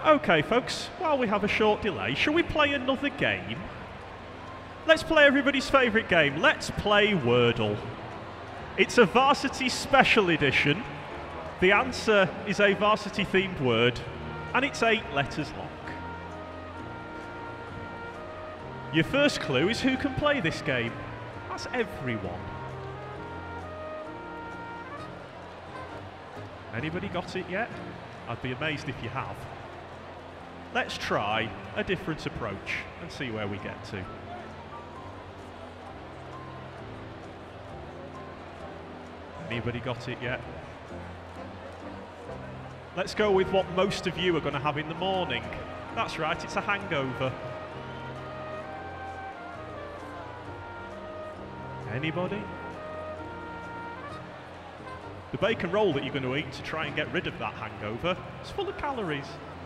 S6: Okay, folks, while we have a short delay, shall we play another game? Let's play everybody's favourite game. Let's play Wordle. It's a varsity special edition. The answer is a varsity-themed word, and it's eight letters long. Your first clue is who can play this game. That's everyone. Anybody got it yet? I'd be amazed if you have. Let's try a different approach and see where we get to. Anybody got it yet? Let's go with what most of you are going to have in the morning. That's right, it's a hangover. Anybody? The bacon roll that you're going to eat to try and get rid of that hangover is full of calories.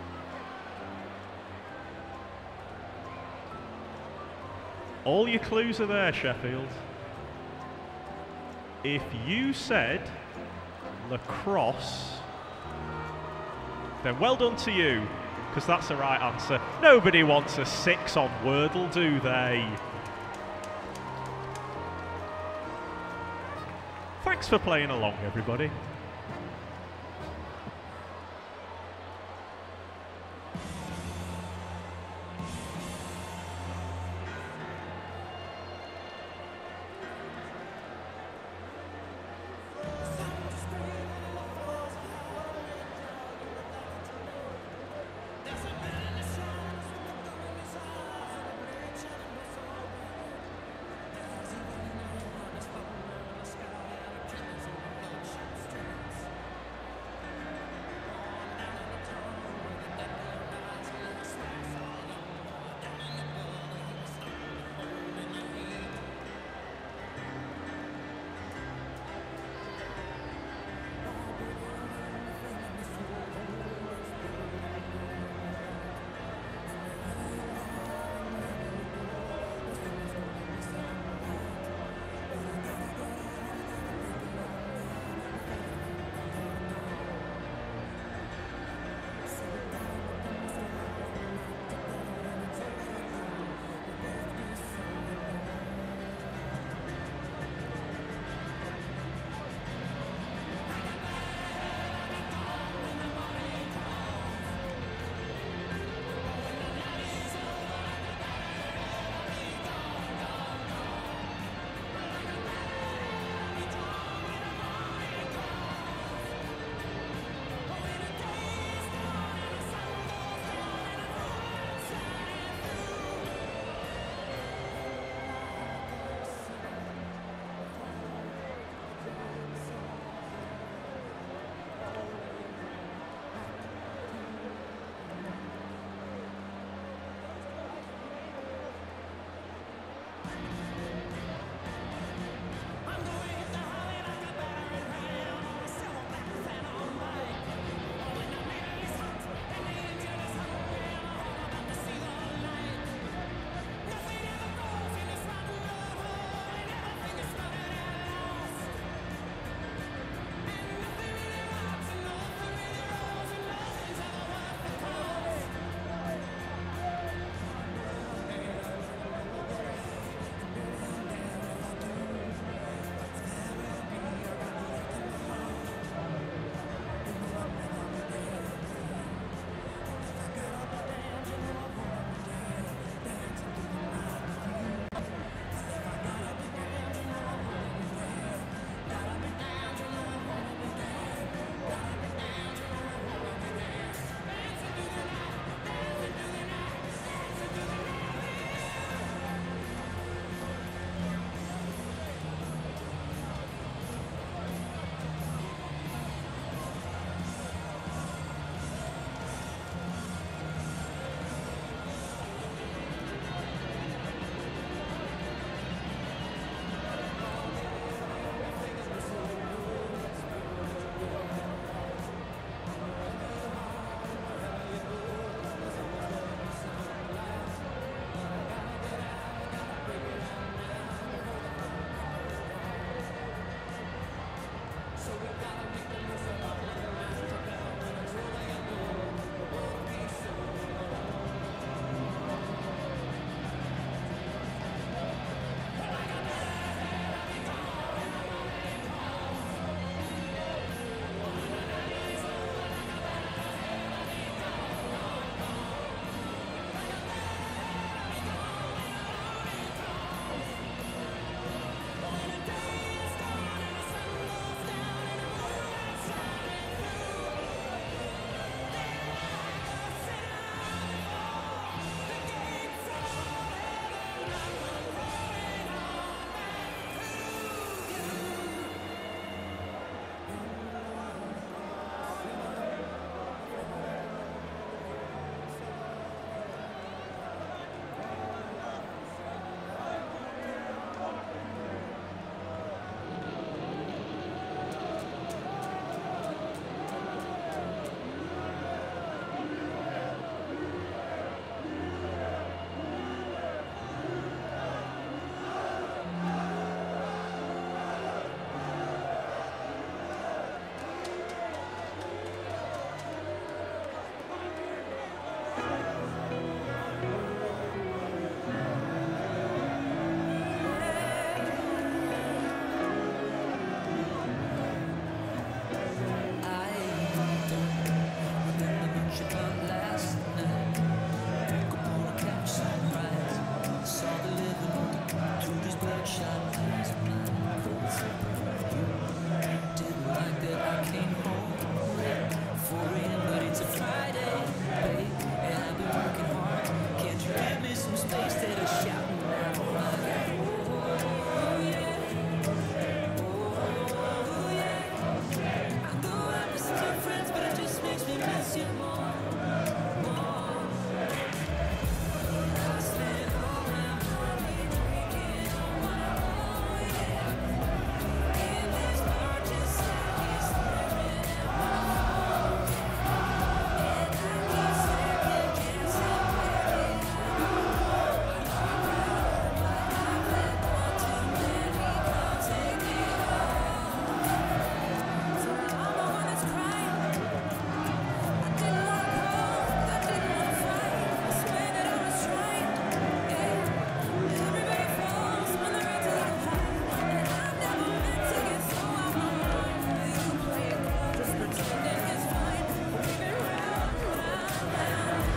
S6: All your clues are there, Sheffield. If you said lacrosse, then well done to you, because that's the right answer. Nobody wants a six on Wordle, do they? Thanks for playing along, everybody.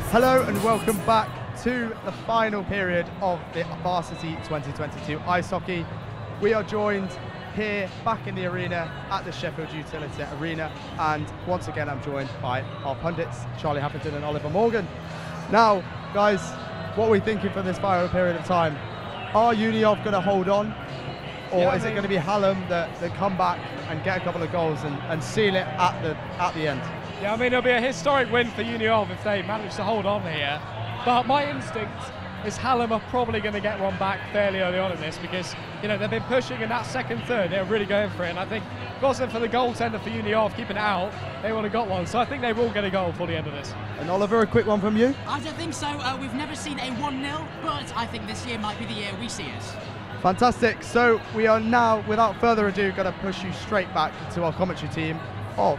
S1: Hello and welcome back to the final period of the Varsity twenty twenty-two Ice Hockey. We are joined here back in the arena at the Sheffield Utility Arena, and once again I'm joined by our pundits, Charlie Haffington and Oliver Morgan. Now, guys, what are we thinking for this final period of time? Are Uniov going to hold on, or
S2: Yeah,
S1: is
S2: I
S1: it
S2: mean-
S1: going to be Hallam that, that come back and get a couple of goals and, and seal it at the at the end?
S2: Yeah, I mean, it'll be a historic win for Uniov if they manage to hold on here. But my instinct is Hallam are probably going to get one back fairly early on in this, because, you know, they've been pushing in that second third. They're really going for it. And I think if it wasn't for the goaltender for Uniov keeping it out, they would have got one. So I think they will get a goal for the end of this.
S1: And Oliver, a quick one from you?
S3: I don't think so. Uh, we've never seen a one nil, but I think this year might be the year we see it.
S1: Fantastic. So we are now, without further ado, going to push you straight back to our commentary team of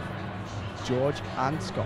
S1: George and Scott.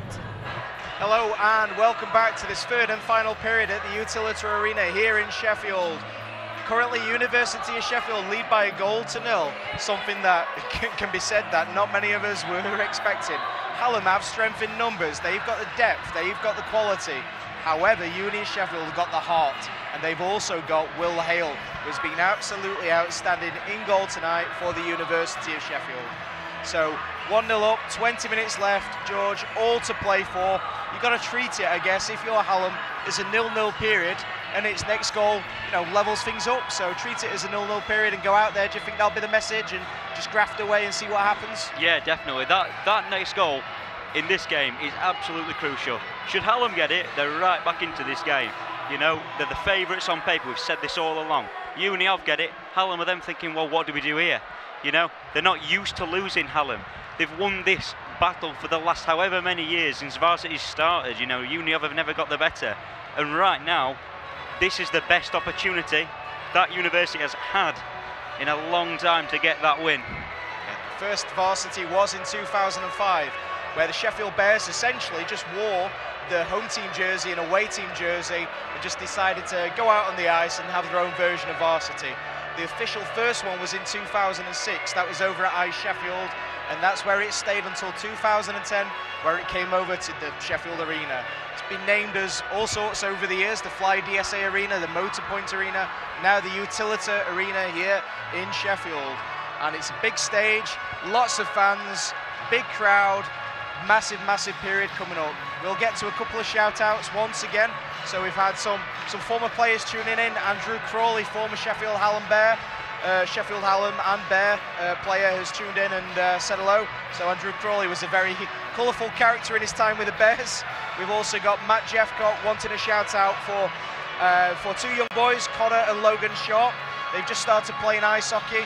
S8: Hello and welcome back to this third and final period at the Utility Arena here in Sheffield. Currently, University of Sheffield lead by a goal to nil, something that can be said that not many of us were expecting. Hallam have strength in numbers, they've got the depth, they've got the quality. However, Uni of Sheffield have got the heart, and they've also got Will Hale, who's been absolutely outstanding in goal tonight for the University of Sheffield. So one nil up, twenty minutes left, George, all to play for. You've got to treat it, I guess, if you're Hallam, as a nil nil period, and its next goal, you know, levels things up. So treat it as a nil nil period and go out there. Do you think that'll be the message, and just graft away and see what happens?
S9: Yeah, definitely. That that next goal in this game is absolutely crucial. Should Hallam get it, they're right back into this game. You know, they're the favourites on paper. We've said this all along. Uniov get it. Hallam are then thinking, well, what do we do here? You know, they're not used to losing, Hallam. They've won this battle for the last however many years since varsity started. You know, Uniov have never got the better. And right now, this is the best opportunity that University has had in a long time to get that win.
S8: Yeah, first varsity was in two thousand five, where the Sheffield Bears essentially just wore the home team jersey and away team jersey and just decided to go out on the ice and have their own version of varsity. The official first one was in two thousand six, that was over at Ice Sheffield, and that's where it stayed until two thousand ten, where it came over to the Sheffield Arena. It's been named as all sorts over the years, the Fly D S A Arena, the Motorpoint Arena, now the Utility Arena here in Sheffield. And it's a big stage, lots of fans, big crowd, massive, massive period coming up. We'll get to a couple of shout-outs once again. So we've had some, some former players tuning in. Andrew Crawley, former Sheffield Hallam Bear, uh, Sheffield Hallam and Bear uh, player, has tuned in and uh, said hello. So Andrew Crawley was a very colourful character in his time with the Bears. We've also got Matt Jeffcock wanting a shout-out for, uh, for two young boys, Connor and Logan Sharp. They've just started playing ice hockey,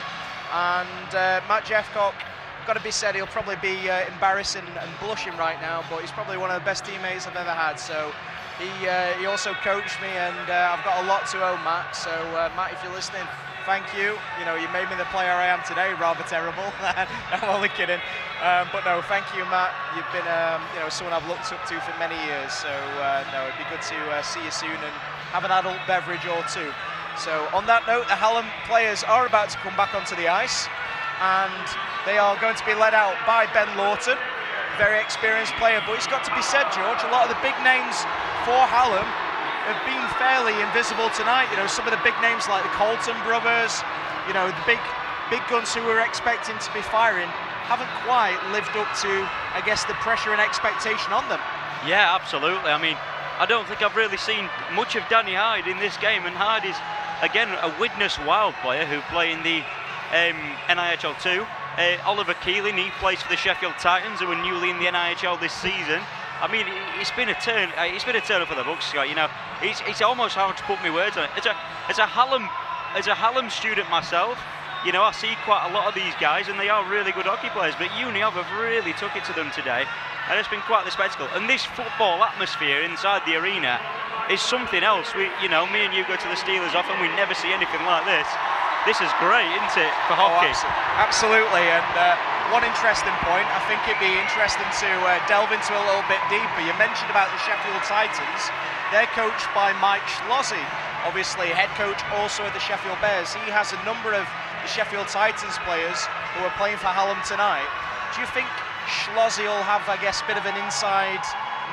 S8: and uh, Matt Jeffcock, got to be said, he'll probably be uh, embarrassing and blushing right now, but he's probably one of the best teammates I've ever had. So he uh, he also coached me, and uh, I've got a lot to owe Matt. So uh, Matt, if you're listening, thank you. You know, you made me the player I am today. Rather terrible. I'm only kidding. Um, but no, thank you, Matt. You've been um, you know, someone I've looked up to for many years. So uh, no, it'd be good to uh, see you soon and have an adult beverage or two. So on that note, the Hallam players are about to come back onto the ice, and they are going to be led out by Ben Lawton, very experienced player. But it's got to be said, George, a lot of the big names for Hallam have been fairly invisible tonight. You know, some of the big names like the Colton brothers, you know, the big big guns who were expecting to be firing, haven't quite lived up to, I guess, the pressure and expectation on them.
S9: Yeah, absolutely. I mean, I don't think I've really seen much of Danny Hyde in this game, and Hyde is, again, a Widnes Wild player who play in the um, N I H L two. Uh, Oliver Keeling, he plays for the Sheffield Titans, who are newly in the N I H L this season. I mean, it's been a turn. Uh, it's been a turn up for the books, Scott. You know, it's it's almost hard to put my words on it. As a as a Hallam as a Hallam student myself, you know, I see quite a lot of these guys, and they are really good hockey players. But Uniov have really took it to them today, and it's been quite the spectacle. And this football atmosphere inside the arena is something else. We, you know, me and you go to the Steelers often. We never see anything like this. This is great, isn't it, for hockey?
S8: Oh, absolutely, and uh, one interesting point, I think it'd be interesting to uh, delve into a little bit deeper. You mentioned about the Sheffield Titans. They're coached by Mike Schlozzy, obviously head coach also of the Sheffield Bears. He has a number of the Sheffield Titans players who are playing for Hallam tonight. Do you think Schlozzy will have, I guess, a bit of an inside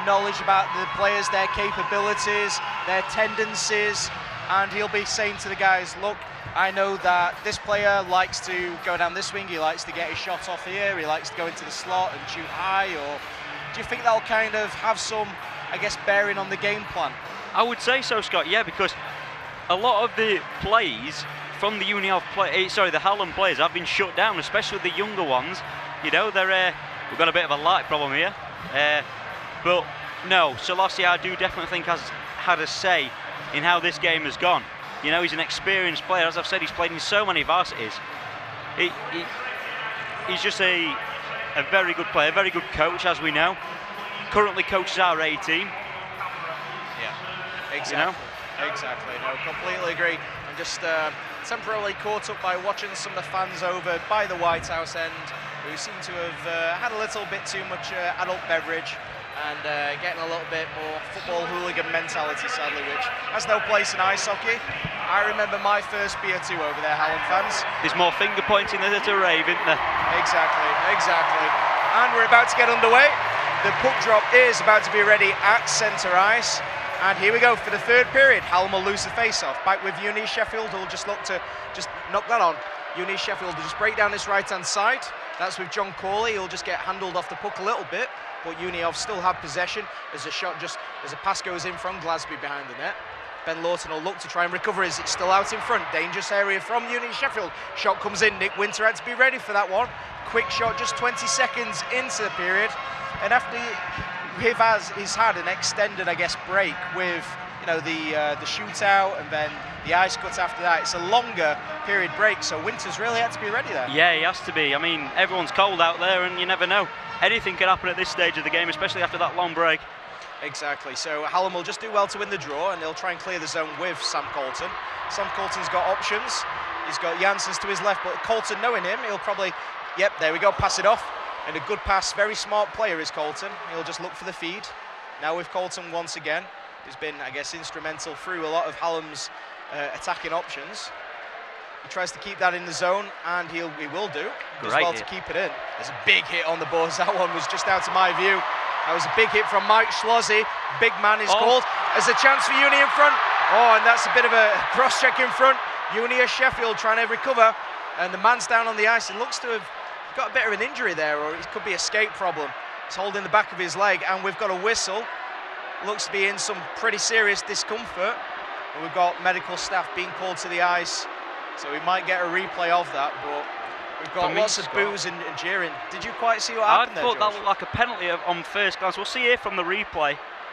S8: knowledge about the players, their capabilities, their tendencies, and he'll be saying to the guys, look, I know that this player likes to go down this wing, he likes to get his shot off here, he likes to go into the slot and shoot high, or do you think that'll kind of have some, I guess, bearing on the game plan?
S9: I would say so, Scott, yeah, because a lot of the plays from the Uniov play, sorry, the Hallam players have been shut down, especially the younger ones. You know, they're uh, we've got a bit of a light problem here, uh, but no, Selassie, I do definitely think has had a say in how this game has gone. You know, he's an experienced player. As I've said, he's played in so many varsities. He, he, he's just a, a very good player, a very good coach, as we know. Currently coaches our A team.
S8: Yeah, exactly. You know? Exactly. No, completely agree. I'm just uh, temporarily caught up by watching some of the fans over by the White House end, who seem to have uh, had a little bit too much uh, adult beverage and uh, getting a little bit more football hooligan mentality, sadly, which has no place in ice hockey. I remember my first beer too over there, Hallam fans.
S9: There's more finger pointing than at a rave, isn't there?
S8: Exactly, exactly. And we're about to get underway. The puck drop is about to be ready at centre ice. And here we go for the third period. Hallam will lose the face-off. Back with Uni Sheffield, who'll just look to just knock that on. Uni Sheffield will just break down this right-hand side. That's with John Corley. He'll just get handled off the puck a little bit, but Uniov still have possession as a shot just as a pass goes in from Glasby behind the net. Ben Lawton will look to try and recover as it's still out in front. Dangerous area from Uni Sheffield. Shot comes in. Nick Winter had to be ready for that one. Quick shot, just twenty seconds into the period, and after he has he's had an extended, I guess, break with you know the uh, the shootout and then the ice cuts after that. It's a longer period break, so Winter's really had to be ready there.
S9: Yeah, he has to be. I mean, everyone's cold out there, and you never know. Anything can happen at this stage of the game, especially after that long break.
S8: Exactly. So Hallam will just do well to win the draw, and they'll try and clear the zone with Sam Colton. Sam Colton's got options. He's got Janssens to his left, but Colton, knowing him, he'll probably, yep, there we go, pass it off. And a good pass, very smart player is Colton. He'll just look for the feed. Now with Colton once again, who's been, I guess, instrumental through a lot of Hallam's uh, attacking options. He tries to keep that in the zone, and he'll, he will do. Does well to keep it in. There's a big hit on the boards. That one was just out of my view. That was a big hit from Mike Schlozzy. Big man is oh. called. There's a chance for Uni in front. Oh, and that's a bit of a cross-check in front. Uni of Sheffield trying to recover, and the man's down on the ice. It looks to have got a bit of an injury there, or it could be a skate problem. He's holding the back of his leg, and we've got a whistle. Looks to be in some pretty serious discomfort. And we've got medical staff being called to the ice, so we might get a replay of that, but we've got
S9: me,
S8: lots of
S9: Scott.
S8: boos and, and jeering. Did you quite see what
S9: I
S8: happened there,
S9: thought
S8: George?
S9: that looked like a penalty on first glance. We'll see here from the replay.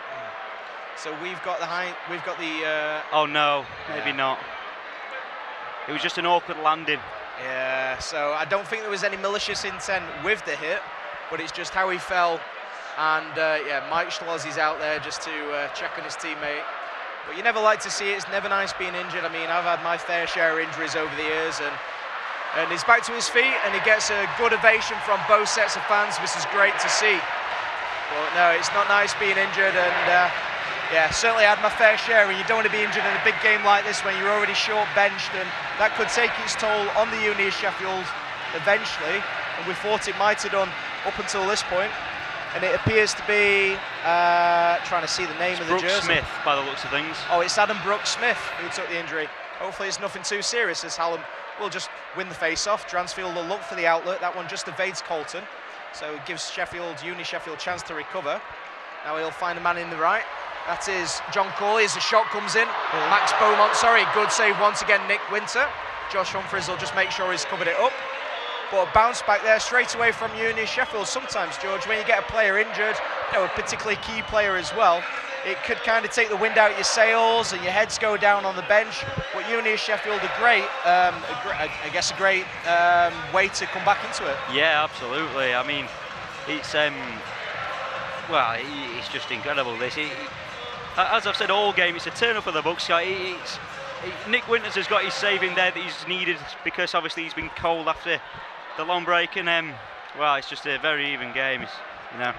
S8: So we've got the high, we've got the. Uh,
S9: oh no, maybe
S8: yeah.
S9: not. It was just an awkward landing.
S8: Yeah, so I don't think there was any malicious intent with the hit, but it's just how he fell. And uh, yeah, Mike Schlozzy's out there just to uh, check on his teammate. But you never like to see it. It's never nice being injured. I mean, I've had my fair share of injuries over the years, and and he's back to his feet, and he gets a good ovation from both sets of fans, which is great to see. But no, it's not nice being injured, and uh, yeah, certainly had my fair share, and you don't want to be injured in a big game like this when you're already short benched, and that could take its toll on the Uni of Sheffield eventually, and we thought it might have done up until this point. And it appears to be, uh, trying to see the name
S9: it's
S8: of the
S9: Brooks
S8: jersey.
S9: Smith, by the looks of things.
S8: Oh, it's Adam Brooks Smith who took the injury. Hopefully it's nothing too serious, as Hallam will just win the face-off. Dransfield will look for the outlet. That one just evades Colton. So it gives Sheffield, Uni Sheffield, chance to recover. Now he'll find a man in the right. That is John Corley as the shot comes in. Oh. Max Beaumont, sorry, good save once again, Nick Winter. Josh Humphries will just make sure he's covered it up. But a bounce back there straight away from Uni Sheffield. Sometimes, George, when you get a player injured, you know, a particularly key player as well, it could kind of take the wind out of your sails and your heads go down on the bench. But Uni Sheffield are great, um, a gr I guess a great um, way to come back into it.
S9: Yeah, absolutely. I mean, it's, um, well, it's just incredible, this. It, as I've said all game, it's a turn up for the Bucks. It's, it, Nick Winters has got his save in there that he's needed because obviously he's been cold after the long break, and um, well, it's just a very even game, it's, you know.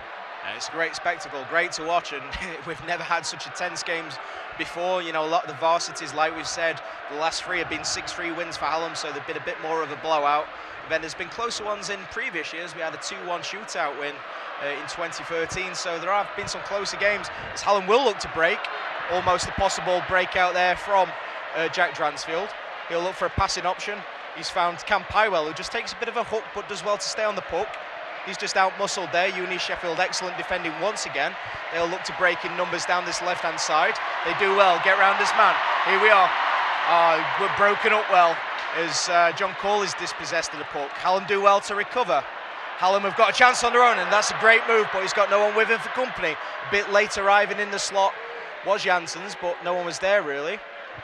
S8: Uh, it's a great spectacle, great to watch, and we've never had such intense games before. You know, a lot of the varsities, like we've said, the last three have been six three wins for Hallam, so they've been a bit more of a blowout. And then there's been closer ones in previous years. We had a two one shootout win uh, in twenty thirteen, so there have been some closer games. As Hallam will look to break, almost a possible breakout there from uh, Jack Dransfield. He'll look for a passing option. He's found Cam Pywell, who just takes a bit of a hook but does well to stay on the puck. He's just out-muscled there. Uni Sheffield excellent defending once again. They'll look to break in numbers down this left-hand side. They do well, get round this man. Here we are. Uh, we're broken up well as uh, John Cole is dispossessed of the puck. Hallam do well to recover. Hallam have got a chance on their own, and that's a great move, but he's got no one with him for company. A bit late arriving in the slot was Janssens, but no one was there really.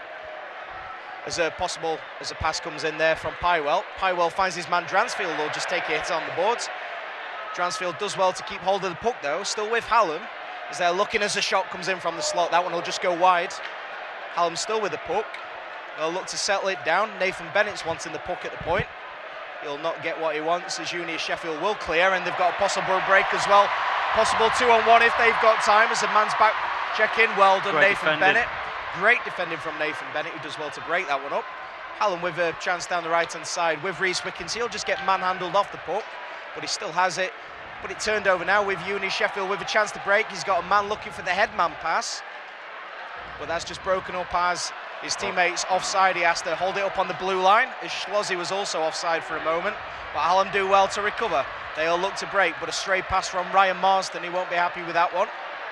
S8: As a possible, as a pass comes in there from Pywell. Pywell finds his man Dransfield, will just take a hit on the boards. Dransfield does well to keep hold of the puck though, still with Hallam, as they're looking as a shot comes in from the slot. That one will just go wide. Hallam still with the puck. They'll look to settle it down. Nathan Bennett's wanting the puck at the point. He'll not get what he wants as Uni Sheffield will clear, and they've got a possible break as well. Possible two on one if they've got time as a man's back check in. Well done,
S5: Great
S8: Nathan
S5: defending.
S8: Bennett. Great defending from Nathan Bennett, who does well to break that one up. Hallam with a chance down the right-hand side with Rhys Wickens. He'll just get manhandled off the puck, but he still has it. But it turned over now with Uni Sheffield with a chance to break. He's got a man looking for the headman pass, but that's just broken up as his teammates offside. He has to hold it up on the blue line, as Schlozzy was also offside for a moment. But Hallam do well to recover. They'll look to break, but a stray pass from Ryan Marsden. He won't be happy with that one.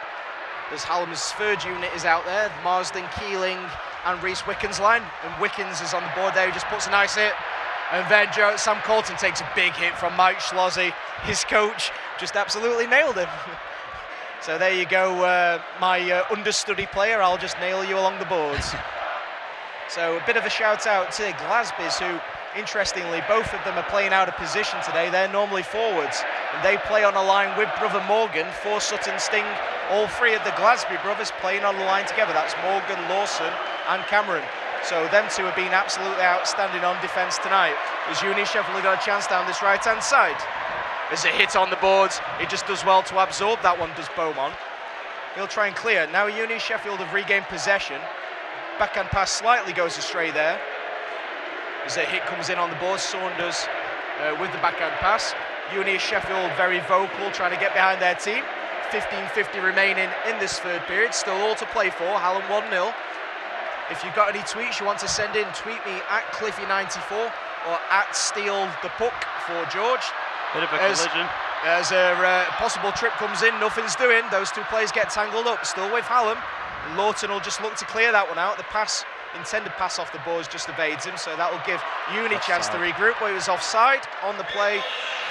S8: As Hallam's third unit is out there, Marsden, Keeling and Rhys Wickens line. And Wickens is on the board there, he just puts a nice hit. And then Joe, Sam Colton takes a big hit from Mike Schlozzy. His coach just absolutely nailed him. So there you go, uh, my uh, understudy player. I'll just nail you along the boards. So a bit of a shout out to Glasbys, who, interestingly, both of them are playing out of position today. They're normally forwards, and they play on a line with brother Morgan for Sutton Sting. All three of the Glasby brothers playing on the line together. That's Morgan, Lawson and Cameron. So them two have been absolutely outstanding on defence tonight. As Uni Sheffield got a chance down this right-hand side. There's a hit on the boards. He just does well to absorb that one, does Beaumont. He'll try and clear. Now Uni Sheffield have regained possession. Backhand pass slightly goes astray there. As a hit comes in on the board, Saunders uh, with the backhand pass. Uni Sheffield very vocal, trying to get behind their team. fifteen fifty remaining in this third period. Still all to play for. Hallam one nil. If you've got any tweets you want to send in, tweet me at Cliffy ninety-four or at Steal the Puck for George.
S5: Bit of a
S8: as,
S5: collision.
S8: As a uh, possible trip comes in, nothing's doing. Those two players get tangled up. Still with Hallam. Lawton will just look to clear that one out. The pass, intended pass off the boards, just evades him, so that will give Uni a chance to regroup, but he was offside on the play.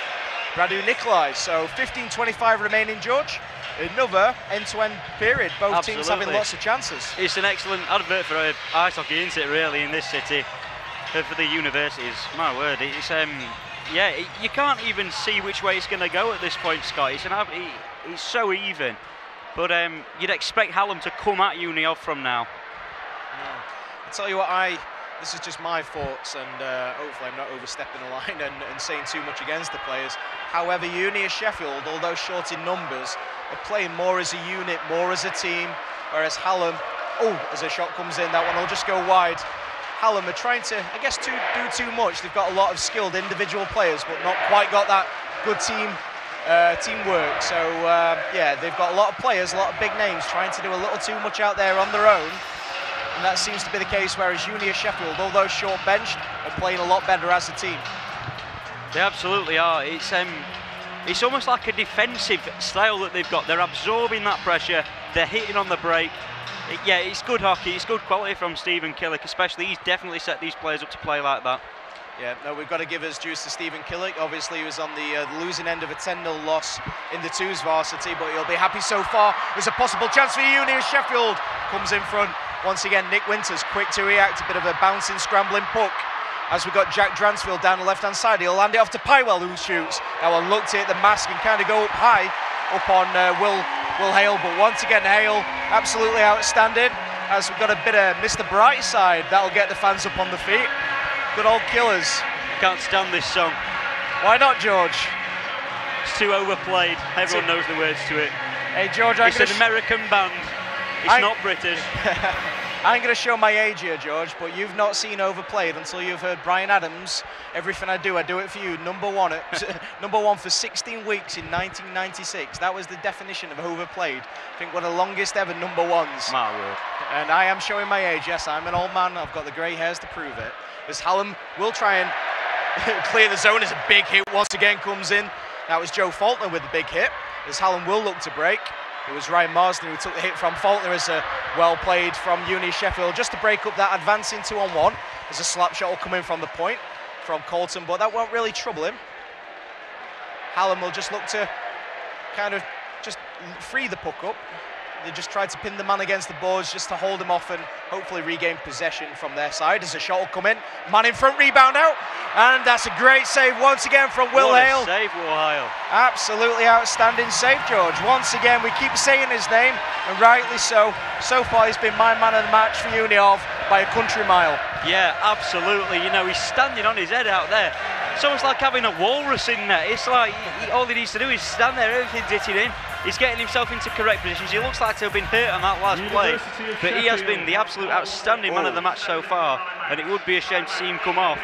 S8: Radu Nikolai. So fifteen twenty-five remaining, George. Another end-to-end period. Both
S5: Absolutely.
S8: teams having lots of chances.
S5: It's an excellent advert for uh, ice hockey, isn't it, really, in this city, uh, for the universities. My word, it's um, yeah, it, you can't even see which way it's going to go at this point, Scott. It's an av- it, it's so even, but um, you'd expect Hallam to come at Uni off from now.
S8: Yeah. I'll tell you what, I. This is just my thoughts, and uh, hopefully I'm not overstepping the line and, and saying too much against the players. However, Uni of Sheffield, although short in numbers, are playing more as a unit, more as a team, whereas Hallam, oh, as a shot comes in, that one will just go wide. Hallam are trying to, I guess, to do too much. They've got a lot of skilled individual players, but not quite got that good team uh, teamwork. So, uh, yeah, they've got a lot of players, a lot of big names, trying to do a little too much out there on their own. And that seems to be the case, whereas Uni of Sheffield, although short-benched, are playing a lot better as a team.
S5: They absolutely are. It's um, it's almost like a defensive style that they've got. They're absorbing that pressure. They're hitting on the break. It, yeah, it's good hockey. It's good quality from Stephen Killick, especially. He's definitely set these players up to play like that.
S8: Yeah, no, we've got to give us dues to Stephen Killick. Obviously, he was on the uh, losing end of a ten nil loss in the twos varsity, but he'll be happy so far. There's a possible chance for Uni of Sheffield. Comes in front. Once again, Nick Winters quick to react. A bit of a bouncing, scrambling puck. As we've got Jack Dransfield down the left-hand side, he'll land it off to Pywell, who shoots. That one looked to hit the mask and kind of go up high, up on uh, Will Will Hale. But once again, Hale absolutely outstanding. As we've got a bit of Mister Brightside, that'll get the fans up on the feet. Good old Killers.
S5: I can't stand this song.
S8: Why not, George?
S9: It's too overplayed. Everyone knows the words to it.
S8: Hey George, I'm
S9: it's an American band. It's
S8: I...
S9: not British.
S8: I'm going to show my age here, George, but you've not seen Overplayed until you've heard Bryan Adams. Everything I do, I do it for you. Number one, at, number one for sixteen weeks in nineteen ninety-six. That was the definition of Overplayed. I think one of the longest ever number ones.
S9: My word.
S8: And I am showing my age. Yes, I'm an old man. I've got the grey hairs to prove it. As Hallam will try and clear the zone as a big hit once again comes in. That was Joe Faulkner with the big hit. As Hallam will look to break. It was Ryan Marsden who took the hit from Faulkner as a well played from Uni Sheffield just to break up that advancing two on one. There's a slap shot will come in from the point from Colton, but that won't really trouble him. Hallam will just look to kind of just free the puck up. They just tried to pin the man against the boards just to hold him off and hopefully regain possession from their side as a shot will come in. Man in front, rebound out. And that's a great save once again from Will
S9: what
S8: Hale.
S9: A save, Will Hale.
S8: Absolutely outstanding save, George. Once again, we keep saying his name, and rightly so. So far, he's been my man of the match for Uniov by a country mile.
S9: Yeah, absolutely. You know, he's standing on his head out there. It's almost like having a walrus in there. It's like he, all he needs to do is stand there, everything's hitting in. He's getting himself into correct positions. He looks like to have been hurt on that last play, but he has been the absolute outstanding man of the match so far, and it would be a shame to see him come off.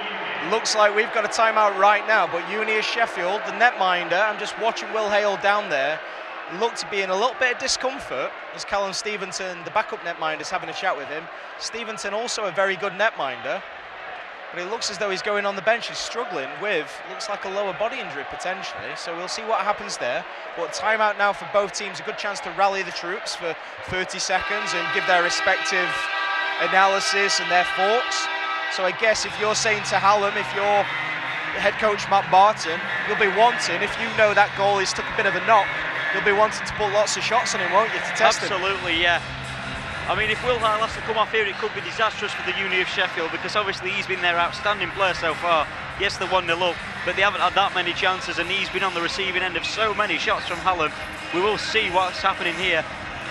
S8: Looks like we've got a timeout right now, but Uni Sheffield, the netminder, I'm just watching Will Hale down there, look to be in a little bit of discomfort as Callum Stevenson, the backup netminder, is having a chat with him. Stevenson also a very good netminder, but it looks as though he's going on the bench. He's struggling with, looks like a lower body injury potentially, so we'll see what happens there. But timeout now for both teams, a good chance to rally the troops for thirty seconds and give their respective analysis and their thoughts. So I guess if you're saying to Hallam, if you're head coach Matt Barton, you'll be wanting, if you know that goalie's took a bit of a knock, you'll be wanting to put lots of shots on him, won't you, to test him?
S9: Absolutely, yeah. I mean, if Will Hale has to come off here, it could be disastrous for the Uni of Sheffield, because obviously he's been their outstanding player so far. Yes, they're one nil up, but they haven't had that many chances, and he's been on the receiving end of so many shots from Hallam. We will see what's happening here,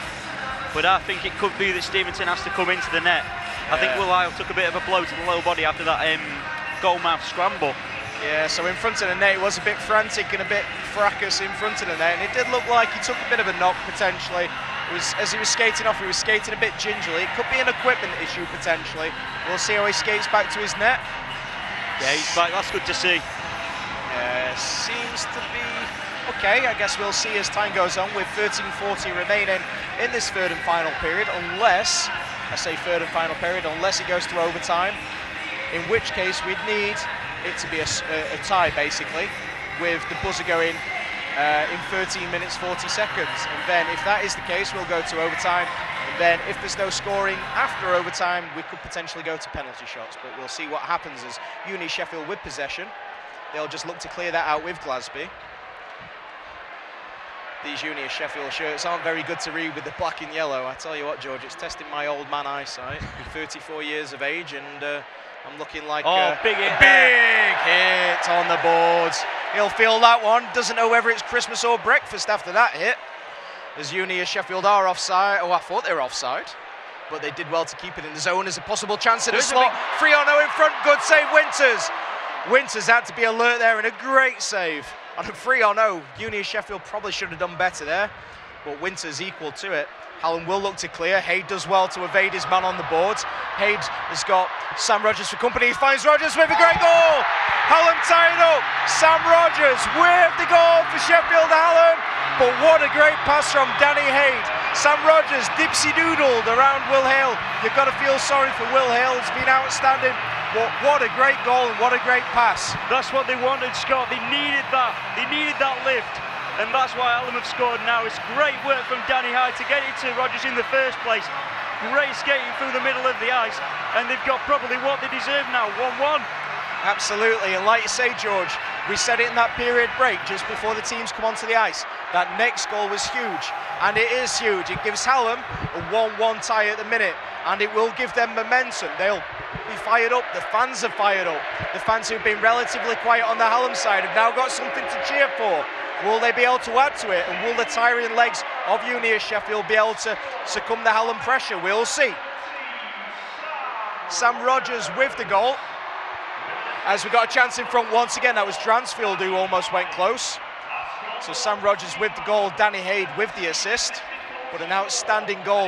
S9: but I think it could be that Stevenson has to come into the net. I think Will Hale took a bit of a blow to the low body after that um, goalmouth scramble.
S8: Yeah, so in front of the net, it was a bit frantic and a bit fracas in front of the net, and it did look like he took a bit of a knock potentially. It was, as he was skating off, he was skating a bit gingerly. It could be an equipment issue potentially. We'll see how he skates back to his net.
S9: Yeah, he's back. That's good to see.
S8: Yeah, seems to be okay. I guess we'll see as time goes on with thirteen forty remaining in this third and final period, unless, I say third and final period, unless it goes to overtime, in which case we'd need it to be a, a, a tie basically, with the buzzer going Uh, in thirteen minutes forty seconds, and then if that is the case, we'll go to overtime, and then if there's no scoring after overtime, we could potentially go to penalty shots, but we'll see what happens as Uni Sheffield with possession. They'll just look to clear that out with Glasby. These Uni Sheffield shirts aren't very good to read with the black and yellow. I tell you what, George, it's testing my old man eyesight. I'm thirty-four years of age, and uh, I'm looking like
S9: oh,
S8: uh,
S9: big hit,
S8: a big hit on the boards. He'll feel that one. Doesn't know whether it's Christmas or breakfast after that hit. As Uni of Sheffield are offside. Oh, I thought they were offside, but they did well to keep it in the zone as a possible chance in the slot. three on oh in front. Good save, Winters. Winters had to be alert there, and a great save on a three on oh. Uni of Sheffield probably should have done better there, but Winters equal to it. Hallam will look to clear. Haid does well to evade his man on the boards. Haid has got Sam Rogers for company. He finds Rogers with a great goal. Hallam tied up. Sam Rogers with the goal for Sheffield Hallam. But what a great pass from Danny Haid. Sam Rogers dipsy-doodled around Will Hale. You've got to feel sorry for Will Hale. It's been outstanding. But what a great goal and what a great pass.
S9: That's what they wanted, Scott. They needed that. They needed that lift. And that's why Hallam have scored now. It's great work from Danny Hyde to get it to Rogers in the first place. Great skating through the middle of the ice, and they've got probably what they deserve now, one one.
S8: Absolutely, and like you say, George, we said it in that period break just before the teams come onto the ice. That next goal was huge, and it is huge. It gives Hallam a one one tie at the minute, and it will give them momentum. They'll be fired up. The fans are fired up. The fans who've been relatively quiet on the Hallam side have now got something to cheer for. Will they be able to add to it, and will the tiring legs of Uni of Sheffield be able to succumb to Hallam pressure? We'll see. Sam Rogers with the goal. As we got a chance in front once again, that was Dransfield who almost went close. So Sam Rogers with the goal, Danny Hayde with the assist. But an outstanding goal.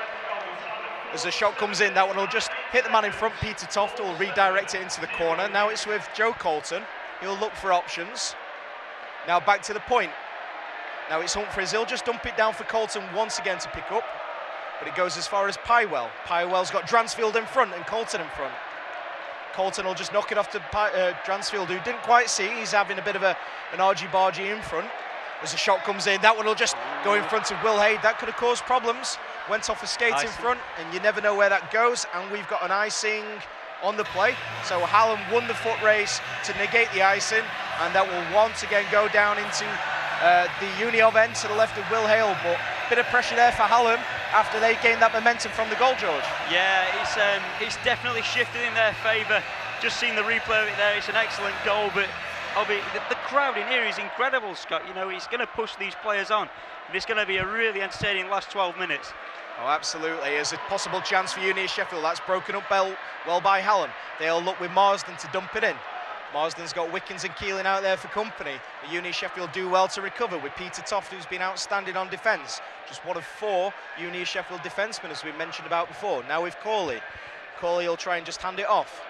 S8: As the shot comes in, that one will just hit the man in front. Peter Toft will redirect it into the corner. Now it's with Joe Colton. He'll look for options. Now back to the point. Now it's Humphreys. He'll just dump it down for Colton once again to pick up. But it goes as far as Pywell. Pywell's got Dransfield in front and Colton in front. Colton will just knock it off to uh, Dransfield, who didn't quite see. He's having a bit of a, an argy-bargy in front. As the shot comes in, that one will just go in front of Will Hayde. That could have caused problems. Went off a skate icing in front, and you never know where that goes. And we've got an icing on the play. So Hallam won the foot race to negate the icing, and that will once again go down into uh, the Uniov end to the left of Will Hale. But a bit of pressure there for Hallam after they gained that momentum from the goal, George.
S9: Yeah, it's um, it's definitely shifted in their favour. Just seen the replay of it there. It's an excellent goal, but the, the crowd in here is incredible, Scott. You know, it's going to push these players on. And it's going to be a really entertaining last twelve minutes.
S8: Oh, absolutely. There's a possible chance for Uni Sheffield. That's broken up well, well by Hallam. They'll look with Marsden to dump it in. Marsden's got Wickens and Keeling out there for company. The Uni Sheffield do well to recover with Peter Toft, who's been outstanding on defence. Just one of four Uni Sheffield defencemen, as we mentioned about before. Now with Corley. Corley will try and just hand it off.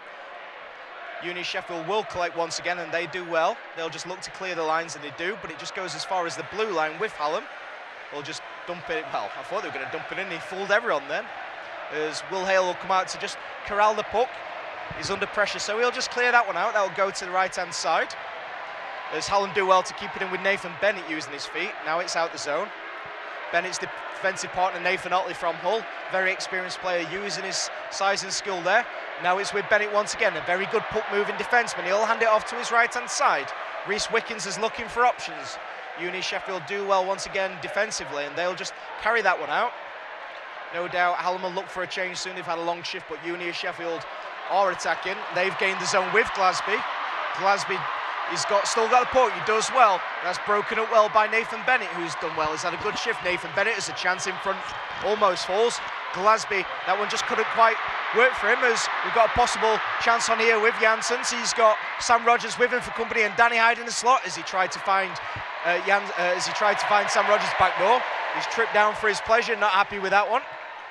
S8: Uni Sheffield will collect once again, and they do well. They'll just look to clear the lines, and they do, but it just goes as far as the blue line with Hallam. They'll just dump it. Well, I thought they were going to dump it in. He fooled everyone then. As Will Hale will come out to just corral the puck. He's under pressure, so he'll just clear that one out. That'll go to the right-hand side. As Hallam do well to keep it in with Nathan Bennett using his feet. Now it's out the zone. Bennett's defensive partner, Nathan Otley from Hull. Very experienced player using his size and skill there. Now it's with Bennett once again. A very good puck-moving defenseman. He'll hand it off to his right-hand side. Reese Wickens is looking for options. Uni Sheffield do well once again defensively, and they'll just carry that one out. No doubt Hallam will look for a change soon. They've had a long shift, but Uni Sheffield are attacking. They've gained the zone with Glasby. Glasby, he's got still got the puck. He does well. That's broken up well by Nathan Bennett, who's done well. He's had a good shift. Nathan Bennett has a chance in front, almost falls. Glasby, that one just couldn't quite work for him, as we've got a possible chance on here with Janssens. He's got Sam Rogers with him for company, and Danny Hyde in the slot as he tried to find uh, Jan, uh, as he tried to find Sam Rogers back door. He's tripped down for his pleasure, not happy with that one.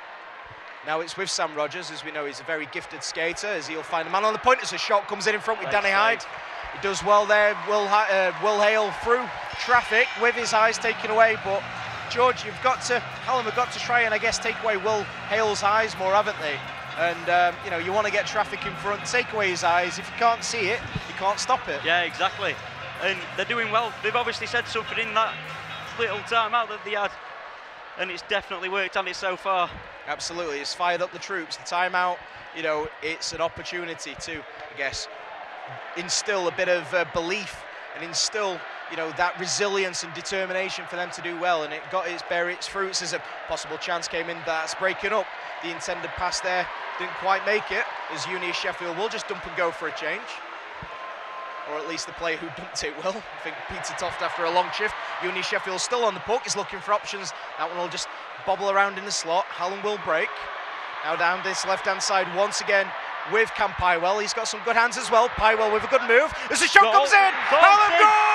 S8: Now it's with Sam Rogers, as we know he's a very gifted skater, as he'll find a man on the point as a shot comes in in front with Danny Hyde. He does well there. Will, uh, Will Hale through traffic with his eyes taken away, but George, you've got to, Hallam have got to try and I guess take away Will Hale's eyes more, haven't they? And um, you know, you want to get traffic in front, take away his eyes. If you can't see it, you can't stop it.
S9: Yeah, exactly. And they're doing well. They've obviously said something in that little timeout that they had, and it's definitely worked on it so far.
S8: Absolutely, it's fired up the troops. The timeout, you know, it's an opportunity to, I guess, instill a bit of uh, belief and instill, you know, that resilience and determination for them to do well, and it got its bear its fruits as a possible chance came in. That's breaking up the intended pass there, didn't quite make it, as Uni Sheffield will just dump and go for a change, or at least the player who dumped it will. I think Peter Toft after a long shift. Uni Sheffield still on the puck, is looking for options. That one will just bobble around in the slot. Hallam will break. Now down this left-hand side once again with Cam Pywell. He's got some good hands as well. Pywell with a good move. As the shot
S9: goal,
S8: comes in,
S9: goal,
S8: Hallam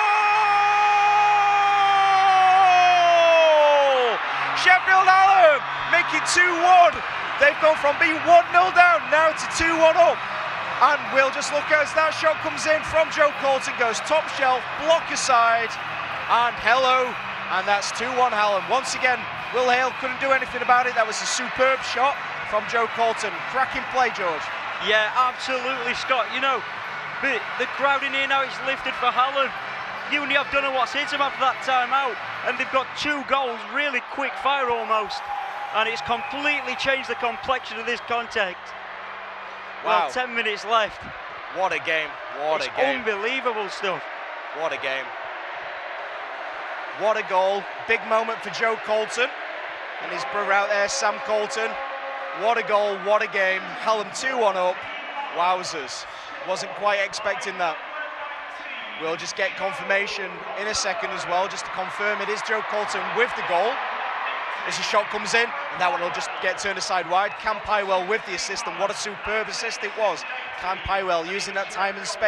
S8: goal! Sheffield Hallam make it two one. They've gone from being one nil down now to two one up. And we'll just look as that shot comes in from Joe Colton, goes top shelf, block aside, and hello. And that's two one Hallam. Once again, Will Hale couldn't do anything about it. That was a superb shot from Joe Colton. Cracking play, George.
S9: Yeah, absolutely, Scott. You know, the, the crowd in here now is lifted for Hallam. Uni have done what's hit them after that timeout, and they've got two goals, really quick fire almost, and it's completely changed the complexion of this contact.
S8: Wow.
S9: Well, ten minutes left.
S8: What a game. What
S9: it's
S8: a game.
S9: Unbelievable stuff.
S8: What a game. What a goal. Big moment for Joe Colton and his brother out there, Sam Colton. What a goal, what a game. Hallam two one up. Wowzers. Wasn't quite expecting that. We'll just get confirmation in a second as well, just to confirm it is Joe Colton with the goal. As the shot comes in, and that one will just get turned aside wide. Cam Pywell with the assist, and what a superb assist it was. Cam Pywell using that time and space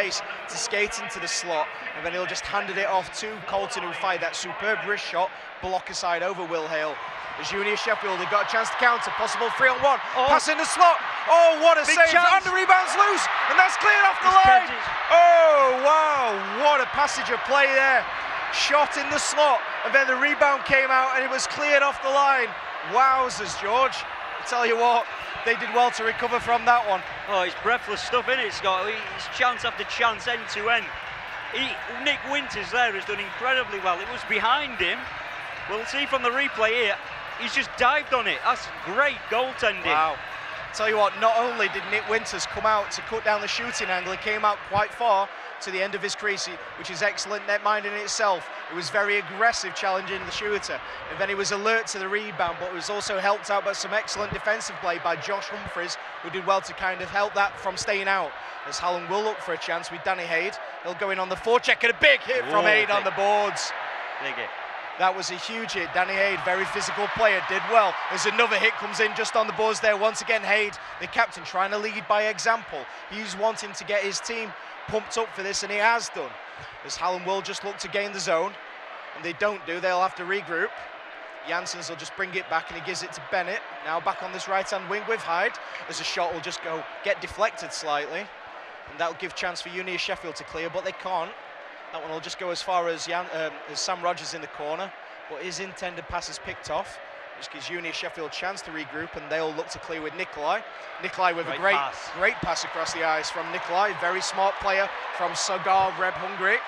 S8: to skate into the slot, and then he'll just handed it off to Colton, who fired that superb wrist shot, block aside over Will Hale. As Junior Sheffield have got a chance to counter, possible three on one,
S9: oh.
S8: pass in the slot. Oh, what a
S9: Big
S8: save!
S9: chance.
S8: And the rebound's loose, and that's cleared off the
S9: This
S8: line.
S9: catches.
S8: Oh wow, what a passage of play there. Shot in the slot, and then the rebound came out, and it was cleared off the line. Wowzers, George. I tell you what, they did well to recover from that one.
S9: Oh, it's breathless stuff, isn't it, Scott? It's chance after chance, end to end. He, Nick Winters there has done incredibly well. It was behind him. We'll see from the replay here. He's just dived on it. That's great goaltending.
S8: Wow. Tell you what, not only did Nick Winters come out to cut down the shooting angle, he came out quite far to the end of his crease, which is excellent netminding in itself. It was very aggressive challenging the shooter, and then he was alert to the rebound, but it was also helped out by some excellent defensive play by Josh Humphreys, who did well to kind of help that from staying out. As Hallam will look for a chance with Danny Haid. He'll go in on the forecheck, and a big hit from
S9: Whoa,
S8: Haid
S9: big.
S8: on the boards.
S9: Big hit.
S8: That was a huge hit. Danny Haid, very physical player, did well. As another hit comes in just on the boards there. Once again, Haid, the captain, trying to lead by example. He's wanting to get his team pumped up for this, and he has done. As Hallam will just look to gain the zone, and they don't do, they'll have to regroup. Janssens will just bring it back, and he gives it to Bennett. Now back on this right-hand wing with Hyde, as a shot will just go, get deflected slightly, and that'll give chance for Junior Sheffield to clear, but they can't. That one will just go as far as, Jan, um, as Sam Rogers in the corner, but his intended pass is picked off, which gives Junior Sheffield a chance to regroup, and they'll look to clear with Nikolai. Nikolai with
S9: Great
S8: a great
S9: pass.
S8: great pass across the ice from Nikolai, very smart player from Sagar Reb Hungary.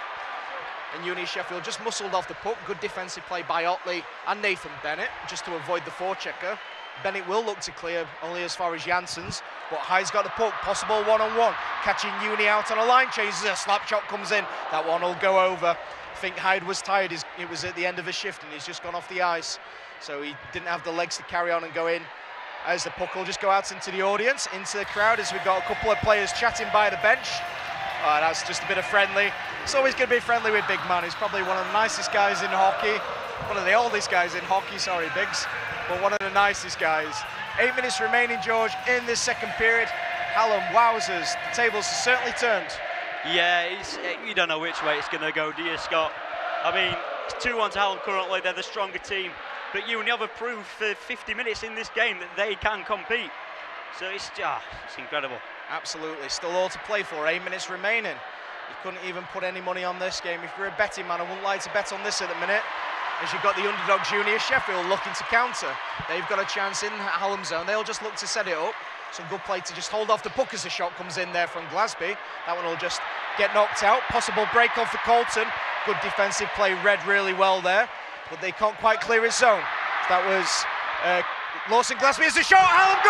S8: And Junior Sheffield just muscled off the puck. Good defensive play by Otley and Nathan Bennett, just to avoid the forechecker. Bennett will look to clear only as far as Janssens, but Hyde's got the puck, possible one-on-one, catching Uni out on a line change as a slap shot comes in. That one will go over. I think Hyde was tired, it was at the end of a shift, and he's just gone off the ice, so he didn't have the legs to carry on and go in. As the puck will just go out into the audience, into the crowd, as we've got a couple of players chatting by the bench. Oh, that's just a bit of friendly. It's always going to be friendly with Big Man. He's probably one of the nicest guys in hockey, one of the oldest guys in hockey, sorry Biggs, but one of the nicest guys. Eight minutes remaining, George, in this second period. Hallam, wowzers, the tables have certainly turned.
S9: Yeah, it's, you don't know which way it's going to go, do you, Scott? I mean, it's two one to Hallam currently, they're the stronger team, but Uni have proved for fifty minutes in this game that they can compete. So it's, ah, it's incredible.
S8: Absolutely, still all to play for, eight minutes remaining. You couldn't even put any money on this game. If you're a betting man, I wouldn't like to bet on this at the minute, as you've got the underdog Junior Sheffield looking to counter. They've got a chance in Hallam zone. They'll just look to set it up. Some good play to just hold off the puck as a shot comes in there from Glasby. That one will just get knocked out. Possible break on for Colton. Good defensive play, read really well there, but they can't quite clear his zone. That was uh, Lawson Glasby as a shot. Hallam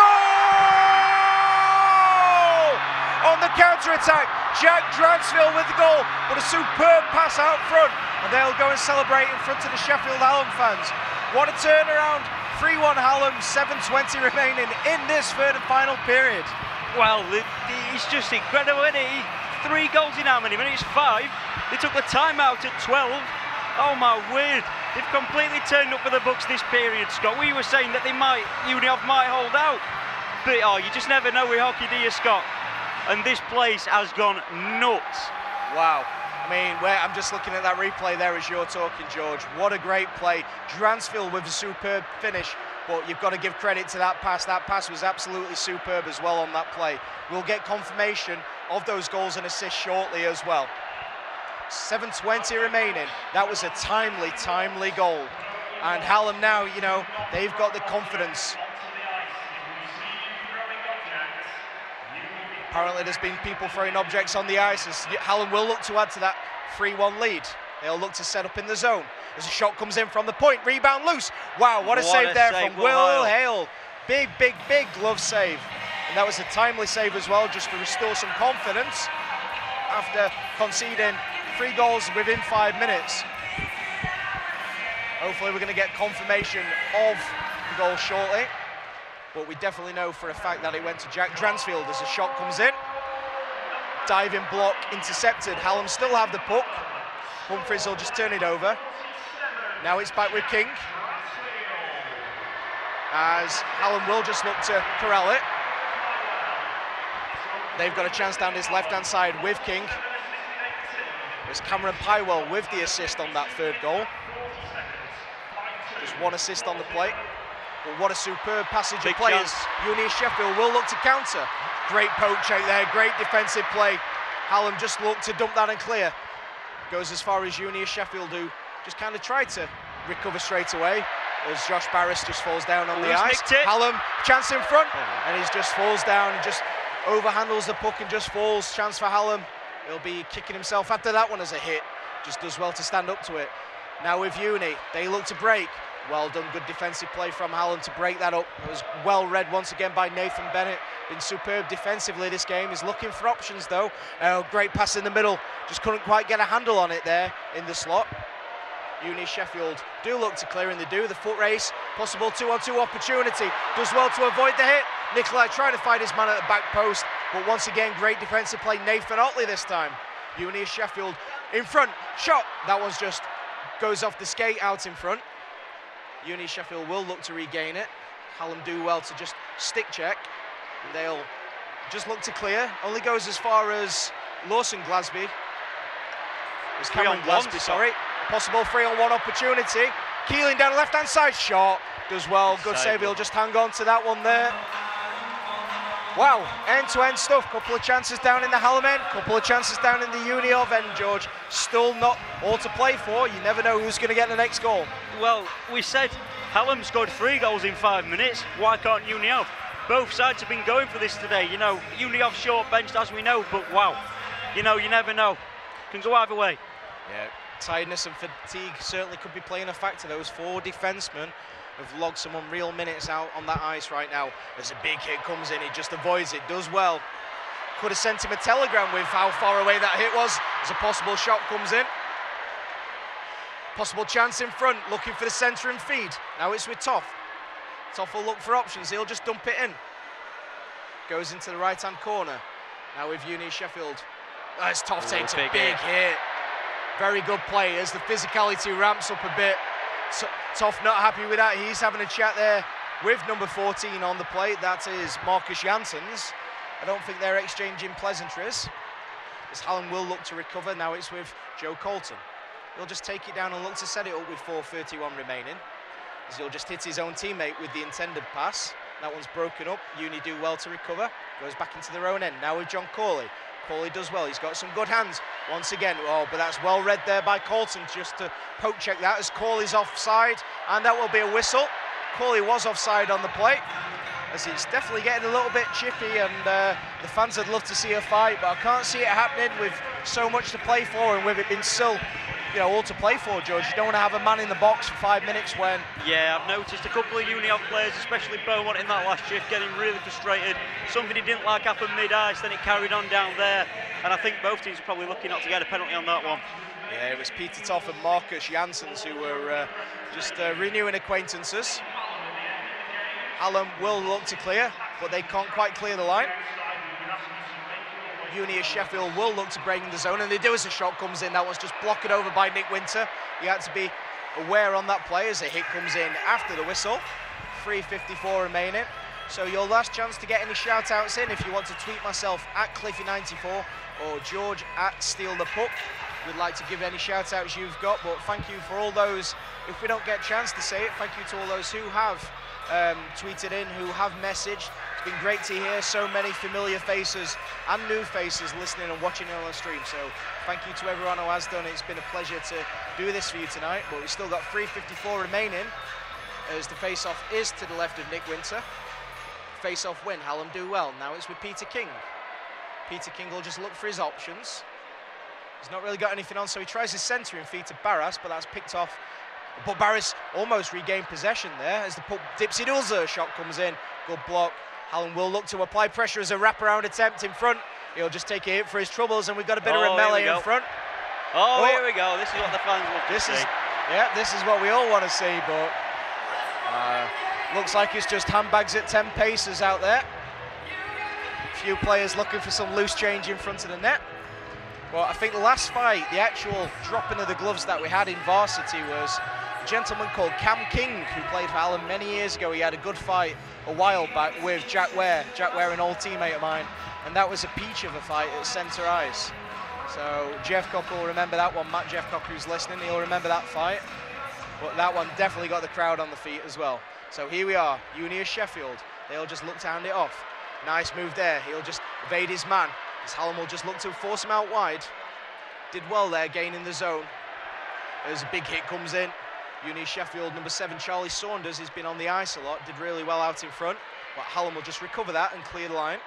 S8: goal! On the counter-attack, Jack Dransfield with the goal, but a superb pass out front, and they'll go and celebrate in front of the Sheffield Hallam fans. What a turnaround. three one Hallam, seven twenty remaining in this third and final period.
S9: Well, it's just incredible, isn't it? Three goals in how many minutes? Five. They took the timeout at twelve. Oh my word. They've completely turned up for the Bucks this period, Scott. We were saying that they might, Union might hold out. But oh, you just never know with hockey, do you, Scott? And this place has gone nuts.
S8: Wow. I mean, I'm just looking at that replay there as you're talking, George. What a great play. Dransfield with a superb finish, but you've got to give credit to that pass. That pass was absolutely superb as well on that play. We'll get confirmation of those goals and assists shortly as well. seven twenty remaining. That was a timely, timely goal. And Hallam now, you know, they've got the confidence. Apparently there's been people throwing objects on the ice, as Hallam will look to add to that three one lead. They'll look to set up in the zone. As a shot comes in from the point, rebound loose. Wow, what a
S9: What
S8: save
S9: a
S8: there
S9: save,
S8: from
S9: Will
S8: Will
S9: Hale.
S8: Hale. Big, big, big glove save. And that was a timely save as well, just to restore some confidence after conceding three goals within five minutes. Hopefully we're going to get confirmation of the goal shortly. But we definitely know for a fact that it went to Jack Dransfield as a shot comes in. Diving block intercepted. Hallam still have the puck. Humphreys will just turn it over. Now it's back with King. As Hallam will just look to corral it. They've got a chance down this left-hand side with King. It's Cameron Pywell with the assist on that third goal. Just one assist on the plate. But what a superb passage
S9: Big
S8: of players.
S9: chance.
S8: Uni Sheffield will look to counter. Great poke check there, great defensive play. Hallam just looked to dump that and clear. Goes as far as Uni Sheffield do. Just kind of tried to recover straight away as Josh Barris just falls down on
S9: Oh,
S8: the
S9: he's
S8: ice.
S9: nicked it.
S8: Hallam, chance in front, and he just falls down and just overhandles the puck and just falls. Chance for Hallam. He'll be kicking himself after that one as a hit. Just does well to stand up to it. Now with Uni, they look to break. Well done, good defensive play from Hallam to break that up. It was well read once again by Nathan Bennett. Been superb defensively this game. He's looking for options though. Uh, great pass in the middle. Just couldn't quite get a handle on it there in the slot. Uni Sheffield do look to clear, and they do. The foot race, possible two-on-two opportunity. Does well to avoid the hit. Nikolai trying to find his man at the back post, but once again, great defensive play. Nathan Otley this time. Uni Sheffield in front. Shot. That one's just goes off the skate out in front. Uni Sheffield will look to regain it. Hallam do well to just stick check. And they'll just look to clear. Only goes as far as Lawson Glasby. It's Cameron Glasby, sorry. Possible three on one opportunity. Keeling down the left hand side, shot. Does well, good save. He'll just hang on to that one there. Wow, end to end stuff. Couple of chances down in the Hallam end, couple of chances down in the Uni of end, George. Still not all to play for. You never know who's going to get the next goal.
S9: Well, we said Hallam scored three goals in five minutes. Why can't Uni of? Both sides have been going for this today. You know, Uni of short benched as we know, but wow. You know, you never know. Can go either way.
S8: Yeah, tiredness and fatigue certainly could be playing a factor. Those four defensemen have logged some unreal minutes out on that ice right now. As a big hit comes in, he just avoids it, does well. Could have sent him a telegram with how far away that hit was as a possible shot comes in. Possible chance in front, looking for the centre and feed. Now it's with Toff. Toff will look for options, he'll just dump it in. Goes into the right-hand corner. Now with Uni Sheffield. As Toff
S9: Ooh,
S8: takes
S9: big
S8: a big hit. hit. Very good play as the physicality ramps up a bit. So, Toff not happy with that. He's having a chat there with number fourteen on the plate. That is Marcus Janssens. I don't think they're exchanging pleasantries. As Hallam will look to recover. Now it's with Joe Colton. He'll just take it down and look to set it up with four thirty-one remaining. As he'll just hit his own teammate with the intended pass. That one's broken up. Uni do well to recover. Goes back into their own end. Now with John Corley. Corley does well. He's got some good hands. Once again, oh, but that's well read there by Colton just to poke check that as Corley's offside. And that will be a whistle. Corley was offside on the plate. As it's definitely getting a little bit chippy, and uh, the fans would love to see a fight, but I can't see it happening with so much to play for and with it being still, you know, all to play for, George. You don't want to have a man in the box for five minutes when...
S9: Yeah, I've noticed a couple of Uni of players, especially Beaumont in that last shift, getting really frustrated. Something he didn't like happened mid-ice, then it carried on down there, and I think both teams are probably looking not to get a penalty on that one.
S8: Yeah, it was Peter Toff and Marcus Janssens who were uh, just uh, renewing acquaintances. Hallam will look to clear, but they can't quite clear the line. Uni of Sheffield will look to break in the zone, and they do as a shot comes in. That was just blocked over by Nick Winter. You had to be aware on that play as a hit comes in after the whistle. three fifty-four remaining. So your last chance to get any shout outs in if you want to tweet myself at Cliffy ninety-four or George at Steal the Puck. We'd like to give any shout outs you've got, but thank you for all those. If we don't get a chance to say it, thank you to all those who have um, tweeted in, who have messaged. It's been great to hear so many familiar faces and new faces listening and watching on the stream. So thank you to everyone who has done it. It's been a pleasure to do this for you tonight, but we've still got three fifty-four remaining as the face-off is to the left of Nick Winter. Face-off win, Hallam do well. Now it's with Peter King. Peter King will just look for his options. He's not really got anything on, so he tries his centering feed to Barras, but that's picked off. But Barras almost regained possession there as the puck dips in. Ulzer shot comes in. Good block. Hallam will look to apply pressure as a wraparound attempt in front. He'll just take a hit for his troubles, and we've got a bit
S9: oh,
S8: of a melee in front.
S9: Oh, oh, here we go. This is what the fans love to
S8: this
S9: see.
S8: Is, yeah, this is what we all want to see, but uh, looks like it's just handbags at ten paces out there. A few players looking for some loose change in front of the net. Well, I think the last fight, the actual dropping of the gloves that we had in varsity was a gentleman called Cam King, who played for Hallam many years ago. He had a good fight a while back with Jack Ware. Jack Ware, an old teammate of mine, and that was a peach of a fight at centre ice. So Jeffcock will remember that one. Matt Jeffcock, who's listening, he'll remember that fight. But that one definitely got the crowd on the feet as well. So here we are, Uni of Sheffield. They'll just look to hand it off. Nice move there. He'll just evade his man. As Hallam will just look to force him out wide. Did well there, gaining the zone. As a big hit comes in. Uni of Sheffield, number seven, Charlie Saunders, has been on the ice a lot. Did really well out in front. But Hallam will just recover that and clear the line.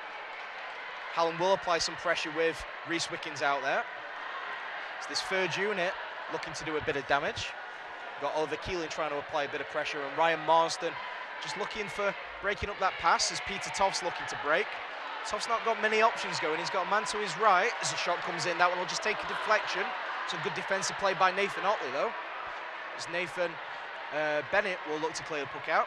S8: Hallam will apply some pressure with Rhys Wickens out there. It's this third unit looking to do a bit of damage. Got Oliver Keeling trying to apply a bit of pressure, and Ryan Marsden just looking for breaking up that pass as Peter Toff's looking to break. Toff's not got many options going. He's got a man to his right as a shot comes in. That one will just take a deflection. Some good defensive play by Nathan Otley though. As Nathan uh, Bennett will look to clear the puck out.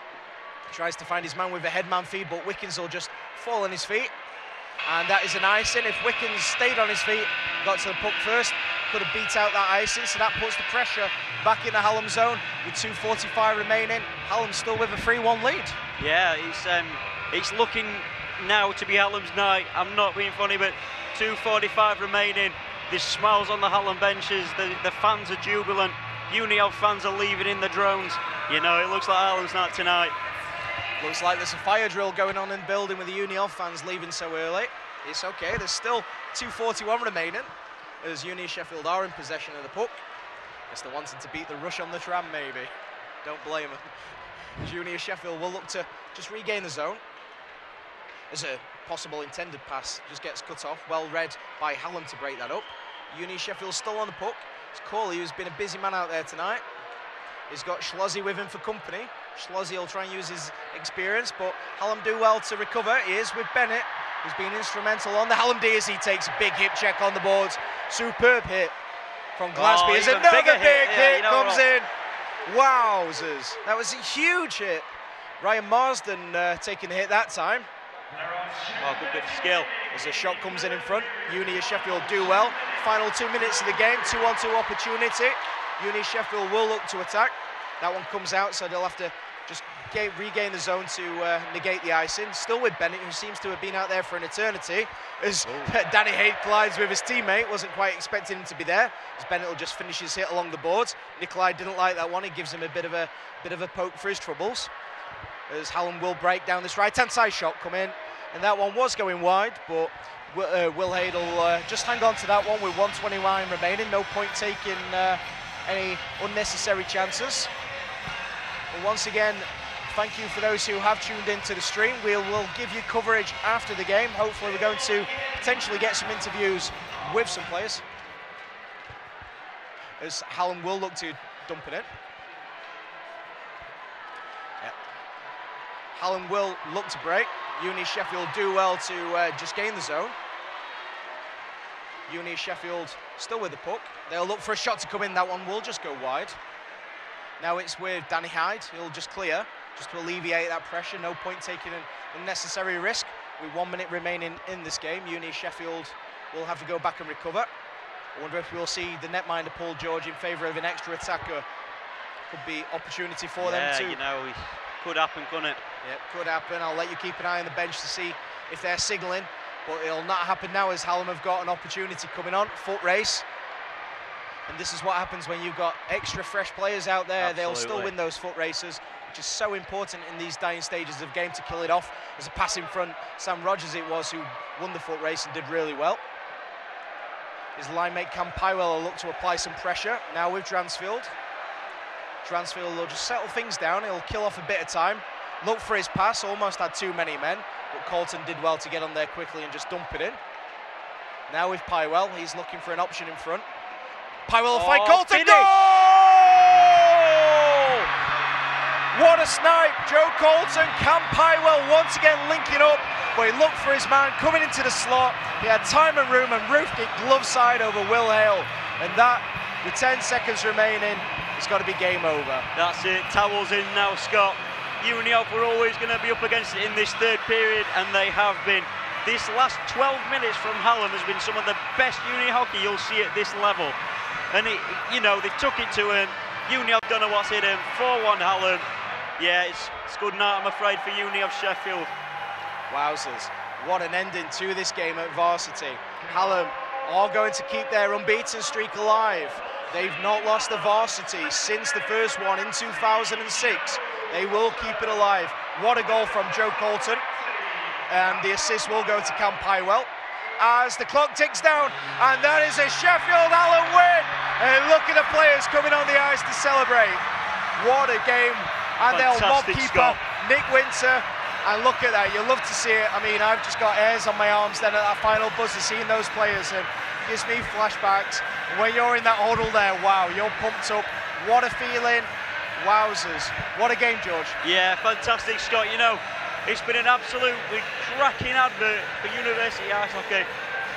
S8: He tries to find his man with a headman feed, but Wickens will just fall on his feet. And that is an icing. If Wickens stayed on his feet, got to the puck first, could have beat out that icing, so that puts the pressure back in the Hallam zone with two forty-five remaining. Hallam still with a three one lead.
S9: Yeah, it's um, it's looking now to be Hallam's night. I'm not being funny, but two forty-five remaining. There's smiles on the Hallam benches. The, the fans are jubilant. Uni of fans are leaving in the drones. You know, it looks like Hallam's night tonight.
S8: Looks like there's a fire drill going on in the building with the Uni of fans leaving so early. It's okay, there's still two forty-one remaining as Uni of Sheffield are in possession of the puck. Guess they're wanting to beat the rush on the tram, maybe. Don't blame them. As Uni of Sheffield will look to just regain the zone. As a possible intended pass just gets cut off, well read by Hallam to break that up. Uni of Sheffield still on the puck. It's Corley, who's been a busy man out there tonight. He's got Schlozzy with him for company. Schlozzy will try and use his experience, but Hallam do well to recover. He is with Bennett, who's been instrumental on the Hallam D as he takes a big hip check on the boards. Superb hit from Glasby.
S9: Oh,
S8: as another big
S9: hit,
S8: hit,
S9: yeah, you know
S8: comes
S9: what?
S8: in. Wowzers. That was a huge hit. Ryan Marsden uh, taking the hit that time.
S9: Oh, good bit of skill.
S8: As a shot comes in in front, Uni of Sheffield do well. Final two minutes of the game, two on two opportunity. Uni of Sheffield will look to attack. That one comes out, so they'll have to just gain, regain the zone to uh, negate the icing. Still with Bennett, who seems to have been out there for an eternity. As oh. Danny Haight collides with his teammate, wasn't quite expecting him to be there. As Bennett will just finish his hit along the boards. Nikolai didn't like that one. He gives him a bit of a bit of a poke for his troubles. As Hallam will break down this right-hand side shot come in, and that one was going wide, but uh, Will Haid will uh, just hang on to that one with one twenty-nine remaining. No point taking uh, any unnecessary chances. But once again, thank you for those who have tuned into the stream. We will give you coverage after the game. Hopefully we're going to potentially get some interviews with some players. As Hallam will look to dump it in. Yep. Hallam will look to break. Uni Sheffield do well to uh, just gain the zone. Uni Sheffield still with the puck. They'll look for a shot to come in. That one will just go wide. Now it's with Danny Hyde. He'll just clear, just to alleviate that pressure. No point taking an unnecessary risk. With one minute remaining in this game, Uni Sheffield will have to go back and recover. I wonder if we'll see the netminder Paul George in favour of an extra attacker. Could be opportunity for
S9: yeah,
S8: them too.
S9: you know, it could happen, couldn't it?
S8: Yep, could happen. I'll let you keep an eye on the bench to see if they're signalling. But it'll not happen now as Hallam have got an opportunity coming on. Foot race. And this is what happens when you've got extra fresh players out there.
S9: Absolutely.
S8: They'll still win those foot races, which is so important in these dying stages of game to kill it off. There's a pass in front. Sam Rogers it was who won the foot race and did really well. His line mate Cam Pywell will look to apply some pressure. Now with Dransfield. Dransfield will just settle things down. He'll kill off a bit of time. Look for his pass. Almost had too many men. But Colton did well to get on there quickly and just dump it in. Now with Pywell, he's looking for an option in front. Pywell will
S9: Oh,
S8: fight Colton.
S9: finish.
S8: Goal! What a snipe. Joe Colton, Cam Pywell once again linking up. But he looked for his man coming into the slot. He had time and room and roofed it glove side over Will Hale. And that, with ten seconds remaining, it's got to be game over.
S9: That's it. Towels in now, Scott. Uni of were always going to be up against it in this third period, and they have been. This last twelve minutes from Hallam has been some of the best Uni hockey you'll see at this level. And, it, you know, they took it to him. Uni of don't know what's hit him. four one Hallam. Yeah, it's, it's good night, I'm afraid, for Uni of Sheffield.
S8: Wowzers. What an ending to this game at Varsity. Hallam are going to keep their unbeaten streak alive. They've not lost the varsity since the first one in two thousand six. They will keep it alive. What a goal from Joe Colton. And the assist will go to Cam Pywell as the clock ticks down, and that is a Sheffield Hallam win. And look at the players coming on the ice to celebrate. What a game. And they'll mob keeper Nick Winter. And look at that, you love to see it. I mean, I've just got hairs on my arms then at that final buzzer, seeing those players, and gives me flashbacks. When you're in that huddle there, wow, you're pumped up. What a feeling. Wowzers. What a game, George.
S9: Yeah, fantastic, Scott. You know, it's been an absolutely cracking advert for University Ice Hockey.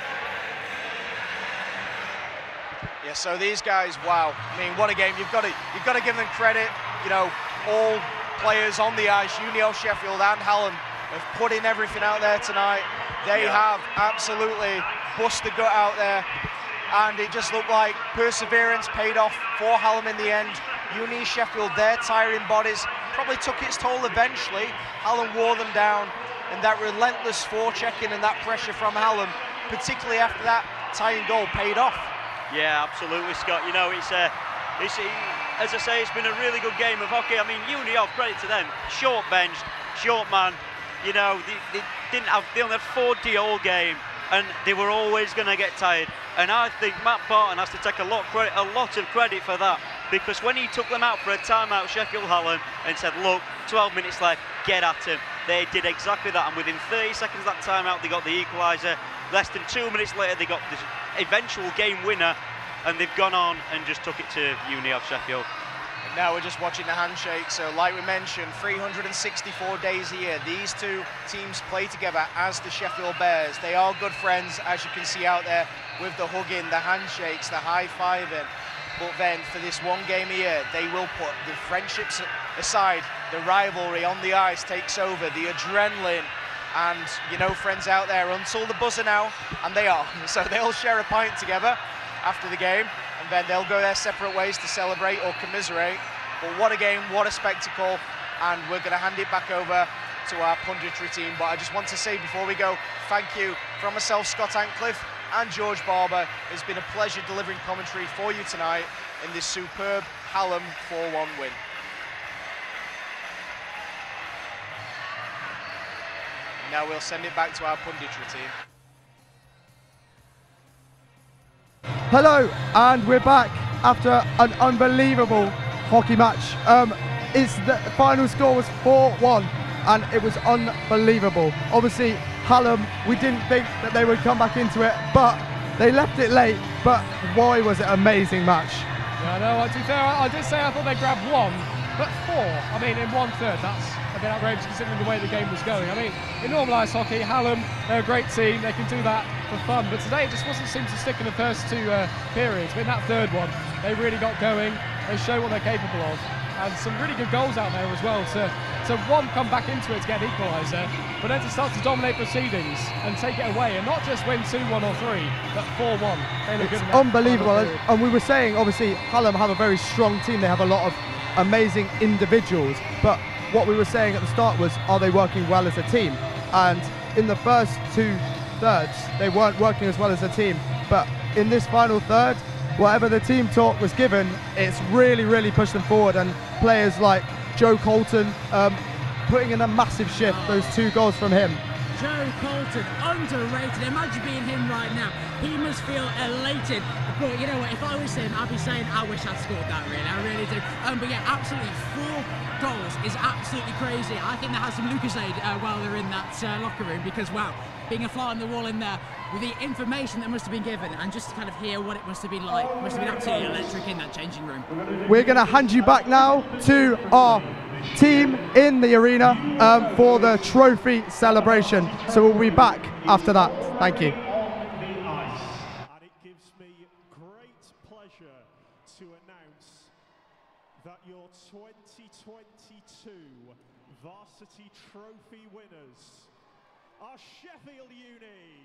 S8: Yeah, so these guys, wow. I mean, what a game. You've got to, you've got to give them credit. You know, all players on the ice, Uni of Sheffield and Hallam, have put in everything out there tonight. They yeah. have absolutely bust the gut out there, and it just looked like perseverance paid off for Hallam in the end. Uni Sheffield, their tiring bodies probably took its toll eventually. Hallam wore them down, and that relentless forechecking and that pressure from Hallam, particularly after that tying goal, paid off.
S9: Yeah, absolutely, Scott. You know, it's a, it's a, as I say, it's been a really good game of hockey. I mean, Uni, oh, credit to them. Short benched, short man. You know, they, they didn't have, they only had four D all game, and they were always going to get tired. And I think Matt Barton has to take a lot, credit, a lot of credit for that, because when he took them out for a timeout, Sheffield Hallam, and said, look, twelve minutes left, get at him. They did exactly that, and within thirty seconds of that timeout, they got the equaliser. Less than two minutes later, they got the eventual game winner, and they've gone on and just took it to Uni of Sheffield.
S8: And now we're just watching the handshake. So like we mentioned, three hundred sixty-four days a year, these two teams play together as the Sheffield Bears. They are good friends, as you can see out there, with the hugging, the handshakes, the high-fiving. But then for this one game a year, they will put the friendships aside, the rivalry on the ice takes over, the adrenaline, and you know, friends out there, until the buzzer now, and they are. So they'll share a pint together after the game, and then they'll go their separate ways to celebrate or commiserate. But what a game, what a spectacle, and we're going to hand it back over to our punditry team. But I just want to say before we go, thank you from myself, Scott Ancliffe, and George Barber. It's been a pleasure delivering commentary for you tonight in this superb Hallam four one win. Now we'll send it back to our punditry team.
S1: Hello, and we're back after an unbelievable hockey match. Um, it's the final score was four one, and it was unbelievable. Obviously, Hallam, we didn't think that they would come back into it, but they left it late. But boy, was it an amazing match.
S2: Yeah, I know. To be fair, I did say I thought they grabbed one, but four. I mean, in one third, that's a bit outrageous considering the way the game was going. I mean, in normal ice hockey, Hallam, they're a great team. They can do that for fun. But today, it just wasn't seem to stick in the first two uh, periods. But in that third one, they really got going. They show what they're capable of. And some really good goals out there as well. To, to one, come back into it to get an equaliser, but then to start to dominate proceedings and take it away, and not just win two one or three, but four one.
S1: It's unbelievable. And, and we were saying, obviously, Hallam have a very strong team. They have a lot of amazing individuals. But what we were saying at the start was, are they working well as a team? And in the first two thirds, they weren't working as well as a team. But in this final third, whatever the team talk was given, it's really, really pushed them forward. And players like Joe Colton um, putting in a massive shift, those two goals from him.
S3: Joe Colton, underrated. Imagine being him right now. He must feel elated. But you know what, if I was him, I'd be saying, I wish I'd scored that, really. I really do. Um, but yeah, absolutely, four goals is absolutely crazy. I think they had some Lucozade uh, while they're in that uh, locker room, because, wow, being a fly on the wall in there, with the information that must have been given, and just to kind of hear what it must have been like, must have been absolutely electric in that changing room.
S1: We're going to hand you back now to our team in the arena um, for the trophy celebration. So we'll be back after that. Thank you.
S6: And it gives me great pleasure to announce that your twenty twenty-two Varsity Trophy winners are Sheffield Uni.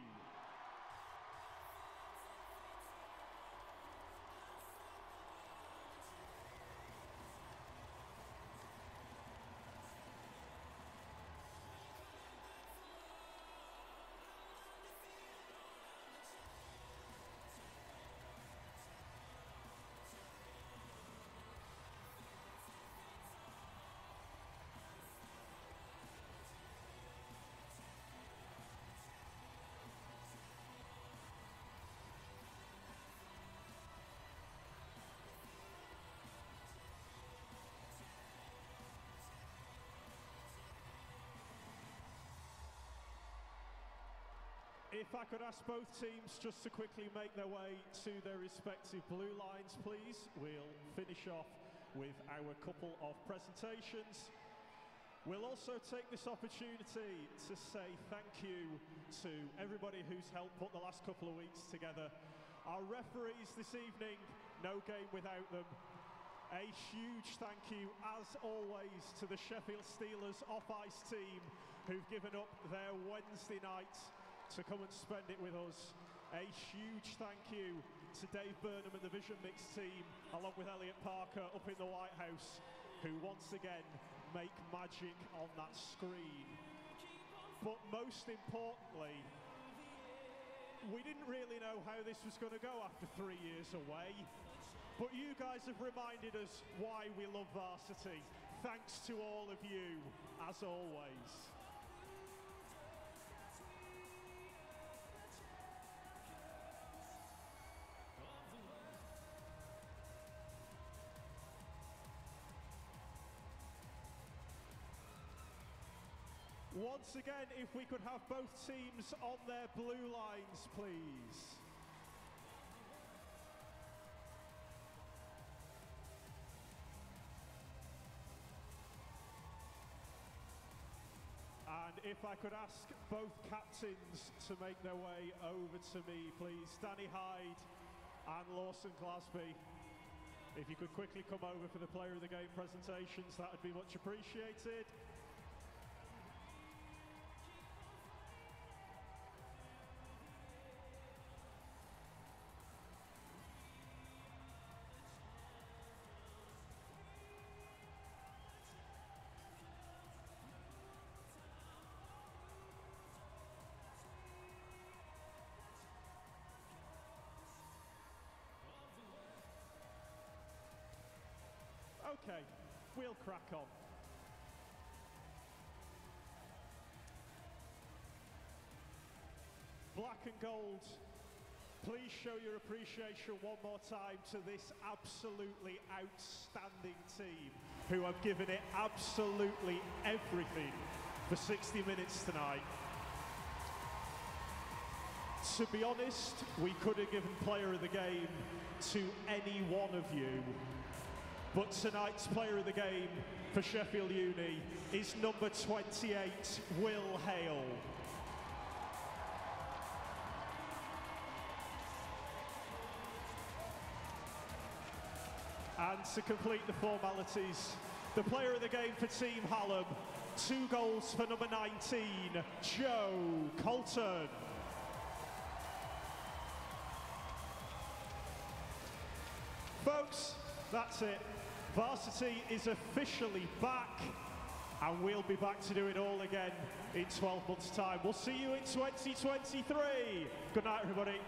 S6: if I could ask both teams just to quickly make their way to their respective blue lines, please. We'll finish off with our couple of presentations. We'll also take this opportunity to say thank you to everybody who's helped put the last couple of weeks together. Our referees this evening, no game without them. A huge thank you, as always, to the Sheffield Steelers off-ice team who've given up their Wednesday night to come and spend it with us. A huge thank you to Dave Burnham and the Vision Mix team, along with Elliot Parker up in the White House, who once again make magic on that screen. But most importantly, we didn't really know how this was going to go after three years away, but you guys have reminded us why we love Varsity. Thanks to all of you, as always. Once again, if we could have both teams on their blue lines, please. And if I could ask both captains to make their way over to me, please. Danny Hyde and Lawson Glasby. If you could quickly come over for the Player of the Game presentations, that would be much appreciated. Okay, we'll crack on. Black and gold, please show your appreciation one more time to this absolutely outstanding team who have given it absolutely everything for sixty minutes tonight. To be honest, we could have given Player of the Game to any one of you. But tonight's Player of the Game for Sheffield Uni is number twenty-eight, Will Hale. And to complete the formalities, the Player of the Game for Team Hallam, two goals for number nineteen, Joe Colton. Folks, that's it. Varsity is officially back, and we'll be back to do it all again in twelve months' time. We'll see you in twenty twenty-three. Good night, everybody.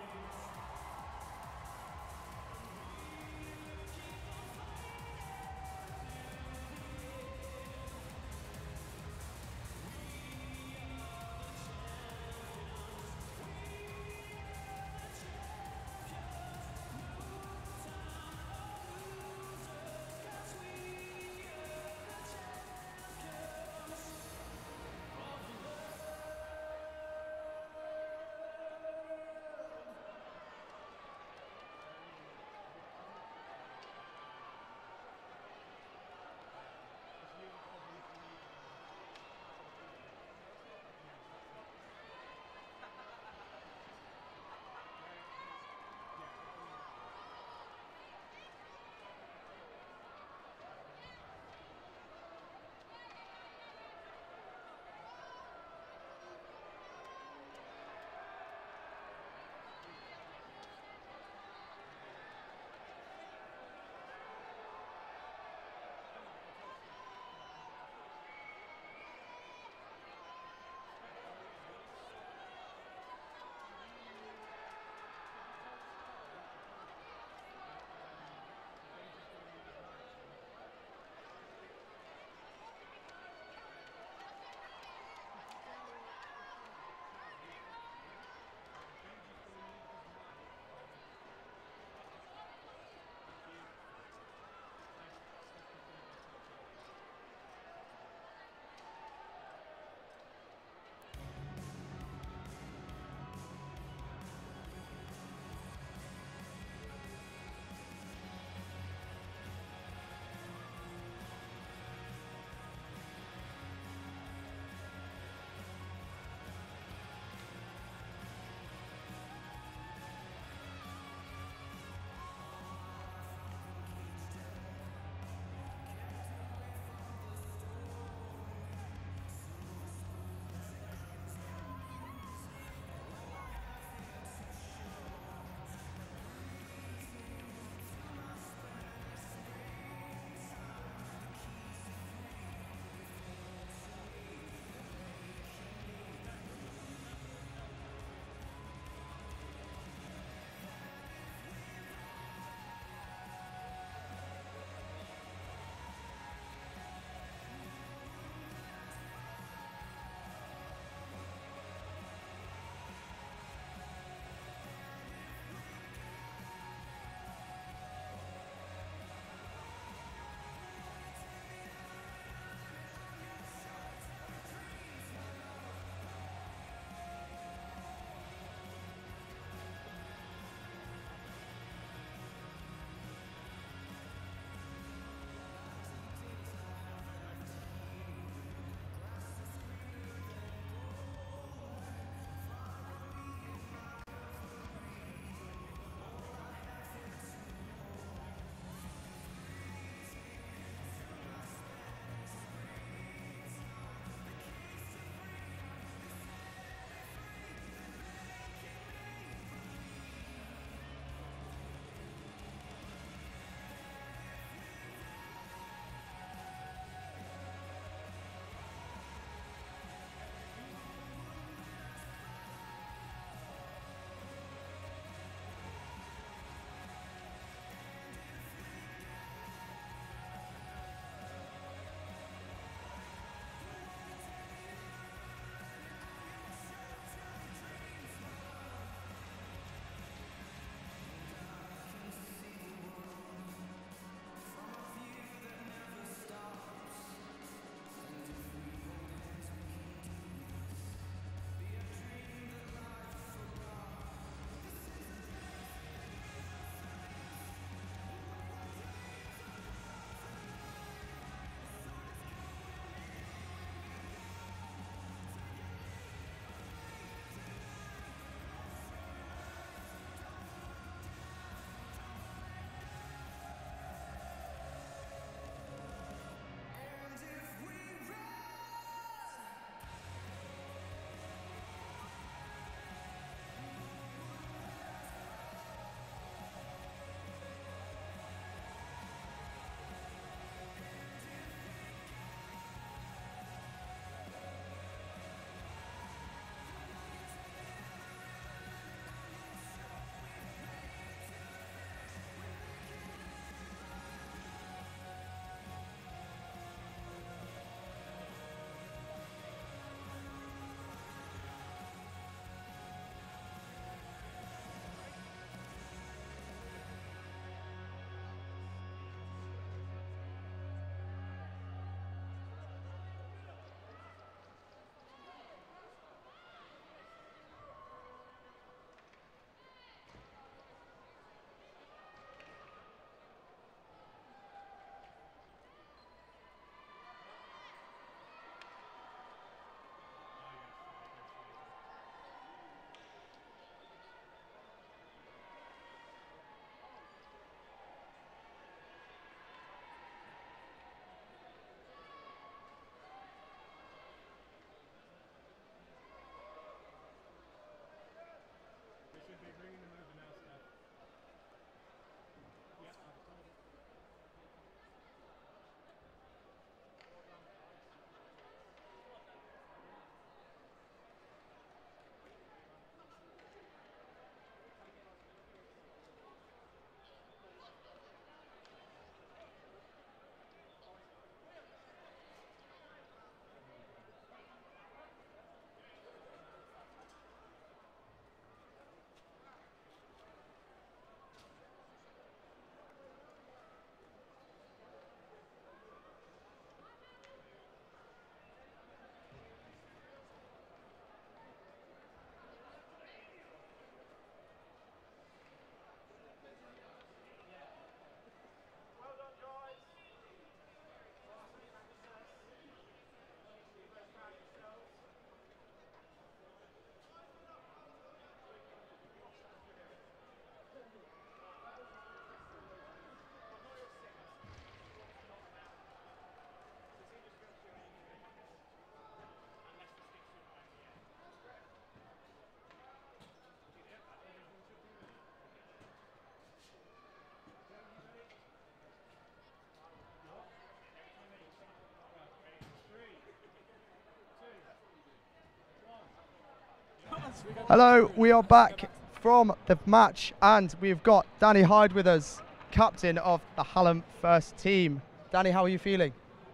S1: Hello, we are back from the match and we've got Danny Hyde with us, captain of the Hallam first team. Danny, how are you feeling?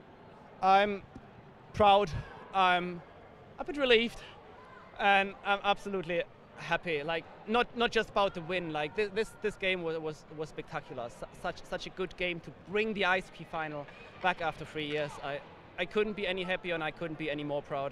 S10: I'm proud, I'm a bit relieved, and I'm absolutely happy. Like, not not just about the win. Like this this, this game was, was was spectacular. S such such a good game to bring the ice hockey final back after three years. I I couldn't be any happier, and I couldn't be any more proud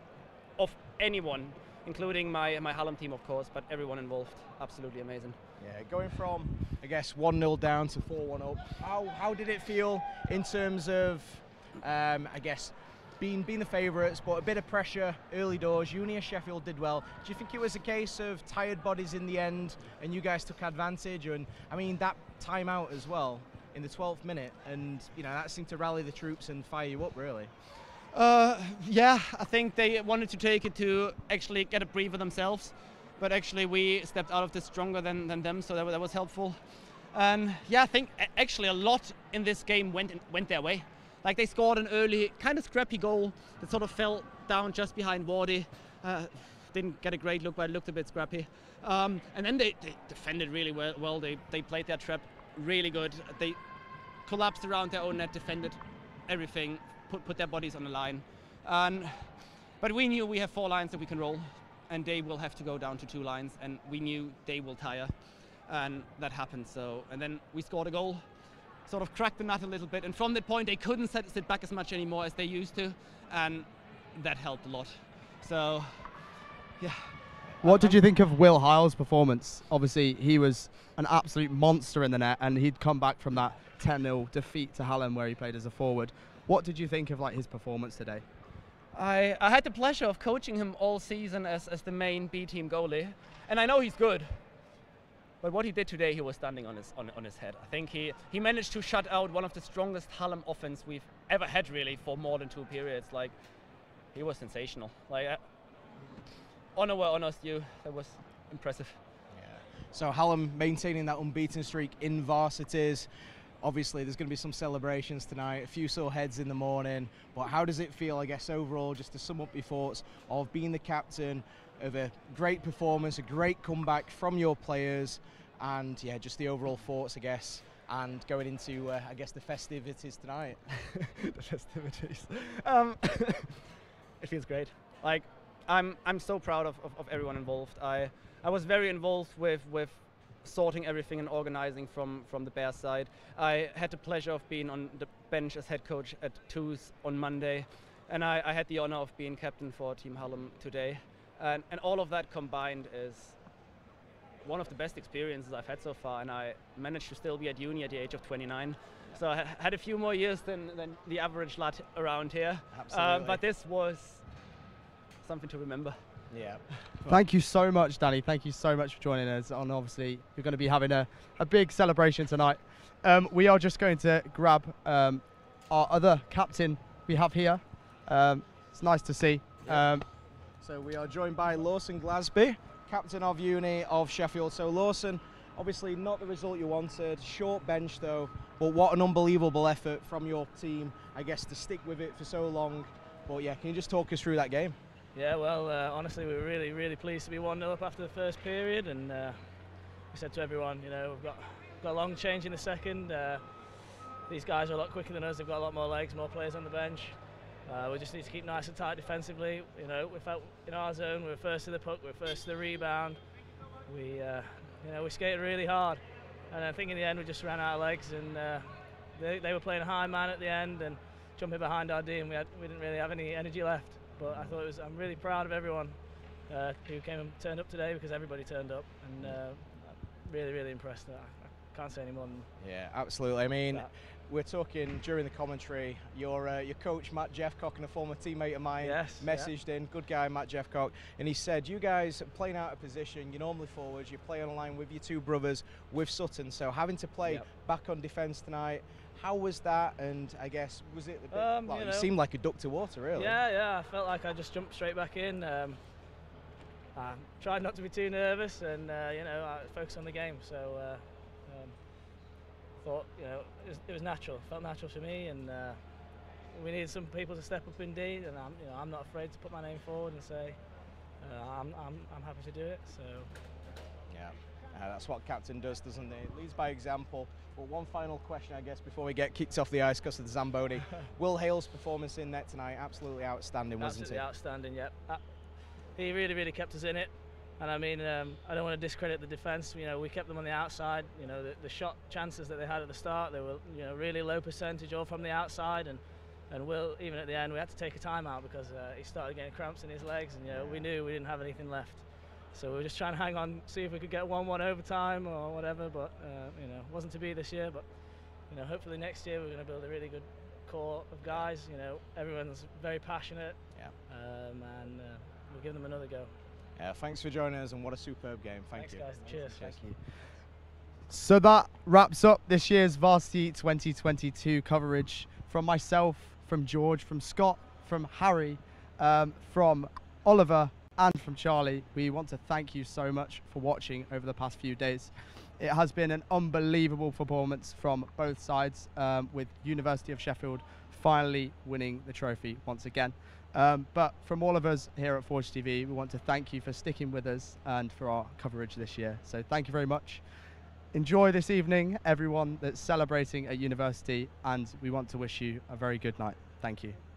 S10: of anyone, including my my Hallam team, of course, but everyone involved. Absolutely amazing.
S4: Yeah, going from, I guess, one nil down to four one up, how, how did it feel in terms of, um, I guess, being, being the favourites, but a bit of pressure early doors? Uni of Sheffield did well. Do you think it was a case of tired bodies in the end and you guys took advantage? And, I mean, that timeout as well in the twelfth minute, and, you know, that seemed to rally the troops and fire you up, really.
S10: Uh, yeah, I think they wanted to take it to actually get a breather themselves. But actually we stepped out of this stronger than, than them, so that, that was helpful. And yeah, I think actually a lot in this game went in, went their way. Like they scored an early, kind of scrappy goal that sort of fell down just behind Wardy. Uh, didn't get a great look, but it looked a bit scrappy. Um, and then they, they defended really well. well. They, they played their trap really good. They collapsed around their own net, defended everything, put, put their bodies on the line. And, but we knew we have four lines that we can roll, and they will have to go down to two lines, and we knew they will tire, and that happened. So, and then we scored a goal, sort of cracked the nut a little bit, and from that point they couldn't sit, sit back as much anymore as they used to, and that helped a lot. So, yeah.
S1: What did you think of Will Hiles' performance? Obviously, he was an absolute monster in the net, and he'd come back from that ten nil defeat to Hallam, where he played as a forward. What did you think of like his performance today?
S10: I, I had the pleasure of coaching him all season as, as the main B-team goalie, and I know he's good, but what he did today, he was standing on his on, on his head. I think he, he managed to shut out one of the strongest Hallam offense we've ever had, really, for more than two periods. Like, he was sensational. Like, uh, honor where honor's due. That was impressive.
S4: Yeah. So Hallam maintaining that unbeaten streak in varsities. Obviously, there's going to be some celebrations tonight, a few sore heads in the morning, but how does it feel, I guess, overall, just to sum up your thoughts of being the captain of a great performance, a great comeback from your players, and, yeah, just the overall thoughts, I guess, and going into, uh, I guess, the festivities tonight?
S10: The festivities. Um, it feels great. Like, I'm, I'm so proud of, of, of everyone involved. I, I was very involved with, with sorting everything and organizing from, from the Bears side. I had the pleasure of being on the bench as head coach at Twos on Monday, and I, I had the honor of being captain for Team Hallam today. And, and all of that combined is one of the best experiences I've had so far, and I managed to still be at uni at the age of twenty-nine. So I had a few more years than, than the average lad around here.
S4: Absolutely.
S10: Um, but this was something to remember.
S4: Yeah.
S1: Thank you so much, Danny. Thank you so much for joining us. And obviously, you're going to be having a, a big celebration tonight. Um, we are just going to grab um, our other captain we have here. Um, it's nice to see.
S4: Yeah.
S1: Um,
S4: so we are joined by Lawson Glasby, captain of Uni of Sheffield. So Lawson, obviously not the result you wanted, short bench though, but what an unbelievable effort from your team, I guess, to stick with it for so long. But yeah, can you just talk us through that game?
S11: Yeah, well, uh, honestly, we were really, really pleased to be one nil up after the first period, and uh, we said to everyone, you know, we've got, got a long change in the second. Uh, these guys are a lot quicker than us, they've got a lot more legs, more players on the bench. Uh, we just need to keep nice and tight defensively. You know, we felt in our zone, we were first to the puck, we were first to the rebound. We, uh, you know, we skated really hard, and I think in the end we just ran out of legs, and uh, they, they were playing high man at the end and jumping behind our D, and we, had, we didn't really have any energy left. But I thought it was, I'm really proud of everyone uh, who came and turned up today, because everybody turned up, and uh, I'm really, really impressed. I, I can't say any more than
S4: Yeah, absolutely. I mean,
S11: that.
S4: We're talking during the commentary, your uh, your coach, Matt Jeffcock, and a former teammate of mine
S11: yes,
S4: messaged
S11: yeah.
S4: in, good guy, Matt Jeffcock, and he said, you guys are playing out of position, you're normally forwards, you play on a line with your two brothers, with Sutton, so having to play
S11: yep.
S4: back on defence tonight, how was that? And I guess, was it a bit,
S11: Um,
S4: well,
S11: you
S4: you
S11: know,
S4: seemed like a duck to water, really.
S11: Yeah, yeah, I felt like I just jumped straight back in. Um, I tried not to be too nervous, and uh, you know, I focused on the game. So uh, um, thought, you know, it was, it was natural. It felt natural for me, and uh, we needed some people to step up in D. And I'm, you know, I'm not afraid to put my name forward and say, uh, I'm, I'm I'm happy to do it. So
S12: yeah. Uh, that's what captain does, doesn't he? Leads by example. But one final question, I guess, before we get kicked off the ice because of the Zamboni. Will Hale's performance in net tonight, absolutely outstanding, wasn't
S11: absolutely
S12: it?
S11: outstanding, yeah. Uh, he really, really kept us in it. And I mean, um, I don't want to discredit the defence. You know, we kept them on the outside. You know, the, the shot chances that they had at the start, they were, you know, really low percentage, all from the outside. And and Will, even at the end, we had to take a timeout because uh, he started getting cramps in his legs, and you know, we knew we didn't have anything left. So we were just trying to hang on, see if we could get one one overtime or whatever. But uh, you know, wasn't to be this year. But you know, hopefully next year we're going to build a really good core of guys. You know, everyone's very passionate.
S12: Yeah.
S11: Um, and uh, we'll give them another go.
S12: Yeah, thanks for joining us, and what a superb game. Thank
S11: Thanks,
S12: you.
S11: guys. Cheers.
S12: Thank
S11: Thanks.
S12: you.
S1: So that wraps up this year's Varsity twenty twenty-two coverage from myself, from George, from Scott, from Harry, um, from Oliver, and from Charlie. We want to thank you so much for watching over the past few days. It has been an unbelievable performance from both sides, um, with University of Sheffield finally winning the trophy once again. Um, but from all of us here at Forge T V, we want to thank you for sticking with us and for our coverage this year. So thank you very much. Enjoy this evening, everyone that's celebrating at university, and we want to wish you a very good night. Thank you.